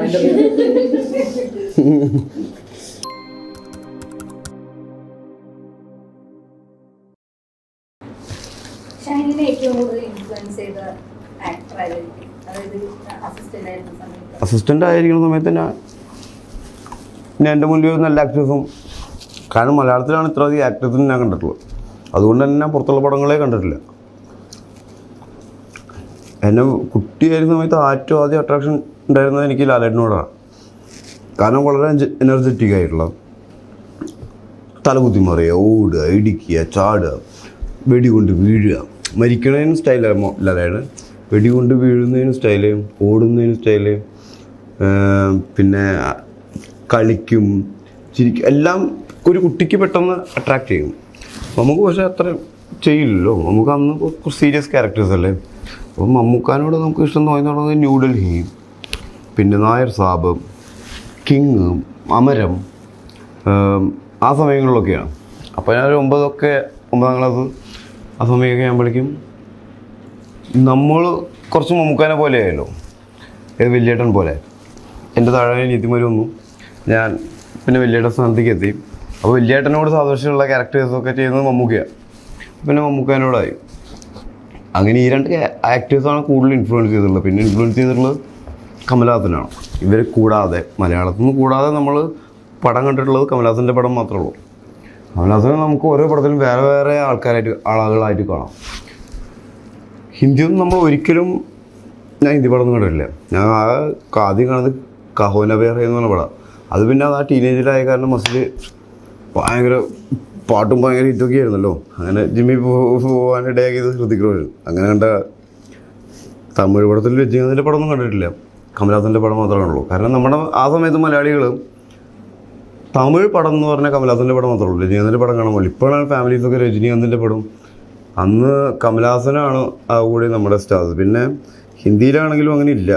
S5: ഷൈനിനെ ഏറ്റവും കൂടുതൽ ഇൻഫ്ലുവൻസ് ചെയ്ത ആക്ടർ ആയിരിക്കും? അതായത് അസിസ്റ്റന്റ് ആയിരുന്ന സമയത്ത്.
S1: അസിസ്റ്റൻ്റ് ആയിരിക്കുന്ന സമയത്ത് ഞാൻ ഞാൻ എൻ്റെ മുന്നിൽ ഒരു നല്ല ആക്ടേഴ്സും, കാരണം മലയാളത്തിലാണ് ഇത്ര അധികം ആക്ടേഴ്സിനും ഞാൻ കണ്ടിട്ടുള്ളത്. അതുകൊണ്ട് തന്നെ ഞാൻ പുറത്തുള്ള പടങ്ങളെ കണ്ടിട്ടില്ല. എന്നെ കുട്ടിയായിരുന്ന സമയത്ത് ഏറ്റവും ആദ്യം അട്രാക്ഷൻ ഉണ്ടായിരുന്നത് എനിക്ക് ലാലേട്ടനോടാണ്. കാരണം വളരെ എനർജറ്റിക് ആയിട്ടുള്ള, തലകുത്തി മറിയുക, ഓടുക, ഇടിക്കുക, ചാടുക, വെടികൊണ്ട് വീഴുക, മരിക്കണതിനും സ്റ്റൈലാണ് ലാലേട്ടൻ. വെടികൊണ്ട് വീഴുന്നതിനും സ്റ്റൈല്, ഓടുന്നതിനും സ്റ്റൈല്, പിന്നെ കളിക്കും, ചിരിക്കും, എല്ലാം ഒരു കുട്ടിക്ക് പെട്ടെന്ന് അട്രാക്റ്റ് ചെയ്യും. നമുക്ക് പക്ഷേ അത്ര ചെയ്യില്ലല്ലോ. നമുക്ക് അന്ന് സീരിയസ് ക്യാരക്ടേഴ്സ് അല്ലേ. അപ്പം മമ്മൂക്കാനോട് നമുക്ക് ഇഷ്ടം തോന്നി തുടങ്ങുന്നത് ന്യൂഡൽഹി, പിന്നെ നായർ സാബ്, കിങ്, അമരം, ആ സമയങ്ങളിലൊക്കെയാണ്. അപ്പോൾ ഞാനൊരു ഒമ്പതൊക്കെ ഒമ്പതാം ക്ലാസ് ആ സമയമൊക്കെ ഞാൻ പഠിക്കും. നമ്മൾ കുറച്ച് മമ്മൂക്കാനെ പോലെ ആയല്ലോ, ഏത് വലിയേട്ടൻ പോലെ. എൻ്റെ താഴെ നീതിമാരി വന്നു, ഞാൻ പിന്നെ വലിയേട്ടൻ സ്ഥാനത്തേക്ക് എത്തി. അപ്പോൾ വലിയേട്ടനോട് സാദൃശ്യമുള്ള ക്യാരക്ടേഴ്സൊക്കെ ചെയ്യുന്നത് മമ്മൂക്കയാണ്, പിന്നെ മമ്മൂക്കാനോടായി. അങ്ങനെ ഈ രണ്ട് ആക്ടേഴ്സാണ് കൂടുതൽ ഇൻഫ്ലുവൻസ് ചെയ്തിട്ടുള്ളത്. പിന്നെ ഇൻഫ്ലുവൻസ് ചെയ്തിട്ടുള്ളത് കമലഹാസനാണ്. ഇവർ കൂടാതെ, മലയാളത്തിൽ നിന്ന് കൂടാതെ നമ്മൾ പടം കണ്ടിട്ടുള്ളത് കമലഹാസൻ്റെ പടം മാത്രമേ ഉള്ളൂ. കമലഹാസനെ നമുക്ക് ഓരോ പടത്തിലും വേറെ വേറെ ആൾക്കാരായിട്ട് ആളുകളായിട്ട് കാണാം. ഹിന്ദിയൊന്നും നമ്മൾ ഒരിക്കലും, ഞാൻ ഹിന്ദി പടം ഒന്നും കണ്ടിട്ടില്ല. ഞാൻ ആ ആദ്യം കാണുന്നത് കഹോന പേർ എന്ന് പറഞ്ഞ പടം. അത് പിന്നെ അത് ആ ടീനേജിലായ കാരണം മസിൽ ഭയങ്കര പാട്ടും ഭയങ്കര ഹിറ്റൊക്കെ ആയിരുന്നല്ലോ. അങ്ങനെ ജിമ്മി പോകാനിടയാക്കിയത് ശ്രദ്ധിക്കണമായിരുന്നു. അങ്ങനെ കണ്ട തമിഴ് പടത്തിൽ രജനീകാന്തിൻ്റെ പടമൊന്നും കണ്ടിട്ടില്ല, കമലഹാസൻ്റെ പടം മാത്രമേ കാണുള്ളൂ. കാരണം നമ്മുടെ ആ സമയത്ത് മലയാളികൾ തമിഴ് പടം എന്ന് പറഞ്ഞാൽ കമലഹാസൻ്റെ പടം മാത്രമേ ഉള്ളൂ, രജനീകാന്തിൻ്റെ പടം കാണാൻ പോലും. ഇപ്പോഴാണ് ഫാമിലീസൊക്കെ രജനീകാന്തിൻ്റെ പടം. അന്ന് കമലഹാസനാണ് ആ കൂടി നമ്മുടെ സ്റ്റാർസ്. പിന്നെ ഹിന്ദിയിലാണെങ്കിലും അങ്ങനെ ഇല്ല,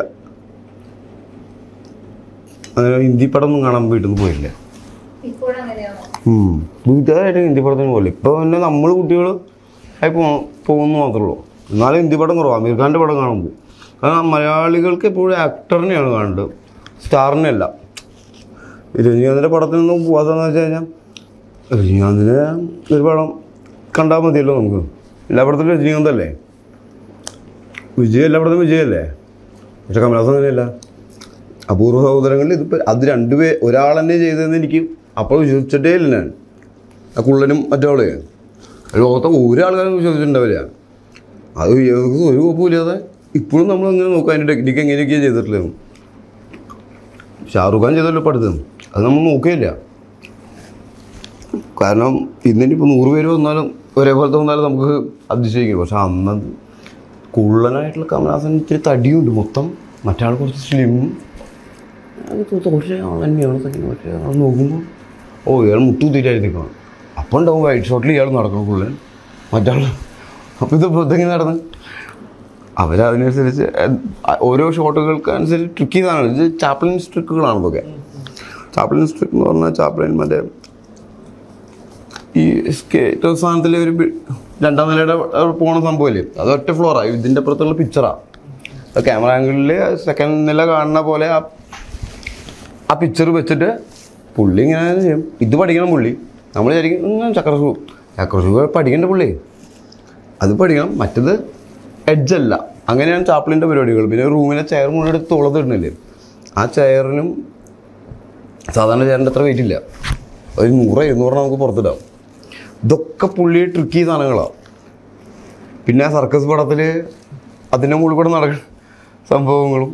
S1: അങ്ങനെ ഹിന്ദി പടം ഒന്നും കാണാൻ വീട്ടിൽ നിന്ന് പോയില്ല. വീട്ടുകാരായിട്ട് ഹിന്ദി പടത്തിന് പോലെ. ഇപ്പോൾ പിന്നെ നമ്മൾ കുട്ടികൾ ആയി പോ പോകുന്നു മാത്രമേ ഉള്ളൂ. എന്നാലും ഹിന്ദി പടം കുറവാണ്. അമീർ ഖാൻ്റെ പടം കാണുമ്പോൾ, കാരണം മലയാളികൾക്ക് എപ്പോഴും ആക്ടറിനെയാണ് കാണേണ്ടത്, സ്റ്റാറിനെ അല്ല. രജനീകാന്തിൻ്റെ പടത്തിനൊന്നും പോകാത്തതെന്ന് വെച്ച് കഴിഞ്ഞാൽ രജനീകാന്തിന് ഒരു പടം കണ്ടാൽ മതിയല്ലോ നമുക്ക്. എല്ലാ പടത്തിലും രജനീകാന്തല്ലേ, വിജയ് എല്ലാ പടത്തിലും വിജയല്ലേ. പക്ഷെ കമലഹാസൻ അങ്ങനെയല്ല. അപൂർവ സഹോദരങ്ങളിൽ ഇതിപ്പോൾ അത് രണ്ടുപേർ ഒരാൾ തന്നെ ചെയ്തതെന്ന് എനിക്ക് അപ്പോൾ വിശ്വസിച്ചിട്ടേ ഇല്ല ഞാൻ. ആ കുള്ളനും മറ്റവളെ ലോകത്തെ ഒരാൾക്കാരും വിശ്വസിച്ചിട്ടുണ്ടാവില്ല. അത് ഒരു കുഴപ്പമില്ലാതെ ഇപ്പോഴും നമ്മളങ്ങനെ നോക്കുക, അതിൻ്റെ ടെക്നിക്ക് എങ്ങനെയൊക്കെയാണ് ചെയ്തിട്ടില്ല. ഷാറുഖ് ഖാൻ ചെയ്തല്ലോ പഠിത്തം, അത് നമ്മൾ നോക്കുകയില്ല. കാരണം ഇന്നിപ്പോൾ നൂറ് പേര് വന്നാലും ഒരേപോലത്തെ വന്നാലും നമുക്ക് അതിശയിക്കും. പക്ഷെ അന്ന് കുള്ളനായിട്ടുള്ള കമലഹാസൻ ഇത്തിരി തടിയുണ്ട് മൊത്തം, മറ്റാൾ കുറച്ച് സ്ലിം. അത് ഒരേ ആൾ തന്നെയാണ്. പക്ഷേ അത് നോക്കുമ്പോൾ ഓ ഇയാൾ മുട്ടുകുത്തിയിട്ടായിരിക്കണം. അപ്പം ഉണ്ടാവും വൈറ്റ് ഷോട്ടിൽ ഇയാൾ നടക്കണം കുള്ളൻ, മറ്റാൾ. അപ്പോൾ ഇത് ഇതെങ്ങനെ നടന്ന് അവരതിനനുസരിച്ച് ഓരോ ഷോട്ടുകൾക്ക് അനുസരിച്ച് ട്രിക്ക് ചെയ്താണ്. ഇത് ചാപ്ലിൻസ് ട്രിക്കുകളാണ് ഇതൊക്കെ. ചാപ്ലിൻസ് ട്രിക്ക് എന്ന് പറഞ്ഞാൽ ചാപ്ലിൻ മറ്റേ ഈ സ്കേറ്റ് സ്ഥാനത്തിൽ ഒരു രണ്ടാം നിലയുടെ പോണ സംഭവമില്ലേ, അത് ഒറ്റ ഫ്ലോറാണ്. ഇതിൻ്റെ അപ്പുറത്തുള്ള പിക്ചറാണ്. ക്യാമറ ആംഗിളിൽ സെക്കൻഡ് നില കാണുന്ന പോലെ ആ ആ പിക്ചർ വെച്ചിട്ട് പുള്ളി ഇങ്ങനെ ചെയ്യും. ഇത് പഠിക്കണം പുള്ളി. നമ്മൾ വിചാരിക്കും ഇങ്ങനെ ചക്രസൂ ചക്രസൂ പഠിക്കേണ്ട പുള്ളി, അത് പഠിക്കണം. മറ്റത് എഡ്ജല്ല. അങ്ങനെയാണ് ചാപ്ലിൻ്റെ പരിപാടികൾ. പിന്നെ റൂമിലെ ചെയർ മുഴുവൻ എടുത്ത് തുളത്തിടുന്നില്ലേ, ആ ചെയറിനും സാധാരണ ചെയറിൻ്റെ അത്ര വെയിറ്റ് ഇല്ല, ഒരു നൂറ് ഇരുന്നൂറ് നമുക്ക് പുറത്തിടാം. ഇതൊക്കെ പുള്ളി ട്രിക്കി സാധനങ്ങളാണ്. പിന്നെ സർക്കസ് പടത്തിൽ അതിൻ്റെ മുകളിൽ കൂടെ നടക്കുന്ന സംഭവങ്ങളും.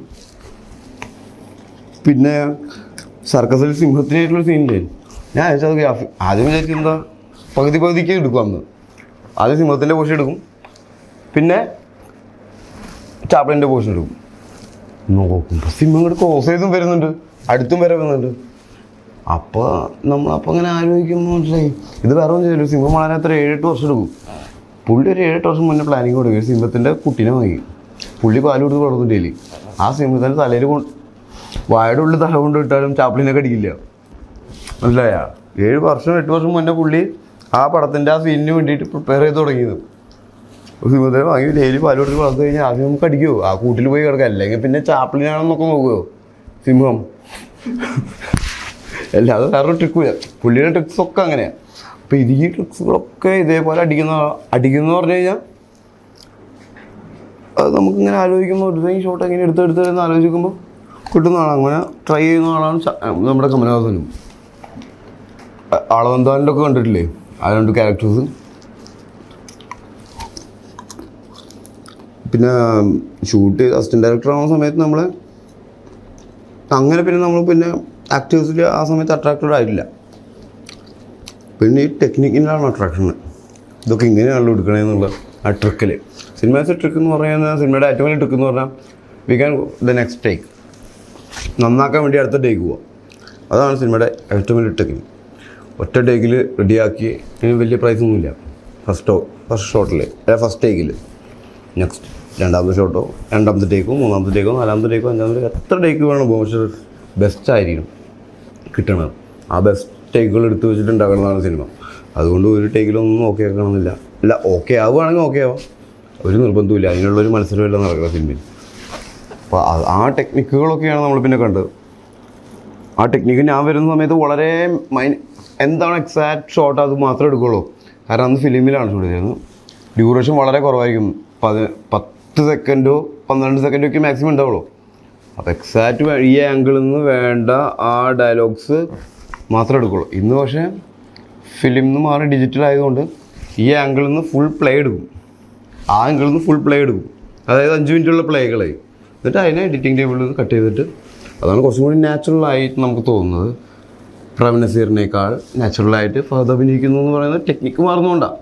S1: പിന്നെ സർക്കസിൽ സിംഹത്തിനായിട്ടുള്ള സീനില്ലേ, ഞാൻ അയച്ചത് ഗ്രാഫി ആദ്യം വിചാരിക്കും എന്താ പകുതി പകുതിക്ക് എടുക്കും. അന്ന് ആദ്യം സിംഹത്തിൻ്റെ പോഷൻ എടുക്കും, പിന്നെ ചാപ്ലിൻ്റെ പോഷൻ എടുക്കും. നോക്കുമ്പോൾ സിംഹങ്ങൾ ക്രോസ് ചെയ്തും വരുന്നുണ്ട്, അടുത്തും വരെ വരുന്നുണ്ട്. അപ്പോൾ നമ്മളപ്പോൾ അങ്ങനെ ആലോചിക്കുമ്പോൾ മനസ്സിലായി ഇത് വേറെ ഒന്നും ചെയ്യില്ല. സിംഹം വളരെ എത്ര ഏഴെട്ട് വർഷം എടുക്കും. പുള്ളി ഒരു ഏഴെട്ട് വർഷം മുന്നേ പ്ലാനിങ് കൊടുക്കും. സിംഹത്തിൻ്റെ കുട്ടീനെ വാങ്ങി പുള്ളി പാല് കൊടുത്ത് വളർന്നിട്ടില്ലേ, ആ സിംഹത്തിൻ്റെ തലയിൽ കൊണ്ട് വായുടെ ഉള്ളിൽ തല കൊണ്ട് ഇട്ടാലും ചാപ്ലിനൊക്കെ അടിക്കില്ല. മനസ്സിലായ ഏഴ് വർഷം എട്ട് വർഷം മുന്നേ പുള്ളി ആ പടത്തിൻ്റെ ആ സീനിന് വേണ്ടിയിട്ട് പ്രിപ്പയർ ചെയ്ത് തുടങ്ങിയത്. സിംഹത്തിനെ വാങ്ങി ഡെയിലി പാല് കൊടുത്ത് വളർന്നു കഴിഞ്ഞാൽ ആദ്യം നമുക്ക് അടിക്കുമോ, ആ കൂട്ടിൽ പോയി കിടക്കുക. അല്ലെങ്കിൽ പിന്നെ ചാപ്ലിനാണെന്നൊക്കെ നോക്കുമോ സിംഹം. അല്ലാതെ വേറൊരു ട്രിക്കില്ല. പുള്ളിയുടെ ട്രിക്സൊക്കെ അങ്ങനെയാണ്. അപ്പോൾ ഇത് ഈ ട്രിക്സുകളൊക്കെ ഇതേപോലെ അടിക്കുന്ന അടിക്കുന്ന പറഞ്ഞു കഴിഞ്ഞാൽ അത് നമുക്കിങ്ങനെ ആലോചിക്കുമ്പോൾ ഒരു ഈ ഷോട്ട് എങ്ങനെ എടുത്തെടുത്ത് ആലോചിക്കുമ്പോൾ കിട്ടുന്നതാണ്. അങ്ങനെ ട്രൈ ചെയ്യുന്ന ആളാണ് നമ്മുടെ കമലഹാസനും. ആളവന്താനിൻ്റെ ഒക്കെ കണ്ടിട്ടില്ലേ ആ രണ്ട് ക്യാരക്ടേഴ്സ്. പിന്നെ ഷൂട്ട് ചെയ്ത് അസിസ്റ്റൻറ്റ് ഡയറക്ടർ ആവുന്ന സമയത്ത് നമ്മൾ അങ്ങനെ പിന്നെ നമ്മൾ പിന്നെ ആക്ടേഴ്സിൽ ആ സമയത്ത് അട്രാക്റ്റഡ് ആയിട്ടില്ല. പിന്നെ ഈ ടെക്നിക്കിലാണ് അട്രാക്ഷൻ. ഇതൊക്കെ ഇങ്ങനെയാണല്ലോ എടുക്കണമെന്നുള്ള ആ ട്രിക്കിൽ. സിനിമാസ് ട്രിക്ക് എന്ന് പറഞ്ഞാൽ സിനിമയുടെ ഏറ്റവും വലിയ ട്രിക്ക് എന്ന് പറഞ്ഞാൽ we can the next take, നന്നാക്കാൻ വേണ്ടി അടുത്ത ടേക്ക് പോവാം. അതാണ് സിനിമയുടെ ഏറ്റവും വലിയ ടെക്നിക്ക്. ഒറ്റ ടേക്കിൽ റെഡിയാക്കി വലിയ പ്രൈസൊന്നുമില്ല. ഫസ്റ്റോ ഫസ്റ്റ് ഷോട്ടിൽ അല്ല ഫസ്റ്റ് ടേക്കിൽ നെക്സ്റ്റ് രണ്ടാമത്തെ ഷോട്ടോ രണ്ടാമത്തെ ടേക്കോ മൂന്നാമത്തെ ടേക്കോ നാലാമത്തെ ടേക്കോ അഞ്ചാമത്തെ ടേക്കോ എത്ര ടേക്ക് വേണം പോകും. പക്ഷേ ബെസ്റ്റ് ആയിരിക്കണം കിട്ടണം. ആ ബെസ്റ്റ് ടേക്കുകൾ എടുത്ത് വെച്ചിട്ടുണ്ടാക്കണമെന്നാണ് സിനിമ. അതുകൊണ്ട് ഒരു ടേക്കിലൊന്നും ഓക്കെ ആക്കണമെന്നില്ല. അല്ല ഓക്കെ ആവുകയാണെങ്കിൽ ഓക്കെ ആവാം, ഒരു നിർബന്ധമില്ല, അതിനുള്ളൊരു മത്സരമല്ല നടക്കുന്ന സിനിമയിൽ. അപ്പോൾ ആ ടെക്നിക്കുകളൊക്കെയാണ് നമ്മൾ പിന്നെ കണ്ടത്. ആ ടെക്നിക്ക് ഞാൻ വരുന്ന സമയത്ത് വളരെ മൈൻ എന്താണ് എക്സാക്ട് ഷോട്ട് അത് മാത്രമേ എടുക്കുകയുള്ളൂ. കാരണം അന്ന് ഫിലിമിലാണ് ഷൂട്ട് ചെയ്യുന്നത്. ഡ്യൂറേഷൻ വളരെ കുറവായിരിക്കും, പത് പത്ത് സെക്കൻഡോ പന്ത്രണ്ട് സെക്കൻഡോ ഒക്കെ മാക്സിമം ഉണ്ടാവുള്ളൂ. അപ്പോൾ എക്സാക്റ്റ് ഈ ആംഗിളിൽ നിന്ന് വേണ്ട ആ ഡയലോഗ്സ് മാത്രമേ എടുക്കുകയുള്ളൂ. ഇന്ന് പക്ഷേ ഫിലിം നിന്ന് മാറി ഡിജിറ്റൽ ആയതുകൊണ്ട് ഈ ആംഗിളിൽ നിന്ന് ഫുൾ പ്ലേ എടുക്കും, ആ ആംഗിളിൽ നിന്ന് ഫുൾ പ്ലേ എടുക്കും. അതായത് അഞ്ച് മിനിറ്റുള്ള പ്ലേകളായി, എന്നിട്ട് അതിനെ എഡിറ്റിംഗ് ടേബിളിൽ നിന്ന് കട്ട് ചെയ്തിട്ട്, അതാണ് കുറച്ചും കൂടി നാച്ചുറലായിട്ട് നമുക്ക് തോന്നുന്നത്. പ്രേം നസീറിനേക്കാൾ നാച്ചുറലായിട്ട് ഫഹദ് അഭിനയിക്കുന്നു എന്ന് പറയുന്നത് ടെക്നിക്ക് മാറുന്നതുകൊണ്ടാണ്.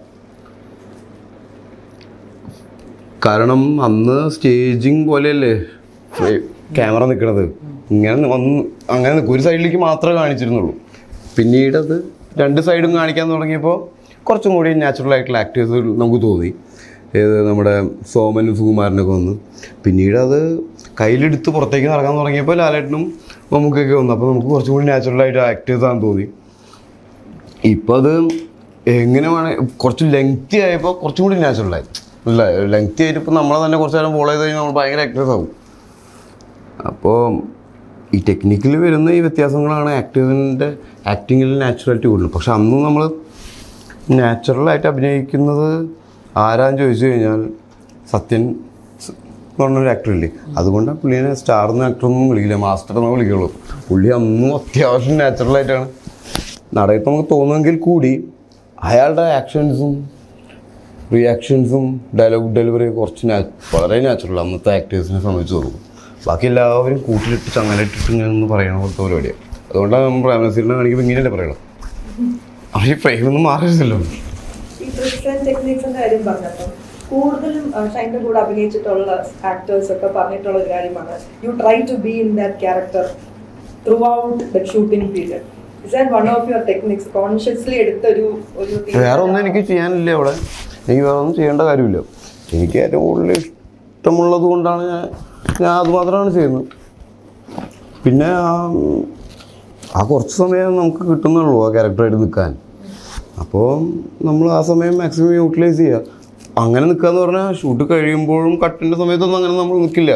S1: കാരണം അന്ന് സ്റ്റേജിങ് പോലെയല്ലേ ക്യാമറ നിൽക്കണത്, ഇങ്ങനെ വന്ന് അങ്ങനെ നിൽക്കും, ഒരു സൈഡിലേക്ക് മാത്രമേ കാണിച്ചിരുന്നുള്ളൂ. പിന്നീട് അത് രണ്ട് സൈഡും കാണിക്കാൻ തുടങ്ങിയപ്പോൾ കുറച്ചും കൂടി നാച്ചുറലായിട്ടുള്ള ആക്ടേഴ്സ് നമുക്ക് തോന്നി. ഏത് നമ്മുടെ സോമനും സുകുമാരനൊക്കെ വന്നു. പിന്നീട് അത് കയ്യിലെടുത്ത് പുറത്തേക്ക് നടക്കാൻ തുടങ്ങിയപ്പോൾ ലാലേട്ടനും മമ്മൂക്കൊക്കെ വന്നു. അപ്പോൾ നമുക്ക് കുറച്ചും കൂടി നാച്ചുറലായിട്ട് ആക്ടേഴ്സാണെന്ന് തോന്നി. ഇപ്പോൾ അത് എങ്ങനെ വേണേൽ കുറച്ച് ലെങ്തി ആയപ്പോൾ കുറച്ചും കൂടി നാച്ചുറലായി. അല്ല, ലെങ്തി ആയിട്ട് ഇപ്പോൾ നമ്മളെ തന്നെ കുറച്ച് നേരം ഫോളോ ചെയ്ത് കഴിഞ്ഞാൽ നമ്മൾ ഭയങ്കര ആക്ടേഴ്സ് ആവും. അപ്പോൾ ഈ ടെക്നിക്കലി വരുന്ന ഈ വ്യത്യാസങ്ങളാണ് ആക്ടേഴ്സിൻ്റെ ആക്ടിങ്ങിൽ നാച്ചുറാലിറ്റി കൂടുതൽ. പക്ഷെ അന്ന് നമ്മൾ നാച്ചുറലായിട്ട് അഭിനയിക്കുന്നത് ആരാന്ന് ചോദിച്ചു കഴിഞ്ഞാൽ സത്യൻ എന്ന് പറഞ്ഞൊരു ആക്ടറില്ലേ, അതുകൊണ്ടാണ് പുള്ളിനെ സ്റ്റാർ എന്ന ആക്ടറൊന്നും വിളിക്കില്ല, മാസ്റ്റർ എന്നോ വിളിക്കുള്ളൂ. പുള്ളി അന്നും അത്യാവശ്യം നാച്ചുറലായിട്ടാണ് നടയത്ത് നമുക്ക് തോന്നുമെങ്കിൽ കൂടി അയാളുടെ ആക്ഷൻസും റിയാക്ഷൻസും ഡയലോഗ് ഡെലിവറിയും കുറച്ച് നാ വളരെ നാച്ചുറൽ അന്നത്തെ ആക്ടേഴ്സിനെ സംബന്ധിച്ച് തോന്നും. ബാക്കി എല്ലാവരും കൂട്ടിലിട്ട് ചങ്ങലിട്ടിട്ട് ഇങ്ങനെ പറയണ പോലത്തെ പരിപാടിയാണ്. അതുകൊണ്ടാണ് നമ്മൾ പ്രേം നസീറിനെ കാണിക്കുമ്പോൾ ഇങ്ങനെയല്ലേ പറയണം, അവർ ഈ ഫ്രെയിമൊന്നും മാറിയില്ലല്ലോ.
S2: ഈ ട്രിക്സ് ആൻഡ് ടെക്നിക്സിന്റെ കാര്യം പറഞ്ഞപ്പോൾ കൂടുതലും ഷൈൻ്റെ കൂടെ അഭിനയിച്ചിട്ടുള്ള ആക്ടേഴ്സ് ഒക്കെ പറഞ്ഞിട്ടുള്ള ഒരു കാര്യമാണ്, you try to be in that character throughout the shooting period. Is that one of your techniques? Consciously എടുത്തൊരു ഒരു
S1: വേറെ ഒന്നും എനിക്ക് ചെയ്യാനില്ല അവിടെ, എനിക്ക് വേറെ ഒന്നും ചെയ്യേണ്ട കാര്യമില്ല. എനിക്ക് ഏറ്റവും കൂടുതൽ ഇഷ്ടമുള്ളത് കൊണ്ടാണ് ഞാൻ ഞാൻ അതുമാത്രമാണ് ചെയ്യുന്നത്. പിന്നെ ആ കുറച്ച് സമയം നമുക്ക് കിട്ടുന്നുള്ളൂ ആ ക്യാരക്ടറായിട്ട് നിൽക്കാൻ. അപ്പോൾ നമ്മൾ ആ സമയം മാക്സിമം യൂട്ടിലൈസ് ചെയ്യുക. അങ്ങനെ നിൽക്കുക എന്ന് പറഞ്ഞാൽ ഷൂട്ട് കഴിയുമ്പോഴും കട്ടിൻ്റെ സമയത്തൊന്നും അങ്ങനെ നമ്മൾ നിൽക്കില്ല,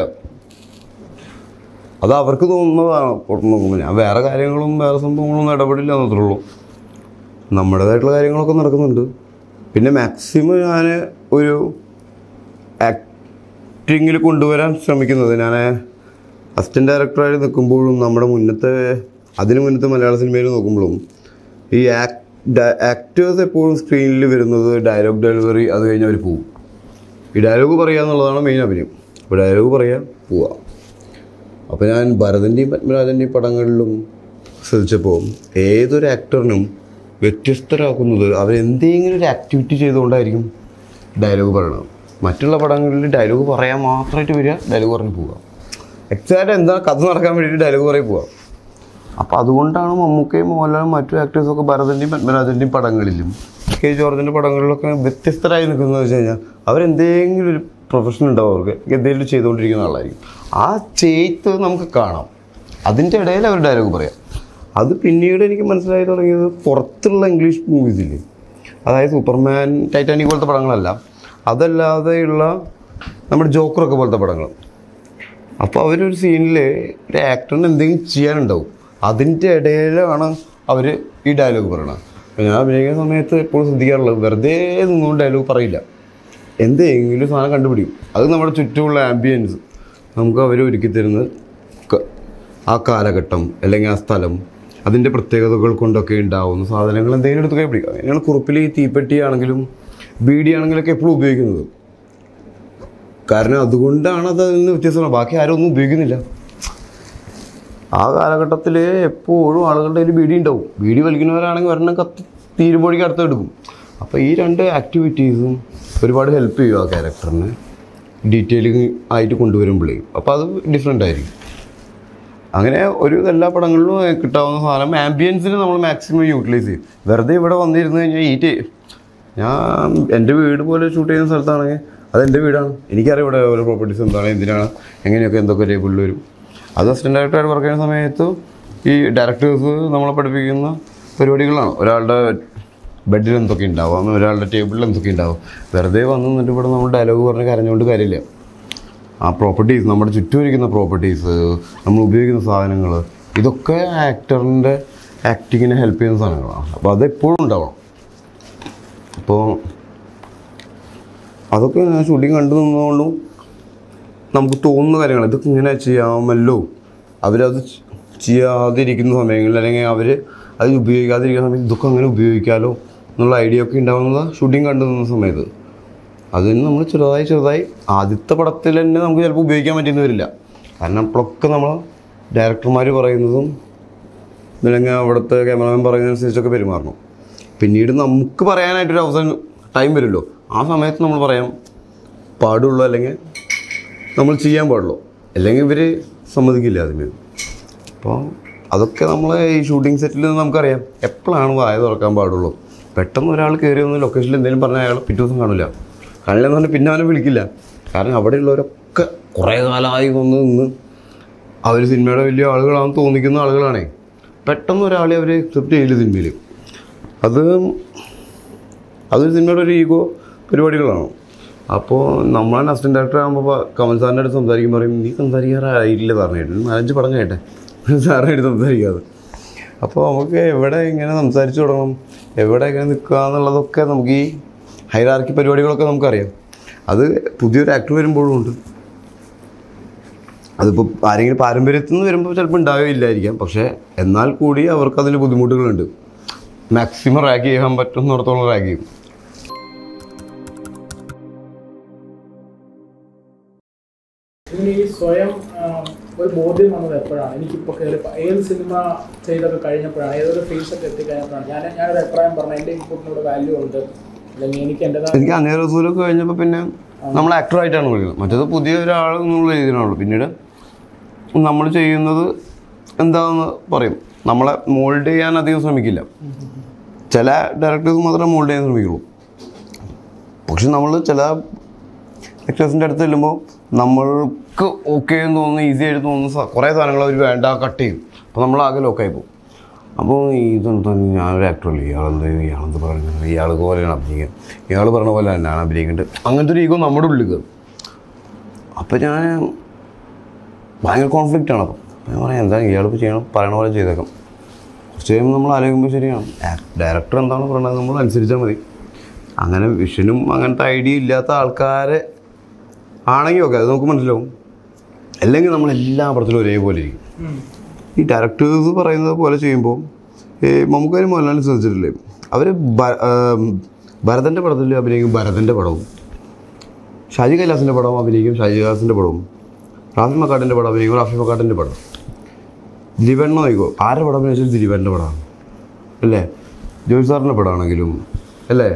S1: അത് അവർക്ക് തോന്നുന്നതാണ്. പുറത്ത് നോക്കുമ്പോൾ ഞാൻ വേറെ കാര്യങ്ങളും വേറെ സംഭവങ്ങളൊന്നും ഇടപെടില്ല എന്നത്രേ ഉള്ളൂ. നമ്മുടേതായിട്ടുള്ള കാര്യങ്ങളൊക്കെ നടക്കുന്നുണ്ട്. പിന്നെ മാക്സിമം ഞാൻ ഒരു ആക്ടിങ്ങിൽ കൊണ്ടുവരാൻ ശ്രമിക്കുന്നത്, ഞാൻ അസിസ്റ്റൻ്റ് ഡയറക്ടറായിട്ട് നിൽക്കുമ്പോഴും നമ്മുടെ മുന്നത്തെ അതിന് മുന്നത്തെ മലയാള സിനിമയിൽ നോക്കുമ്പോഴും ഈ ആക്ട് ആക്ടേഴ്സ് എപ്പോഴും സ്ക്രീനിൽ വരുന്നത് ഡയലോഗ് ഡെലിവറി, അത് കഴിഞ്ഞ് അവർ പോവും. ഈ ഡയലോഗ് പറയുക എന്നുള്ളതാണ് മെയിൻ അഭിനയം. അപ്പോൾ ഡയലോഗ് പറയുക, പോവുക. അപ്പോൾ ഞാൻ ഭരതൻ്റെയും പത്മരാജൻ്റെയും പടങ്ങളിലും ശ്രദ്ധിച്ചപ്പോൾ ഏതൊരു ആക്ടറിനും വ്യത്യസ്തരാക്കുന്നത് അവരെന്തെങ്കിലും ഒരു ആക്ടിവിറ്റി ചെയ്തുകൊണ്ടായിരിക്കും ഡയലോഗ് പറയണത്. മറ്റുള്ള പടങ്ങളിൽ ഡയലോഗ് പറയാൻ മാത്രമായിട്ട് വരിക, ഡയലോഗ് പറഞ്ഞ് പോവുക. എക്സാക്റ്റ് എന്താ കഥ നടക്കാൻ വേണ്ടിയിട്ട് ഡയലോഗ് പറയും പോവുക. അപ്പോൾ അതുകൊണ്ടാണ് മമ്മൂക്കയും മോഹൻലാലും മറ്റു ആക്ടേഴ്സൊക്കെ ഭരതൻ്റെയും പത്മരാജൻ്റെയും പടങ്ങളിലും കെ ജോർജിൻ്റെ പടങ്ങളിലൊക്കെ വ്യത്യസ്തരായി നിൽക്കുന്നത് വെച്ച് കഴിഞ്ഞാൽ അവരെന്തെങ്കിലും ഒരു പ്രൊഫഷൻ ഉണ്ടാവും, അവർക്ക് എന്തെങ്കിലും ചെയ്തുകൊണ്ടിരിക്കുന്ന ആളായിരിക്കും. ആ ചെയ്ത്ത് നമുക്ക് കാണാം, അതിൻ്റെ ഇടയിൽ അവർ ഡയലോഗ് പറയാം. അത് പിന്നീട് എനിക്ക് മനസ്സിലായി തുടങ്ങിയത് പുറത്തുള്ള ഇംഗ്ലീഷ് മൂവീസില്ലേ, അതായത് സൂപ്പർമാൻ, ടൈറ്റാനിക് പോലത്തെ പടങ്ങളല്ല, അതല്ലാതെയുള്ള നമ്മുടെ ജോക്കറൊക്കെ പോലത്തെ പടങ്ങൾ. അപ്പോൾ അവരൊരു സീനിൽ ഒരു ആക്ടറിന് എന്തെങ്കിലും ചെയ്യാനുണ്ടാവും, അതിൻ്റെ ഇടയിലാണ് അവർ ഈ ഡയലോഗ് പറയണത്. ഞാൻ അഭിനയിക്കുന്ന സമയത്ത് എപ്പോഴും ശ്രദ്ധിക്കാറുള്ളത് വെറുതെ നിന്നുകൊണ്ട് ഡയലോഗ് പറയില്ല, എന്തെങ്കിലും സാധനം കണ്ടുപിടിക്കും. അത് നമ്മുടെ ചുറ്റുമുള്ള ആംബിയൻസ് നമുക്ക് അവർ ഒരുക്കി തരുന്നത്, ആ കാലഘട്ടം അല്ലെങ്കിൽ ആ സ്ഥലം, അതിൻ്റെ പ്രത്യേകതകൾ കൊണ്ടൊക്കെ ഉണ്ടാവുന്ന സാധനങ്ങൾ എന്തെങ്കിലും എടുത്ത് കൈ പിടിക്കുക. അങ്ങനെയാണ് കുറുപ്പിൽ ഈ തീപ്പെട്ടിയാണെങ്കിലും ബീഡിയാണെങ്കിലൊക്കെ എപ്പോഴും ഉപയോഗിക്കുന്നത്. കാരണം അതുകൊണ്ടാണ് അത് അതിന് വ്യത്യസ്തമാണ്. ബാക്കി ആരും ഒന്നും ഉപയോഗിക്കുന്നില്ല. ആ കാലഘട്ടത്തിൽ എപ്പോഴും ആളുകളുടെ ഒരു ബീഡി ഉണ്ടാവും. ബീഡി വലിക്കുന്നവരാണെങ്കിൽ ഒരെണ്ണം കത്ത് തീരുമ്പോഴേക്ക് അടുത്ത് എടുക്കും. അപ്പോൾ ഈ രണ്ട് ആക്ടിവിറ്റീസും ഒരുപാട് ഹെൽപ്പ് ചെയ്യും ആ ക്യാരക്ടറിനെ ഡീറ്റെയിലിംഗ് ആയിട്ട് കൊണ്ടുവരുമ്പോഴേ. അപ്പോൾ അത് ഡിഫറെൻ്റ് ആയിരിക്കും. അങ്ങനെ ഒരു എല്ലാ പടങ്ങളിലും കിട്ടാവുന്ന സാധനം ആംബിയൻസിന് നമ്മൾ മാക്സിമം യൂട്ടിലൈസ് ചെയ്യും. വെറുതെ ഇവിടെ വന്നിരുന്നു കഴിഞ്ഞാൽ ഈ ഞാൻ എൻ്റെ വീട് പോലെ ഷൂട്ട് ചെയ്യുന്ന സ്ഥലത്താണെങ്കിൽ അതെൻ്റെ വീടാണ്, എനിക്കറിയാം ഇവിടെ ഓരോ പ്രോപ്പർട്ടീസ് എന്താണ്, എന്തിനാണ്, എങ്ങനെയൊക്കെ എന്തൊക്കെ ടേബിളിൽ വരും. അത് അസിസ്റ്റൻ്റ് ഡയറക്ടറായിട്ട് വർക്ക് ചെയ്യുന്ന സമയത്ത് ഈ ഡയറക്ടേഴ്സ് നമ്മളെ പഠിപ്പിക്കുന്ന പരിപാടികളാണ്. ഒരാളുടെ ബെഡിൽ എന്തൊക്കെ ഉണ്ടാവും, ഒരാളുടെ ടേബിളിൽ എന്തൊക്കെ ഉണ്ടാവും. വെറുതെ വന്ന് നിന്നിട്ട് ഇവിടെ നമ്മൾ ഡയലോഗ് പറഞ്ഞ് കരഞ്ഞുകൊണ്ട് കാര്യമില്ല. ആ പ്രോപ്പർട്ടീസ്, നമ്മുടെ ചുറ്റും ഇരിക്കുന്ന പ്രോപ്പർട്ടീസ്, നമ്മൾ ഉപയോഗിക്കുന്ന സാധനങ്ങൾ, ഇതൊക്കെ ആക്ടറിൻ്റെ ആക്ടിങ്ങിനെ ഹെൽപ്പ് ചെയ്യുന്ന സാധനങ്ങളാണ്. അപ്പോൾ അതെപ്പോഴും ഉണ്ടാവണം. അപ്പോൾ അതൊക്കെ ഞാൻ ഷൂട്ടിങ് കണ്ടു നിന്നതുകൊണ്ടും നമുക്ക് തോന്നുന്ന കാര്യങ്ങൾ ഇതൊക്കെ ഇങ്ങനെ ചെയ്യാമല്ലോ. അവരത് ചെയ്യാതിരിക്കുന്ന സമയങ്ങളിൽ അല്ലെങ്കിൽ അവർ അത് ഉപയോഗിക്കാതിരിക്കുന്ന സമയത്ത് ഇതൊക്കെ അങ്ങനെ ഉപയോഗിക്കാമല്ലോ എന്നുള്ള ഐഡിയ ഒക്കെ ഉണ്ടാകുന്നത് ഷൂട്ടിങ് കണ്ടു നിന്ന സമയത്ത്. അതിന് നമ്മൾ ചെറുതായി ചെറുതായി ആദ്യത്തെ പടത്തിൽ തന്നെ നമുക്ക് ചിലപ്പോൾ ഉപയോഗിക്കാൻ പറ്റുന്ന വരില്ല. കാരണം അപ്പോഴൊക്കെ നമ്മൾ ഡയറക്ടർമാർ പറയുന്നതും അല്ലെങ്കിൽ അവിടുത്തെ ക്യാമറമാൻ പറയുന്നതനുസരിച്ചൊക്കെ പെരുമാറണം. പിന്നീട് നമുക്ക് പറയാനായിട്ടൊരു അവസരം ടൈം വരുമല്ലോ, ആ സമയത്ത് നമ്മൾ പറയാൻ പാടുള്ളൂ അല്ലെങ്കിൽ നമ്മൾ ചെയ്യാൻ പാടുള്ളൂ, അല്ലെങ്കിൽ ഇവർ സമ്മതിക്കില്ല അതിന്. അപ്പോൾ അതൊക്കെ നമ്മൾ ഈ ഷൂട്ടിംഗ് സെറ്റിൽ നിന്ന് നമുക്കറിയാം എപ്പോഴാണ് വായ തുറക്കാൻ പാടുള്ളൂ. പെട്ടെന്ന് ഒരാൾ കയറി വന്ന് ലൊക്കേഷനിൽ എന്തെങ്കിലും പറഞ്ഞാൽ അയാൾ പിറ്റേ ദിവസം കാണില്ല. കാണില്ലെന്ന് പറഞ്ഞാൽ പിന്നെ അവനെ വിളിക്കില്ല. കാരണം അവിടെയുള്ളവരൊക്കെ കുറേ കാലമായി വന്ന് നിന്ന് അവർ സിനിമയുടെ വലിയ ആളുകളാണെന്ന് തോന്നിക്കുന്ന ആളുകളാണേ. പെട്ടെന്ന് ഒരാളെ അവർ അക്സെപ്റ്റ് ചെയ്യില്ല സിനിമയിൽ. അത് അതൊരു സിനിമയുടെ ഒരു ഈഗോ പരിപാടികളാണ്. അപ്പോൾ നമ്മളെ അസിസ്റ്റന്റ് ഡയറക്ടർ ആകുമ്പോൾ കമൽ സാറിൻ്റെ അടുത്ത് സംസാരിക്കും, പറയും നീ സംസാരിക്കാറായില്ല സാറിനായിട്ട്, നാലഞ്ച് പടം കേട്ടെ സാറിനായിട്ട് സംസാരിക്കാതെ. അപ്പോൾ നമുക്ക് എവിടെ ഇങ്ങനെ സംസാരിച്ച് തുടങ്ങണം, എവിടെ ഇങ്ങനെ നിൽക്കുക എന്നുള്ളതൊക്കെ നമുക്ക് ഈ ഹൈറാർക്കി പരിപാടികളൊക്കെ നമുക്കറിയാം. അത് പുതിയൊരു ആക്ടർ വരുമ്പോഴും ഉണ്ട്. അതിപ്പോൾ ആരെങ്കിലും പാരമ്പര്യത്തിൽ നിന്ന് വരുമ്പോൾ ചിലപ്പോൾ ഉണ്ടാവില്ലായിരിക്കാം, പക്ഷേ എന്നാൽ കൂടി അവർക്കതിന് ബുദ്ധിമുട്ടുകളുണ്ട്. മാക്സിമം റാഗ് ചെയ്യാൻ പറ്റുന്നിടത്തോളം റാഗ് ചെയ്യും.
S3: ഇതിന് ഈ സ്വയം ഒരു ബോധ്യം വന്നത് എപ്പോഴാണ്? എനിക്കിപ്പോൾ കയറി ഏത് സിനിമ ചെയ്തൊക്കെ കഴിഞ്ഞപ്പോഴാണ്, ഏതൊരു ഫേസൊക്കെ എത്തിക്കഴിഞ്ഞപ്പോഴാണ് ഞാൻ ഞാനൊരു അഭിപ്രായം പറഞ്ഞാൽ എൻ്റെ ഇൻപുട്ടിനോട് വാല്യൂ ഉണ്ട്, അല്ലെങ്കിൽ എനിക്ക് എൻ്റെ
S1: എനിക്ക് അന്നേ റസൂലൊക്കെ കഴിഞ്ഞപ്പോൾ പിന്നെ നമ്മൾ ആക്ടറായിട്ടാണ് വിളിക്കുന്നത്. മറ്റേത് പുതിയ ഒരാൾ എന്നുള്ള രീതിയിലാണുള്ളൂ. പിന്നീട് നമ്മൾ ചെയ്യുന്നത് എന്താണെന്ന് പറയും. നമ്മളെ മോൾഡ് ചെയ്യാൻ അധികം ശ്രമിക്കില്ല. ചില ഡയറക്ടേഴ്സ് മാത്രമേ മോൾഡ് ചെയ്യാൻ ശ്രമിക്കുള്ളൂ. പക്ഷെ നമ്മൾ ചില ആക്ടേഴ്സിൻ്റെ അടുത്ത് ചെല്ലുമ്പോൾ നമ്മൾക്ക് ഓക്കെ എന്ന് തോന്നുന്നു, ഈസി ആയിട്ട് തോന്നുന്ന കുറേ സാധനങ്ങൾ അവർ വേണ്ട കട്ട് ചെയ്യും. അപ്പോൾ നമ്മൾ ആകെ ലോക്കായി പോകും. അപ്പോൾ ഇതെന്താ ഞാനൊരു ആക്ടറല്ലേ, ഇയാളെന്ത് ഇയാളെന്ത് പറയുന്നത്, ഇയാൾ പോലെയാണ് അഭിനയിക്കുക, ഇയാൾ പറഞ്ഞ പോലെ തന്നെയാണ് അഭിനയിക്കേണ്ടത്, അങ്ങനത്തെ ഒരു ഈഗോ നമ്മുടെ ഉള്ളിൽ കയറും. അപ്പോൾ ഞാൻ ഭയങ്കര കോൺഫ്ലിക്റ്റാണ്. അപ്പം ഞാൻ പറയാം എന്താ ഇയാളിപ്പോൾ ചെയ്യണം, പറയണ പോലെ ചെയ്തേക്കാം. കുറച്ച് കഴിയുമ്പോൾ നമ്മൾ ആലോചിക്കുമ്പോൾ ശരിയാണ്, ഡയറക്ടർ എന്താണ് പറയണത് നമ്മൾ അനുസരിച്ചാൽ മതി. അങ്ങനെ വിഷനും അങ്ങനത്തെ ഐഡിയ ഇല്ലാത്ത ആൾക്കാരെ ആണെങ്കിൽ ഓക്കെ, അത് നമുക്ക് മനസ്സിലാവും. അല്ലെങ്കിൽ നമ്മൾ എല്ലാ പടത്തിലും ഒരേപോലെ ഇരിക്കും. ഈ ഡയറക്ടേഴ്സ് പറയുന്നത് പോലെ ചെയ്യുമ്പോൾ ഈ മമ്മൂക്കാരും മോഹൻലാലും ശ്രദ്ധിച്ചിട്ടില്ലേ, അവർ ഭരതൻ്റെ പടത്തിൽ അഭിനയിക്കും ഭരതൻ്റെ പടവും, ഷാജി കൈലാസിൻ്റെ പടം അഭിനയിക്കും ഷാജി കൈലാസിൻ്റെ പടവും, റാഫി മക്കാട്ടിൻ്റെ പടം അഭിനയിക്കും റാഫി മക്കാട്ടിൻ്റെ പടം. ദിലീപേണ്ണ നോക്കിക്കോ, ആരുടെ പടം അഭിനയിച്ചാൽ ദിലീപേണ്ണൻ്റെ പടമാണ് അല്ലേ, ജോയ് സാറിൻ്റെ പടമാണെങ്കിലും അല്ലേ,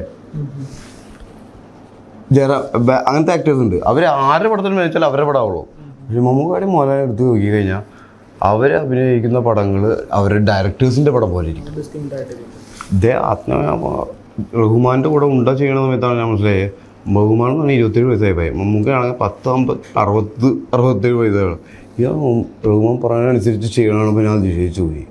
S1: ജയറാ അങ്ങനത്തെ ആക്ടേഴ്സ് ഉണ്ട്. അവർ ആരുടെ പടത്തിൽ അഭിനയിച്ചാൽ അവരുടെ പടമാവുള്ളൂ. പക്ഷേ മമ്മൂക്കാടി മോഹൻലാൽ എടുത്ത് നോക്കി കഴിഞ്ഞാൽ അവർ അഭിനയിക്കുന്ന പടങ്ങൾ അവരുടെ ഡയറക്ടേഴ്സിൻ്റെ പടം പോലെ ഇരിക്കും. ഇതേ ആത്മ റഹ്മാൻ്റെ കൂടെ ഉണ്ട ചെയ്യണ സമയത്താണ് ഞാൻ മനസ്സിലായത് ബഹുമാൻ എന്ന് പറഞ്ഞാൽ ഇരുപത്തേഴ് വയസ്സായി പോയി, മമ്മൂക്കാണെങ്കിൽ പത്ത് അമ്പത് അറുപത് അറുപത്തേഴ് വയസ്സാണ്. ഇയാൾ റഹ്മാൻ പറയുന്നതനുസരിച്ച് ചെയ്യണമെന്ന് ഞാൻ നിശ്ചയിച്ചു പോയി.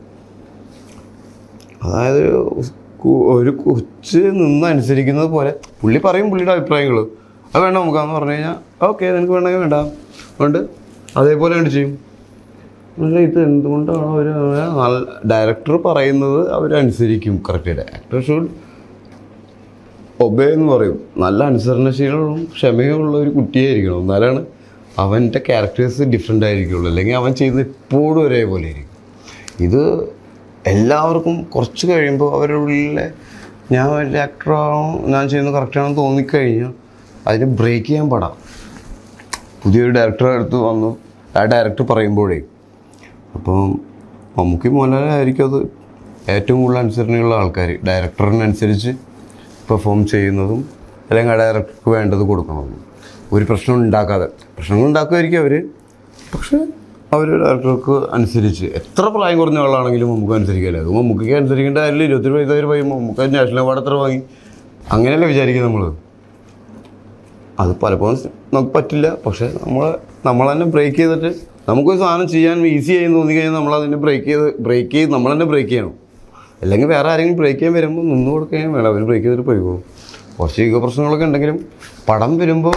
S1: അതായത് ഒരു കൊച്ച് നിന്ന് അനുസരിക്കുന്നത് പോലെ പുള്ളി പറയും പുള്ളിയുടെ അഭിപ്രായങ്ങൾ, അത് വേണ്ട നമുക്കാന്ന് പറഞ്ഞു കഴിഞ്ഞാൽ ഓക്കെ നിനക്ക് വേണമെങ്കിൽ വേണ്ട അതുകൊണ്ട് അതേപോലെ വേണ്ടി ചെയ്യും. പക്ഷേ ഇത് എന്തുകൊണ്ടാണ് അവർ നല്ല ഡയറക്ടർ പറയുന്നത് അവരനുസരിക്കും കറക്റ്റായിട്ട്. ആക്ടർ ഷുഡ് ഒബേ എന്ന് പറയും. നല്ല അനുസരണശീലവും ക്ഷമയുള്ള ഒരു കുട്ടിയായിരിക്കണം, എന്നാലാണ് അവൻ്റെ ക്യാരക്ടേഴ്സ് ഡിഫറെൻ്റ് ആയിരിക്കുള്ളൂ. അല്ലെങ്കിൽ അവൻ ചെയ്യുന്നത് എപ്പോഴും ഒരേപോലെ ആയിരിക്കും. ഇത് എല്ലാവർക്കും കുറച്ച് കഴിയുമ്പോൾ അവരുടെ ഉള്ളിലെ ഞാൻ ഒരു ആക്ടറാണോ ഞാൻ ചെയ്യുന്നത് കറക്റ്റാണെന്ന് തോന്നിക്കഴിഞ്ഞാൽ അതിന് ബ്രേക്ക് ചെയ്യാൻ പാടാം. പുതിയൊരു ഡയറക്ടറെ അടുത്ത് വന്നു ആ ഡയറക്ടർ പറയുമ്പോഴേ, അപ്പം മമ്മൂക്കി മോഹൻലാലായിരിക്കും അത് ഏറ്റവും കൂടുതൽ അനുസരണയുള്ള ആൾക്കാർ, ഡയറക്ടറിനനുസരിച്ച് പെർഫോം ചെയ്യുന്നതും അല്ലെങ്കിൽ ആ ഡയറക്ടർക്ക് വേണ്ടത് കൊടുക്കണതും, ഒരു പ്രശ്നം ഉണ്ടാക്കാതെ. പ്രശ്നങ്ങൾ ഉണ്ടാക്കുമായിരിക്കും അവർ, പക്ഷേ അവർ ഡയറക്ടർക്ക് അനുസരിച്ച് എത്ര പ്രായം കുറഞ്ഞ ആളാണെങ്കിലും നമുക്ക് അനുസരിക്കാമല്ലോ. അത് മമ്മൂക്കൊക്കെ അനുസരിക്കേണ്ട കാര്യമില്ല. ഇരുപത്തി വയസ്സായി പറയുമ്പോൾ നമുക്ക് നാഷണൽ അവാർഡ് എത്ര വാങ്ങി അങ്ങനെയല്ലേ വിചാരിക്കും നമ്മൾ. അത് പലപ്പോഴും നമുക്ക് പറ്റില്ല. പക്ഷേ നമ്മൾ നമ്മൾ തന്നെ ബ്രേക്ക് ചെയ്തിട്ട് നമുക്കൊരു സാധനം ചെയ്യാൻ ഈസി ആയി തോന്നിക്കഴിഞ്ഞാൽ നമ്മളതിനെ ബ്രേക്ക് ചെയ്ത് ബ്രേക്ക് ചെയ്ത് നമ്മൾ തന്നെ ബ്രേക്ക് ചെയ്യണം. അല്ലെങ്കിൽ വേറെ ആരെങ്കിലും ബ്രേക്ക് ചെയ്യാൻ വരുമ്പോൾ നിന്ന് കൊടുക്കുകയും വേണം, അവർ ബ്രേക്ക് ചെയ്തിട്ട് പോയിക്കോളും. കുറച്ച് ഈഗോ പ്രശ്നങ്ങളൊക്കെ ഉണ്ടെങ്കിലും പടം വരുമ്പോൾ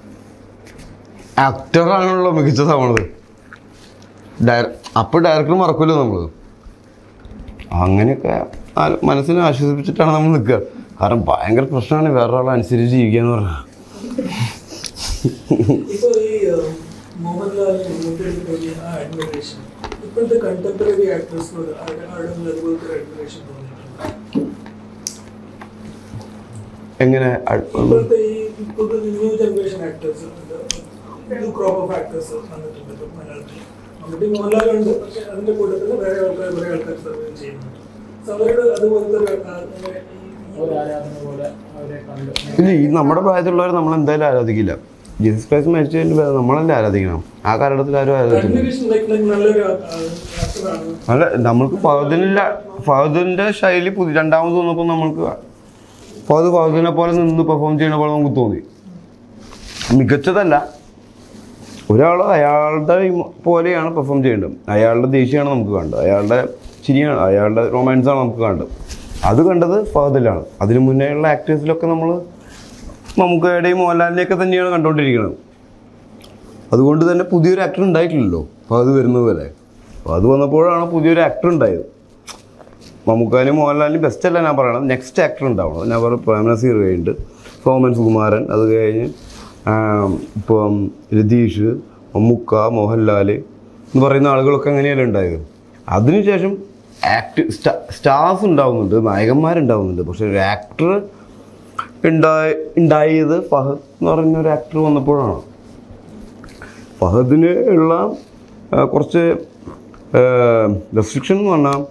S1: ആക്ടറാണല്ലോ മികച്ചതാവണത്. ഡയറ അപ്പോൾ ഡയറക്ടർ മറക്കുമല്ലോ നമ്മൾ. അങ്ങനെയൊക്കെ മനസ്സിനെ ആശ്വസിപ്പിച്ചിട്ടാണ് നമ്മൾ നിൽക്കുക. കാരണം ഭയങ്കര പ്രശ്നമാണ് വേറൊരാളെ അനുസരിച്ച് ജീവിക്കുക എന്ന് പറഞ്ഞാൽ.
S3: ഇപ്പോൾ ഈ മോഹൻലാലിനെ മുന്നോട്ട് തോന്നിയ ആ അഡ്മിറേഷൻ ഇപ്പോഴത്തെ കണ്ടംപററി ആക്ടേഴ്സിനോട് അതുപോലത്തെ അഡ്മിറേഷൻ തോന്നിയിട്ടുണ്ട്?
S1: എങ്ങനെ
S3: ഇപ്പോഴത്തെ ഈ ഇപ്പോഴത്തെ new generation actors, new crop of actors വന്നിട്ടുണ്ട് ഇപ്പോൾ മലയാളത്തിൽ. മമ്മൂട്ടി മോഹൻലാലുണ്ട്, പക്ഷെ അതിൻ്റെ കൂട്ടത്തിൽ വേറെ ആൾക്കാർ കുറേ ആൾക്കാർ സർവൈവ് ചെയ്യുന്നുണ്ട്. സോ അവരോട് അതുപോലത്തെ
S1: ഇല്ല, ഈ നമ്മുടെ പ്രായത്തിലുള്ളവർ നമ്മൾ എന്തായാലും ആരാധിക്കില്ല. ജീസസ് ക്രൈസ്റ്റ് മരിച്ചതിന് നമ്മളല്ലേ ആരാധിക്കണം. ആ കാലഘട്ടത്തിൽ ആരും ആരാധിക്കില്ല. അല്ല, നമ്മൾക്ക് ഫഹദിനില്ല, ഫഹദിൻ്റെ ശൈലി പുതിയ രണ്ടാമത് വന്നപ്പോൾ നമ്മൾക്ക് ഫഹദ് ഫഹദിനെ പോലെ നിന്ന് പെർഫോം ചെയ്യണ പോലെ നമുക്ക് തോന്നി. മികച്ചതല്ല, ഒരാൾ അയാളുടെ പോലെയാണ് പെർഫോം ചെയ്യേണ്ടത്. അയാളുടെ ദേഷ്യമാണ് നമുക്ക് കണ്ടത്, അയാളുടെ ചിരിയാണ്, അയാളുടെ റൊമാൻസാണ് നമുക്ക് കണ്ടത്. അത് കണ്ടത് ഫഹദിലാണ്. അതിന് മുന്നേയുള്ള ആക്ടേഴ്സിലൊക്കെ നമ്മൾ മമ്മൂക്കയുടെയും മോഹൻലാലിനെയൊക്കെ തന്നെയാണ് കണ്ടുകൊണ്ടിരിക്കുന്നത്. അതുകൊണ്ട് തന്നെ പുതിയൊരു ആക്ടർ ഉണ്ടായിട്ടില്ലല്ലോ ഫഹദ് വരുന്നത് വരെ. ഫഹദ് വന്നപ്പോഴാണ് പുതിയൊരു ആക്ടർ ഉണ്ടായത്. മമ്മൂക്കാനും മോഹൻലാലിനും ബെസ്റ്റ് അല്ല ഞാൻ പറയണത്, നെക്സ്റ്റ് ആക്ടർ ഉണ്ടാവണം. ഞാൻ പറഞ്ഞ പ്രേംനസീർ കഴിഞ്ഞിട്ട് സോമൻ സുകുമാരൻ, അത് കഴിഞ്ഞ് ഇപ്പം രതീഷ്, മമ്മൂക്ക, മോഹൻലാൽ എന്ന് പറയുന്ന ആളുകളൊക്കെ അങ്ങനെയല്ലേ ഉണ്ടായത്. അതിനുശേഷം ആക്ട് സ്റ്റാ സ്റ്റാർസ് ഉണ്ടാവുന്നുണ്ട്, നായകന്മാരുണ്ടാവുന്നുണ്ട്. പക്ഷെ ഒരു ആക്ടർ ഉണ്ടായി ഉണ്ടായത് ഫഹദ് എന്ന് പറയുന്ന ഒരു ആക്ടർ വന്നപ്പോഴാണ്. ഫഹദിന് ഉള്ള കുറച്ച് റെസ്ട്രിക്ഷൻ എന്ന് പറഞ്ഞാൽ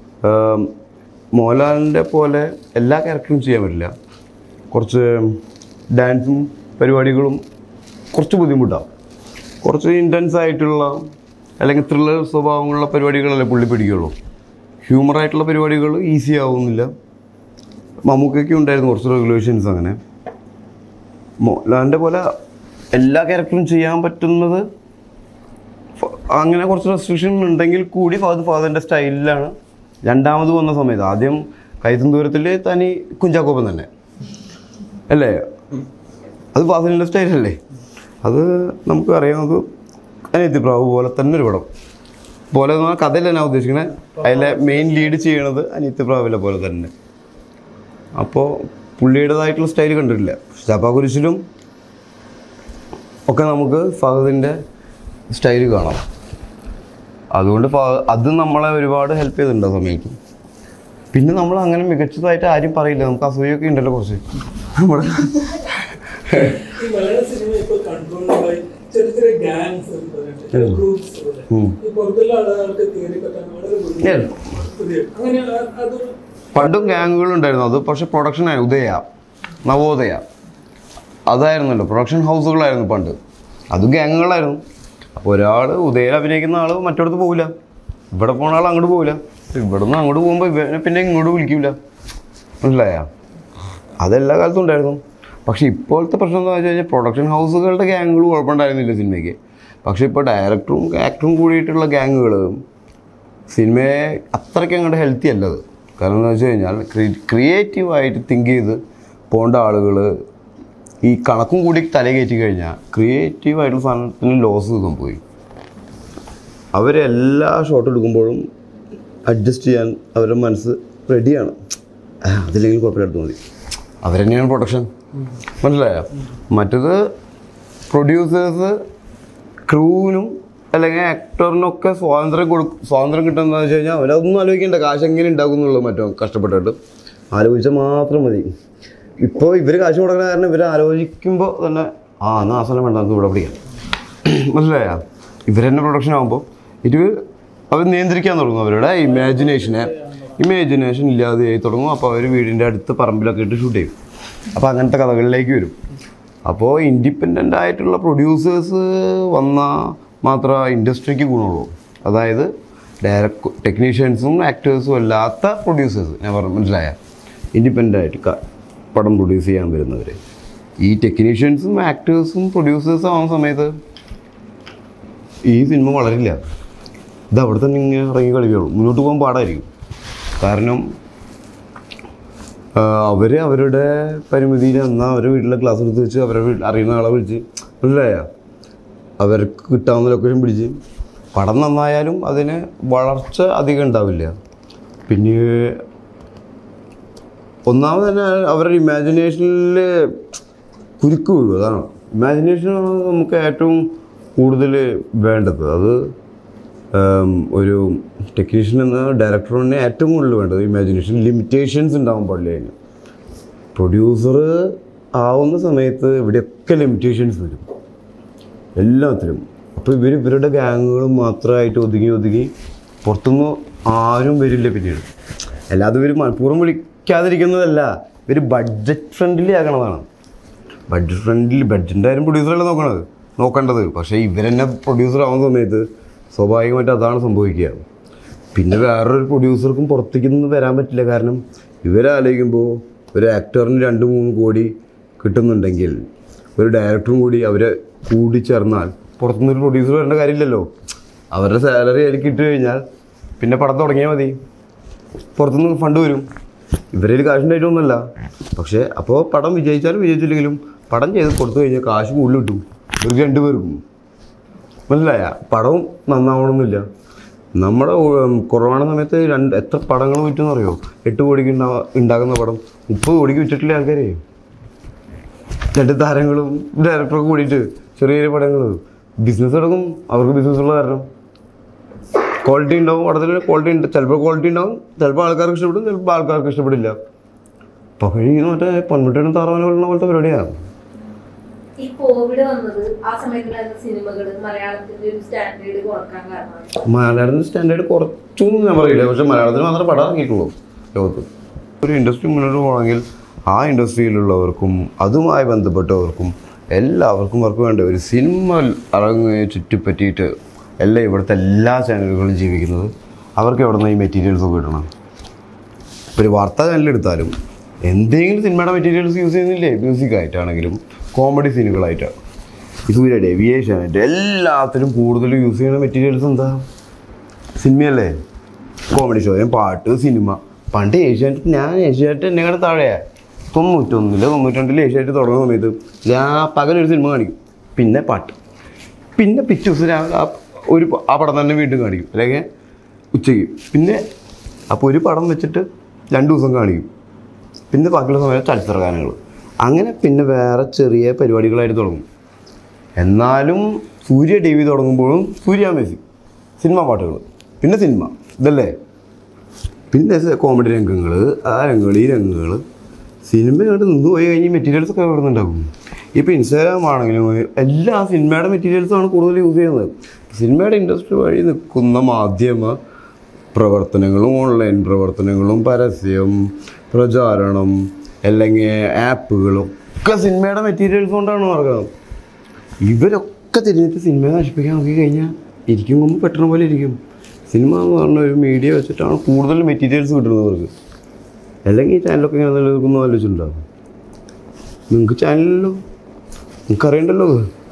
S1: മോഹൻലാലിൻ്റെ പോലെ എല്ലാ ക്യാരക്ടറും ചെയ്യാൻ പറ്റില്ല. കുറച്ച് ഡാൻസും പരിപാടികളും കുറച്ച് ബുദ്ധിമുട്ടാണ്. കുറച്ച് ഇൻറ്റൻസ് ആയിട്ടുള്ള അല്ലെങ്കിൽ ത്രില്ലർ സ്വഭാവങ്ങളുള്ള പരിപാടികളല്ലേ പുള്ളി പിടിക്കുള്ളൂ. ഹ്യൂമറായിട്ടുള്ള പരിപാടികൾ ഈസി ആവുന്നില്ല. മമ്മൂക്കയ്ക്ക് ഉണ്ടായിരുന്നു കുറച്ച് റെഗുലേഷൻസ്. അങ്ങനെ മോഹൻലാലിൻ്റെ പോലെ എല്ലാ ക്യാരക്ടറും ചെയ്യാൻ പറ്റുന്നത് അങ്ങനെ കുറച്ച് റെസ്ട്രിക്ഷൻ ഉണ്ടെങ്കിൽ കൂടി ഫഹദ് ഫഹദിൻ്റെ സ്റ്റൈലിലാണ് രണ്ടാമത് വന്ന സമയത്ത്. ആദ്യം കൈത്തും ദൂരത്തിൽ തനി കുഞ്ചാക്കോപ്പൻ തന്നെ അല്ലേ, അത് ഫഹദിൻ്റെ സ്റ്റൈലല്ലേ. അത് നമുക്ക് അറിയാവുന്നത് അനിയത്തി പ്രാവ് പോലെ തന്നെ ഒരു പടം പോലെ കഥയല്ല ഞാൻ ഉദ്ദേശിക്കുന്നത്. അതിലെ മെയിൻ ലീഡ് ചെയ്യണത് അനിയത്തി പ്രാവിലെ പോലെ തന്നെ. അപ്പോൾ പുള്ളിയുടേതായിട്ടുള്ള സ്റ്റൈൽ കണ്ടിട്ടില്ല. ചാപ്പാക്കുരിശിലും ഒക്കെ നമുക്ക് ഫഹദിൻ്റെ സ്റ്റൈൽ കാണാം. അതുകൊണ്ട് അത് നമ്മളെ ഒരുപാട് ഹെൽപ്പ് ചെയ്തിട്ടുണ്ട് ആ സമയത്ത്. പിന്നെ നമ്മൾ അങ്ങനെ മികച്ചതായിട്ട് ആരും പറയില്ല, നമുക്ക് അസൂയൊക്കെ ഉണ്ടല്ലോ കുറച്ച്. നമ്മുടെ പണ്ടും ഗ്യാങ്ങുകളുണ്ടായിരുന്നു. അത് പക്ഷെ പ്രൊഡക്ഷൻ ആയിരുന്നു. ഉദയ, നവോദയ, അതായിരുന്നല്ലോ പ്രൊഡക്ഷൻ ഹൗസുകളായിരുന്നു പണ്ട്. അതും ഗ്യാങ്ങുകളായിരുന്നു. അപ്പോൾ ഒരാൾ ഉദയയിൽ അഭിനയിക്കുന്ന ആൾ മറ്റൊടത്ത് പോകില്ല, ഇവിടെ പോണ ആൾ അങ്ങോട്ട് പോകില്ല, ഇവിടെ നിന്ന് അങ്ങോട്ട് പോകുമ്പോൾ ഇവനെ പിന്നെ ഇങ്ങോട്ട് വിളിക്കില്ല. മനസ്സിലായ? അതെല്ലാ കാലത്തും ഉണ്ടായിരുന്നു. പക്ഷേ ഇപ്പോഴത്തെ പ്രശ്നം എന്താ വെച്ച് കഴിഞ്ഞാൽ പ്രൊഡക്ഷൻ ഹൗസുകളുടെ ഗ്യാങ്ങുകൾ കുഴപ്പമുണ്ടായിരുന്നില്ല സിനിമയ്ക്ക്. പക്ഷേ ഇപ്പോൾ ഡയറക്ടറും ആക്ടറും കൂടിയിട്ടുള്ള ഗ്യാങ്ങുകൾ സിനിമയെ അത്രയ്ക്ക് അങ്ങോട്ട് ഹെൽത്തി അല്ലത്. കാരണം എന്താ വെച്ച് കഴിഞ്ഞാൽ ക്രിയേറ്റീവായിട്ട് തിങ്ക് ചെയ്ത് പോകേണ്ട ആളുകൾ ഈ കണക്കും കൂടി തല കയറ്റി കഴിഞ്ഞാൽ ക്രിയേറ്റീവായിട്ടുള്ള സാധനത്തിന് ലോസ് സംഭവിക്കും. അവരെല്ലാ ഷോട്ട് എടുക്കുമ്പോഴും അഡ്ജസ്റ്റ് ചെയ്യാൻ അവരുടെ മനസ്സ് റെഡിയാണ്. അതില്ലെങ്കിൽ കുഴപ്പമില്ല, എടുത്തു മതി. അവരെന്നെയാണ് പ്രൊഡക്ഷൻ. മനസ്സിലായോ? മറ്റത് പ്രൊഡ്യൂസേഴ്സ് ക്രൂവിനും അല്ലെങ്കിൽ ആക്ടറിനൊക്കെ സ്വാതന്ത്ര്യം കൊടുക്കും. സ്വാതന്ത്ര്യം കിട്ടുന്നതെന്ന് വെച്ച് കഴിഞ്ഞാൽ അവരതൊന്നും ആലോചിക്കേണ്ട, കാശ് എങ്ങനെ ഉണ്ടാക്കുന്നുള്ളൂ മറ്റോ കഷ്ടപ്പെട്ടിട്ട് ആലോചിച്ചാൽ മാത്രം മതി. ഇപ്പോൾ ഇവർ കാശ് കൊടുക്കുന്ന കാരണം ഇവർ ആലോചിക്കുമ്പോൾ തന്നെ ആ എന്നാൽ ആ സ്ഥലം വേണ്ട, നമുക്ക് ഇവിടെ പിടിക്കാം. മനസ്സിലായ? ഇവർ തന്നെ പ്രൊഡക്ഷൻ ആകുമ്പോൾ ഇത് അവർ നിയന്ത്രിക്കാൻ തുടങ്ങും. അവരുടെ ഇമാജിനേഷനെ ഇമാജിനേഷൻ ഇല്ലാതെ ആയി തുടങ്ങും. അപ്പോൾ അവർ വീടിൻ്റെ അടുത്ത് പറമ്പിലൊക്കെ ഇട്ട് ഷൂട്ട് ചെയ്യും. അപ്പോൾ അങ്ങനത്തെ കഥകളിലേക്ക് വരും. അപ്പോൾ ഇൻഡിപെൻഡൻ്റ് ആയിട്ടുള്ള പ്രൊഡ്യൂസേഴ്സ് വന്നാൽ മാത്രമേ ഇൻഡസ്ട്രിക്ക് ഗുണമുള്ളൂ. അതായത് ഡയറക്ട് ടെക്നീഷ്യൻസും ആക്ടേഴ്സും അല്ലാത്ത പ്രൊഡ്യൂസേഴ്സ് ഞാൻ പറഞ്ഞു. മനസ്സിലായ? ഇൻഡിപെൻഡൻ്റ് ആയിട്ട് പടം പ്രൊഡ്യൂസ് ചെയ്യാൻ വരുന്നവർ ഈ ടെക്നീഷ്യൻസും ആക്ടേഴ്സും പ്രൊഡ്യൂസേഴ്സും ആവുന്ന സമയത്ത് ഈ സിനിമ വളരില്ല. ഇത് അവിടെ തന്നെ ഇങ്ങനെ ഇറങ്ങി കളിക്കുള്ളൂ. മുന്നോട്ട് പോകാൻ പാടായിരിക്കും. കാരണം അവർ അവരുടെ പരിമിതിയിൽ എന്നാൽ അവരുടെ വീട്ടിലെ ക്ലാസ് എടുത്ത് വെച്ച് അവരെ അറിയുന്ന ആളെ വിളിച്ച് മനസ്സിലായ അവർക്ക് കിട്ടാവുന്ന ലൊക്കേഷൻ പിടിച്ച് പടം നന്നായാലും അതിന് വളർച്ച അധികം ഉണ്ടാവില്ല. പിന്നെ ഒന്നാമത് തന്നെ അവരുടെ ഇമാജിനേഷനിൽ കുരുക്ക് വീഴും. അതാണ് ഇമാജിനേഷനാണ് നമുക്ക് ഏറ്റവും കൂടുതൽ വേണ്ടത്. അത് ഒരു ടെക്നീഷ്യൻ എന്ന ഡയറക്ടറിന് ഏറ്റവും കൂടുതൽ വേണ്ടത് ഇമാജിനേഷൻ. ലിമിറ്റേഷൻസ് ഉണ്ടാവാൻ പാടില്ല. അതിന് പ്രൊഡ്യൂസർ ആവുന്ന സമയത്ത് ഇവിടെയൊക്കെ ലിമിറ്റേഷൻസ് വരും എല്ലാത്തിലും. അപ്പോൾ ഇവർ ഇവരുടെ ഗാങ്ങുകളും മാത്രമായിട്ട് ഒതുങ്ങി ഒതുങ്ങി പുറത്തുനിന്ന് ആരും വരില്ല. പിന്നീട് അല്ലാതെ ഇവർ മനഃപൂർവ്വം വിളിക്കാതിരിക്കുന്നതല്ല, ഇവർ ബഡ്ജറ്റ് ഫ്രണ്ട്ലി ആക്കണതാണ്. ബഡ്ജറ്റ് ഫ്രണ്ട്ലി ബഡ്ജറ്റിൻ്റെ ആരും പ്രൊഡ്യൂസറല്ല നോക്കണത് നോക്കേണ്ടത് പക്ഷേ ഇവരെന്നെ പ്രൊഡ്യൂസർ ആവുന്ന സമയത്ത് സ്വാഭാവികമായിട്ട് അതാണ് സംഭവിക്കുക. പിന്നെ വേറൊരു പ്രൊഡ്യൂസർക്കും പുറത്തേക്ക് നിന്ന് വരാൻ പറ്റില്ല. കാരണം ഇവരാലോചിക്കുമ്പോൾ ഒരു ആക്ടറിന് രണ്ട് മൂന്ന് കോടി കിട്ടുന്നുണ്ടെങ്കിൽ ഒരു ഡയറക്ടറും കൂടി അവരെ കൂടിച്ചേർന്നാൽ പുറത്തുനിന്നൊരു പ്രൊഡ്യൂസർ വരേണ്ട കാര്യമില്ലല്ലോ. അവരുടെ സാലറി അതിലേക്ക് ഇട്ട് കഴിഞ്ഞാൽ പിന്നെ പടം തുടങ്ങിയാൽ മതി, പുറത്തുനിന്ന് ഫണ്ട് വരും. ഇവരേൽ കാശുണ്ടായിട്ടൊന്നുമല്ല. പക്ഷേ അപ്പോൾ പടം വിജയിച്ചാലും വിജയിച്ചില്ലെങ്കിലും പടം ചെയ്ത് കൊടുത്തു കഴിഞ്ഞാൽ കാശ് കൂടുതൽ കിട്ടും ഒരു രണ്ട് പേർക്കും. മനസ്സിലായ? പടവും നന്നാവണമെന്നില്ല. നമ്മുടെ കൊറോണ സമയത്ത് രണ്ട് എത്ര പടങ്ങൾ വിറ്റെന്ന് അറിയോ? എട്ട് കോടിക്ക് ഉണ്ടാ ഉണ്ടാകുന്ന പടം മുപ്പത് കോടിക്ക് വിറ്റിട്ടില്ല ആൾക്കാർ. രണ്ട് താരങ്ങളും ഡയറക്ടറൊക്കെ കൂടിയിട്ട് ചെറിയ ചെറിയ പടങ്ങൾ ബിസിനസ് തുടങ്ങും. അവർക്ക് ബിസിനസ്സുള്ള കാരണം ക്വാളിറ്റി ഉണ്ടാവും. പടത്തിൽ ക്വാളിറ്റി ഉണ്ട്. ചിലപ്പോൾ ക്വാളിറ്റി ഉണ്ടാവും, ചിലപ്പോൾ ആൾക്കാർക്ക് ഇഷ്ടപ്പെടും, ചിലപ്പോൾ ആൾക്കാർക്ക് ഇഷ്ടപ്പെടില്ല. പകഴി മറ്റേ പൊന്മുട്ടനും താറാവിനുള്ള പോലത്തെ പരിപാടിയാണ്.
S5: ഈ കോവിഡ് വന്നത് ആ സമയത്തുള്ള സിനിമകൾ മലയാളത്തിന്റെ ഒരു സ്റ്റാൻഡേർഡ് കുറക്കാൻ കാരണമാണ്.
S1: മലയാളത്തിന്റെ സ്റ്റാൻഡേർഡ് കുറച്ചൊന്നും ഞാൻ പറയില്ല, പക്ഷെ മലയാളത്തിൽ മാത്രമേ പടം ഇറങ്ങിയിട്ടുള്ളൂ ലോകത്ത്. ഒരു ഇൻഡസ്ട്രി മുന്നോട്ട് പോകണമെങ്കിൽ ആ ഇൻഡസ്ട്രിയിലുള്ളവർക്കും അതുമായി ബന്ധപ്പെട്ടവർക്കും എല്ലാവർക്കും അവർക്ക് വേണ്ട ഒരു സിനിമ ഇറങ്ങുകയെ ചുറ്റിപ്പറ്റിയിട്ട് എല്ലാം ഇവിടുത്തെ എല്ലാ ചാനലുകളും ജീവിക്കുന്നത് അവർക്ക് എവിടെ നിന്ന് ഈ മെറ്റീരിയൽസൊക്കെ കിട്ടണം. ഇപ്പോൾ ഒരു വാർത്താ ചാനലെടുത്താലും എന്തെങ്കിലും സിനിമയുടെ മെറ്റീരിയൽസ് യൂസ് ചെയ്യുന്നില്ലേ? മ്യൂസിക്കായിട്ടാണെങ്കിലും കോമഡി സീനുകളായിട്ടാണ് ഈ സൂര്യയുടെ ഏവിയേഷനായിട്ട് എല്ലാത്തിലും കൂടുതലും യൂസ് ചെയ്യുന്ന മെറ്റീരിയൽസ് എന്താ? സിനിമയല്ലേ? കോമഡി ഷോയും പാട്ട് സിനിമ. പണ്ട് ഏഷ്യാനെറ്റ് ഞാൻ ഏഷ്യാനെറ്റ് എന്നെ കൂടെ താഴെയാണ്. തൊണ്ണൂറ്റൊന്നില് തൊണ്ണൂറ്റിരണ്ടിൽ ഏഷ്യാനെറ്റ് തുടങ്ങുന്ന സമയത്ത് ആ പകലൊരു സിനിമ കാണിക്കും, പിന്നെ പാട്ട്, പിന്നെ പിറ്റേ ദിവസം ഒരു ആ പടം തന്നെ വീണ്ടും കാണിക്കും, അല്ലെങ്കിൽ ഉച്ചയ്ക്ക്. പിന്നെ അപ്പോൾ ഒരു പടം വെച്ചിട്ട് രണ്ട് ദിവസം കാണിക്കും, പിന്നെ ബാക്കിയുള്ള സമയത്ത് ചലച്ചിത്ര ഗാനങ്ങൾ. അങ്ങനെ പിന്നെ വേറെ ചെറിയ പരിപാടികളായിട്ട് തുടങ്ങും. എന്നാലും സൂര്യ ടി വി തുടങ്ങുമ്പോഴും സൂര്യ മ്യൂസിക്, സിനിമ പാട്ടുകൾ, പിന്നെ സിനിമ, ഇതല്ലേ? പിന്നെ കോമഡി രംഗങ്ങൾ, ആ രംഗങ്ങൾ, ഈ രംഗങ്ങൾ. സിനിമ കണ്ട് നിന്ന് പോയി കഴിഞ്ഞ് മെറ്റീരിയൽസൊക്കെ എവിടെ നിന്നുണ്ടാകും? ഇപ്പോൾ ഇൻസ്റ്റാഗ്രാം ആണെങ്കിലും എല്ലാ സിനിമയുടെ മെറ്റീരിയൽസാണ് കൂടുതൽ യൂസ് ചെയ്യുന്നത്. സിനിമയുടെ ഇൻഡസ്ട്രി വഴി നിൽക്കുന്ന മാധ്യമ പ്രവർത്തനങ്ങളും ഓൺലൈൻ പ്രവർത്തനങ്ങളും പരസ്യം പ്രചാരണം അല്ലെങ്കിൽ ആപ്പുകളും ഒക്കെ സിനിമയുടെ മെറ്റീരിയൽസ് കൊണ്ടാണ് നടക്കുന്നത്. ഇവരൊക്കെ തിരിഞ്ഞിട്ട് സിനിമയെ നശിപ്പിക്കാൻ നോക്കി കഴിഞ്ഞാൽ ഇരിക്കും മുമ്പ് പെട്ടെന്ന് പോലെ ഇരിക്കും. സിനിമ എന്ന് പറഞ്ഞ ഒരു മീഡിയ വെച്ചിട്ടാണ് കൂടുതൽ മെറ്റീരിയൽസ് കിട്ടുന്നവർക്ക്. അല്ലെങ്കിൽ ഈ ചാനലൊക്കെ ഇങ്ങനെ നിലനിൽക്കുന്നു ആലോചിച്ചിട്ടുണ്ടാകും. നിങ്ങൾക്ക് ചാനലിലല്ലോ, നിങ്ങൾക്ക് അറിയണ്ടല്ലോ.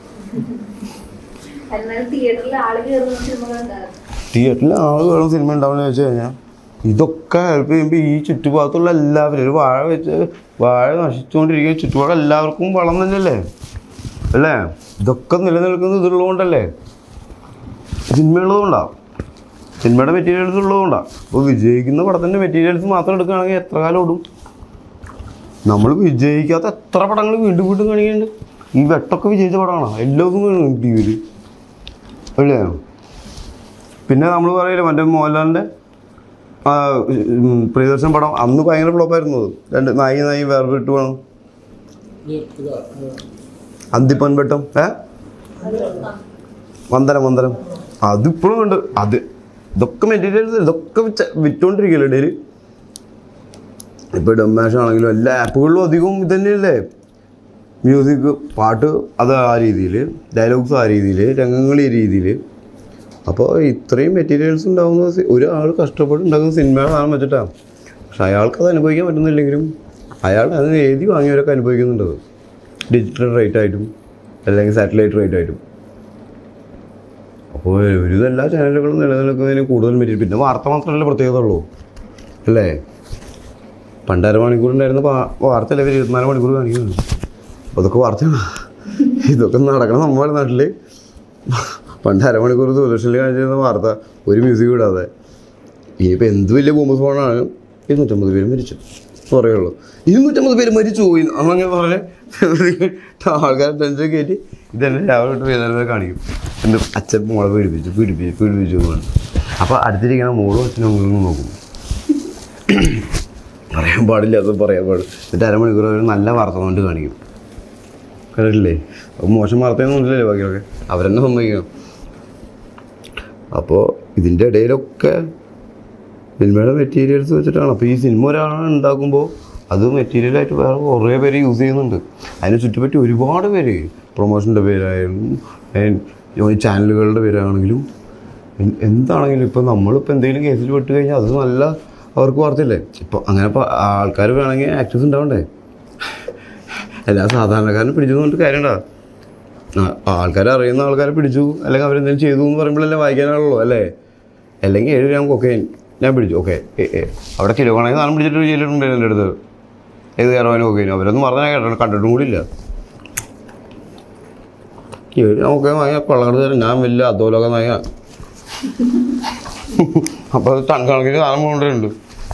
S5: തിയേറ്ററിൽ ആള് കയറുന്ന സിനിമകളുണ്ടാകും.
S1: തിയേറ്ററിൽ ആൾ കയറുന്ന സിനിമ ഉണ്ടാവുമെന്ന് വെച്ച് കഴിഞ്ഞാൽ ഇതൊക്കെ ഹെൽപ്പ് ചെയ്യുമ്പോൾ ഈ ചുറ്റുഭാഗത്തുള്ള എല്ലാവരും ഒരു വാഴ വെച്ച് വാഴ നശിച്ചുകൊണ്ടിരിക്കുന്ന ചുറ്റുപാട് എല്ലാവർക്കും വളം തന്നെയല്ലേ അല്ലേ? ഇതൊക്കെ നിലനിൽക്കുന്നത് ഇതുള്ളതുകൊണ്ടല്ലേ? സിനിമയുള്ളതുകൊണ്ടാണ്, സിനിമയുടെ മെറ്റീരിയൽസ് ഉള്ളതുകൊണ്ടാണ്. അപ്പോൾ വിജയിക്കുന്ന പടത്തിൻ്റെ മെറ്റീരിയൽസ് മാത്രം എടുക്കുകയാണെങ്കിൽ എത്ര കാലം ഓടും? നമ്മൾ വിജയിക്കാത്ത എത്ര പടങ്ങൾ വീണ്ടും വീണ്ടും കാണിക്കുന്നുണ്ട്. ഈ വെട്ടൊക്കെ വിജയിച്ച പടമാണ്, എല്ലാ ദിവസവും കാണും ടി വിയിൽ അല്ലേ? പിന്നെ നമ്മൾ പറയില്ല മറ്റേ മോഹൻലാലിൻ്റെ പ്രിയദർശൻ പടം അന്ന് ഭയങ്കര ഫ്ലോപ്പായിരുന്നു. അത് രണ്ട് നായി നായി വേറെ ഇട്ട് വേണം അന്തിപ്പൊൻവട്ടം ഏ വന്ദനം വന്ദനം അതിപ്പോഴും ഉണ്ട്. അത് ഇതൊക്കെ മെറ്റീരിയൽസ് ഇതൊക്കെ വിറ്റുകൊണ്ടിരിക്കുകയല്ലേ ഡെയിലി. ഇപ്പോൾ ഡൊമാഷ് ആണെങ്കിലും എല്ലാ ആപ്പുകളിലും അധികവും ഇത് തന്നെയല്ലേ? മ്യൂസിക്, പാട്ട് അത് ആ രീതിയിൽ, ഡയലോഗ്സ് ആ രീതിയിൽ, രംഗങ്ങൾ ഈ രീതിയിൽ. അപ്പോൾ ഇത്രയും മെറ്റീരിയൽസ് ഉണ്ടാകുന്നത് ഒരാൾ കഷ്ടപ്പെട്ട് ഉണ്ടാക്കുന്ന സിനിമയുടെ സാധനം വെച്ചിട്ടാണ്. പക്ഷെ അയാൾക്ക് അത് അനുഭവിക്കാൻ പറ്റുന്നില്ലെങ്കിലും അയാൾ അതിന് എഴുതി വാങ്ങിയവരൊക്കെ അനുഭവിക്കുന്നുണ്ടത്, ഡിജിറ്റൽ റേറ്റ് ആയിട്ടും അല്ലെങ്കിൽ സാറ്റലൈറ്റ് റേറ്റ് ആയിട്ടും. അപ്പോൾ ഒരു എല്ലാ ചാനലുകളും നിലനിൽക്കുന്നതിന് കൂടുതൽ മെറ്റീരിയൽ. പിന്നെ വാർത്ത മാത്രമല്ല പ്രത്യേകത ഉള്ളൂ അല്ലേ? പണ്ട് അരമണിക്കൂർ ഉണ്ടായിരുന്ന വാർത്തയല്ല ഇവർ ഇരുപത്തിനാല് മണിക്കൂർ കാണിക്കുന്നുണ്ട്. അപ്പോൾ അതൊക്കെ വാർത്തയാണ്. ഇതൊക്കെ നടക്കണം നമ്മുടെ നാട്ടിൽ. പണ്ട് അരമണിക്കൂർ ദൂരദർശനിൽ കാണിച്ചിരുന്ന വാർത്ത ഒരു മ്യൂസിക് വിടാതെ. ഇനിയിപ്പോൾ എന്ത് വലിയ ബോംബ് ഫോണാണ്. ഇരുന്നൂറ്റമ്പത് പേര് മരിച്ചു പറയുള്ളൂ. ഇരുന്നൂറ്റമ്പത് പേര് മരിച്ചു പോയി അങ്ങനെ പറഞ്ഞ് ആൾക്കാരെ ടെൻഷൻ കയറ്റി ഇതന്നെ രാവിലെ തൊട്ട് വൈകുന്നേരം കാണിക്കും. എന്ത് അച്ഛൻ മോളെ പീഡിപ്പിച്ചു പീഡിപ്പിച്ചു പീഡിപ്പിച്ചു എന്ന് പറഞ്ഞു. അപ്പോൾ അടുത്തിരിക്കണ മോളും അച്ഛനും അങ്ങനെ നോക്കും. പറയാൻ പാടില്ല, അത് പറയാൻ പാടില്ല. എന്നിട്ട് അരമണിക്കൂർ അവർ നല്ല വാർത്ത കൊണ്ട് കാണിക്കും. കണ്ടിട്ടില്ലേ? അപ്പോൾ മോശം വാർത്തയൊന്നും ഇല്ലല്ലേ ബാക്കിയൊക്കെ, അവരെന്നെ സമ്മതിക്കണം. അപ്പോൾ ഇതിൻ്റെ ഇടയിലൊക്കെ സിനിമയുടെ മെറ്റീരിയൽസ് വെച്ചിട്ടാണ്. അപ്പോൾ ഈ സിനിമ ഒരാളാണ് ഉണ്ടാക്കുമ്പോൾ അത് മെറ്റീരിയലായിട്ട് വേറെ കുറേ പേര് യൂസ് ചെയ്യുന്നുണ്ട്. അതിനെ ചുറ്റിപ്പറ്റി ഒരുപാട് പേര് പ്രൊമോഷൻ്റെ പേരായാലും ചാനലുകളുടെ പേരാണെങ്കിലും എന്താണെങ്കിലും ഇപ്പോൾ നമ്മളിപ്പോൾ എന്തെങ്കിലും കേസിൽ പെട്ട് കഴിഞ്ഞാൽ അത് നല്ല അവർക്ക് വാർത്തയില്ലേ. ഇപ്പോൾ അങ്ങനെ ഇപ്പോൾ ആൾക്കാർ വേണമെങ്കിൽ ആക്ടേഴ്സ് ഉണ്ടാവണ്ടേ. എല്ലാ സാധാരണക്കാരനെ പിടിച്ചു എന്നിട്ട് കാര്യമുണ്ടോ? ആൾക്കാരെ അറിയുന്ന ആൾക്കാരെ പിടിച്ചു അല്ലെങ്കിൽ അവരെന്തെങ്കിലും ചെയ്തു എന്ന് പറയുമ്പോഴല്ലേ വായിക്കാനുള്ളൂ അല്ലേ? അല്ലെങ്കിൽ ഏഴ് ഗ്രാം കൊക്കൈൻ ഞാൻ പിടിച്ചു, ഓക്കെ അവിടെ കിലോ കണക്കിന് സാധനം പിടിച്ചിട്ട് ചെയ്തിട്ടുണ്ട് എൻ്റെ അടുത്ത്. ഏത് കയറാനും കൊക്കൈനും അവരൊന്നും പറഞ്ഞാൽ കേട്ടോ, കണ്ടിട്ടും കൂടി ഇല്ല. ഏഴ് നമുക്ക് വാങ്ങിയാൽ കൊള്ളക്കടത്ത് തരാം. ഞാൻ വലിയ അധോലോകം വാങ്ങിയാൽ അപ്പോൾ അത് ടൺ കണക്കിന് സാധനം കൊണ്ടുവരുന്നുണ്ട്.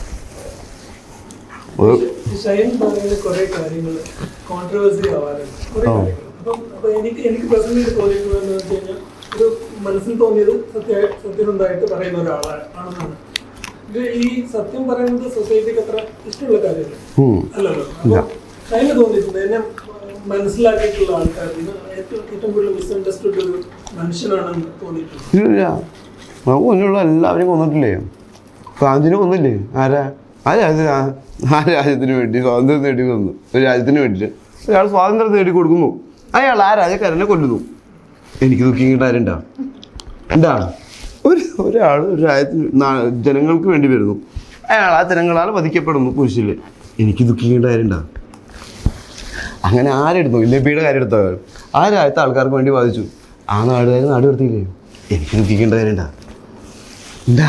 S3: ഷൈൻ പറയുന്ന കുറേ കാര്യങ്ങൾ കോൺട്രവേഴ്സി ആവാറുണ്ട്. കുറേ കാര്യങ്ങൾ അപ്പം അപ്പോൾ എനിക്ക് എനിക്ക് പേഴ്സണലി തോന്നിയിട്ടുള്ളതെന്ന് വെച്ച് കഴിഞ്ഞാൽ ഒരു മനസ്സിൽ തോന്നിയത് സത്യ സത്യസന്ധമായിട്ട് പറയുന്ന ഒരാളാണ് ആണെന്നാണ്. ഇത് ഈ സത്യം പറയുന്നത് സൊസൈറ്റിക്ക് അത്ര ഇഷ്ടമുള്ള കാര്യമല്ല അല്ലല്ലോ. അപ്പോൾ ഷൈന് തോന്നിയിട്ടുണ്ട് എന്നെ മനസ്സിലാക്കിയിട്ടുള്ള ആൾക്കാർ ഏറ്റവും ഏറ്റവും കൂടുതൽ മിസ്അണ്ടർസ്റ്റുഡ് ഒരു മനുഷ്യനാണെന്ന് തോന്നിയിട്ടുണ്ട്.
S1: ഇല്ല, നമുക്ക് മുന്നിലുള്ള എല്ലാവരെയും കൊന്നിട്ടില്ലേ? ഗാന്ധിനെ കൊന്നില്ലേ? ആരാ? ആ രാജ്യത്തിന് ആ രാജ്യത്തിന് വേണ്ടി സ്വാതന്ത്ര്യം നേടി കൊന്നു. ഒരു രാജ്യത്തിന് വേണ്ടിയിട്ട് ഒരാൾ സ്വാതന്ത്ര്യം നേടി കൊടുക്കുന്നു, അയാൾ ആ രാജ്യക്കാരനെ കൊല്ലുന്നു. എനിക്ക് ദുഃഖിക്കേണ്ട ആരുണ്ടാ? എന്താ? ഒരു ഒരാൾ ഒരു രാജ്യത്തിന് ജനങ്ങൾക്ക് വേണ്ടി വരുന്നു, അയാൾ ആ ജനങ്ങളാൽ വധിക്കപ്പെടുന്നു കുരിശിൽ. എനിക്ക് ദുഃഖിക്കേണ്ട ആരുണ്ടാ? അങ്ങനെ ആരെടുത്തു? ലബിയുടെ കാര്യം എടുത്താൽ ആ രാജ്യത്തെ ആൾക്കാർക്ക് വേണ്ടി ബാധിച്ചു, ആ നാടുകാർ നാട് നിർത്തിയില്ലേ? എനിക്ക് ദുഃഖിക്കേണ്ട കാര്യമുണ്ടാ? എന്താ?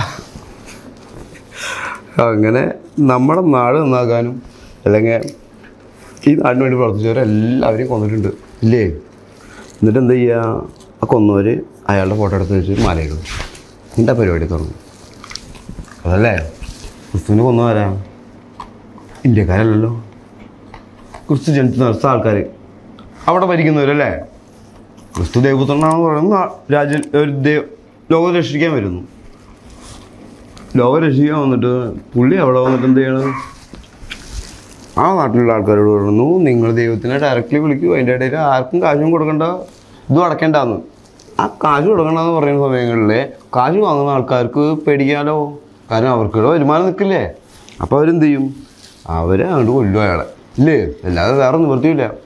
S1: അങ്ങനെ നമ്മുടെ നാട് നന്നാക്കാനും അല്ലെങ്കിൽ ഈ നാടിന് വേണ്ടി പ്രവർത്തിച്ചവരെല്ലാവരെയും കൊന്നിട്ടുണ്ട് ഇല്ലേ? എന്നിട്ട് എന്താ ചെയ്യുക? ആ കൊന്നവർ അയാളുടെ ഫോട്ടോ എടുത്ത് വെച്ച് മാലയിടും. എൻ്റെ പരിപാടി തുറന്നു. അതല്ലേ ക്രിസ്തുവിനെ കൊന്നവരാ? ഇന്ത്യക്കാരല്ലല്ലോ, ക്രിസ്തു ജനിച്ച് നടത്ത ആൾക്കാർ അവിടെ ഭരിക്കുന്നവരല്ലേ? ക്രിസ്തു ദൈവപുത്രനാണെന്ന് പറയുന്ന രാജ്യ ഒരു ദൈവ ലോകം രക്ഷിക്കാൻ വരുന്നു. ലോകം രക്ഷിക്കാൻ വന്നിട്ട് പുള്ളി അവിടെ വന്നിട്ട് എന്ത് ചെയ്യണം? ആ നാട്ടിലുള്ള ആൾക്കാരോട് പറയുന്നു, നിങ്ങൾ ദൈവത്തിനെ ഡയറക്റ്റ്ലി വിളിക്കൂ, അതിൻ്റെ ഇടയിൽ ആർക്കും കാശും കൊടുക്കണ്ട, ഇതും അടയ്ക്കേണ്ടെന്ന്. ആ കാശ് കൊടുക്കണ്ടെന്ന് പറയുന്ന സമയങ്ങളിൽ കാശ് വാങ്ങുന്ന ആൾക്കാർക്ക് പേടിക്കാമല്ലോ, കാരണം അവർക്കിവിടെ വരുമാനം നിൽക്കില്ലേ? അപ്പോൾ അവരെന്ത് ചെയ്യും? അവരെ അങ്ങോട്ട് കൊല്ലും അയാളെ ഇല്ലേ? അല്ലാതെ വേറെ നിവൃത്തിയില്ല.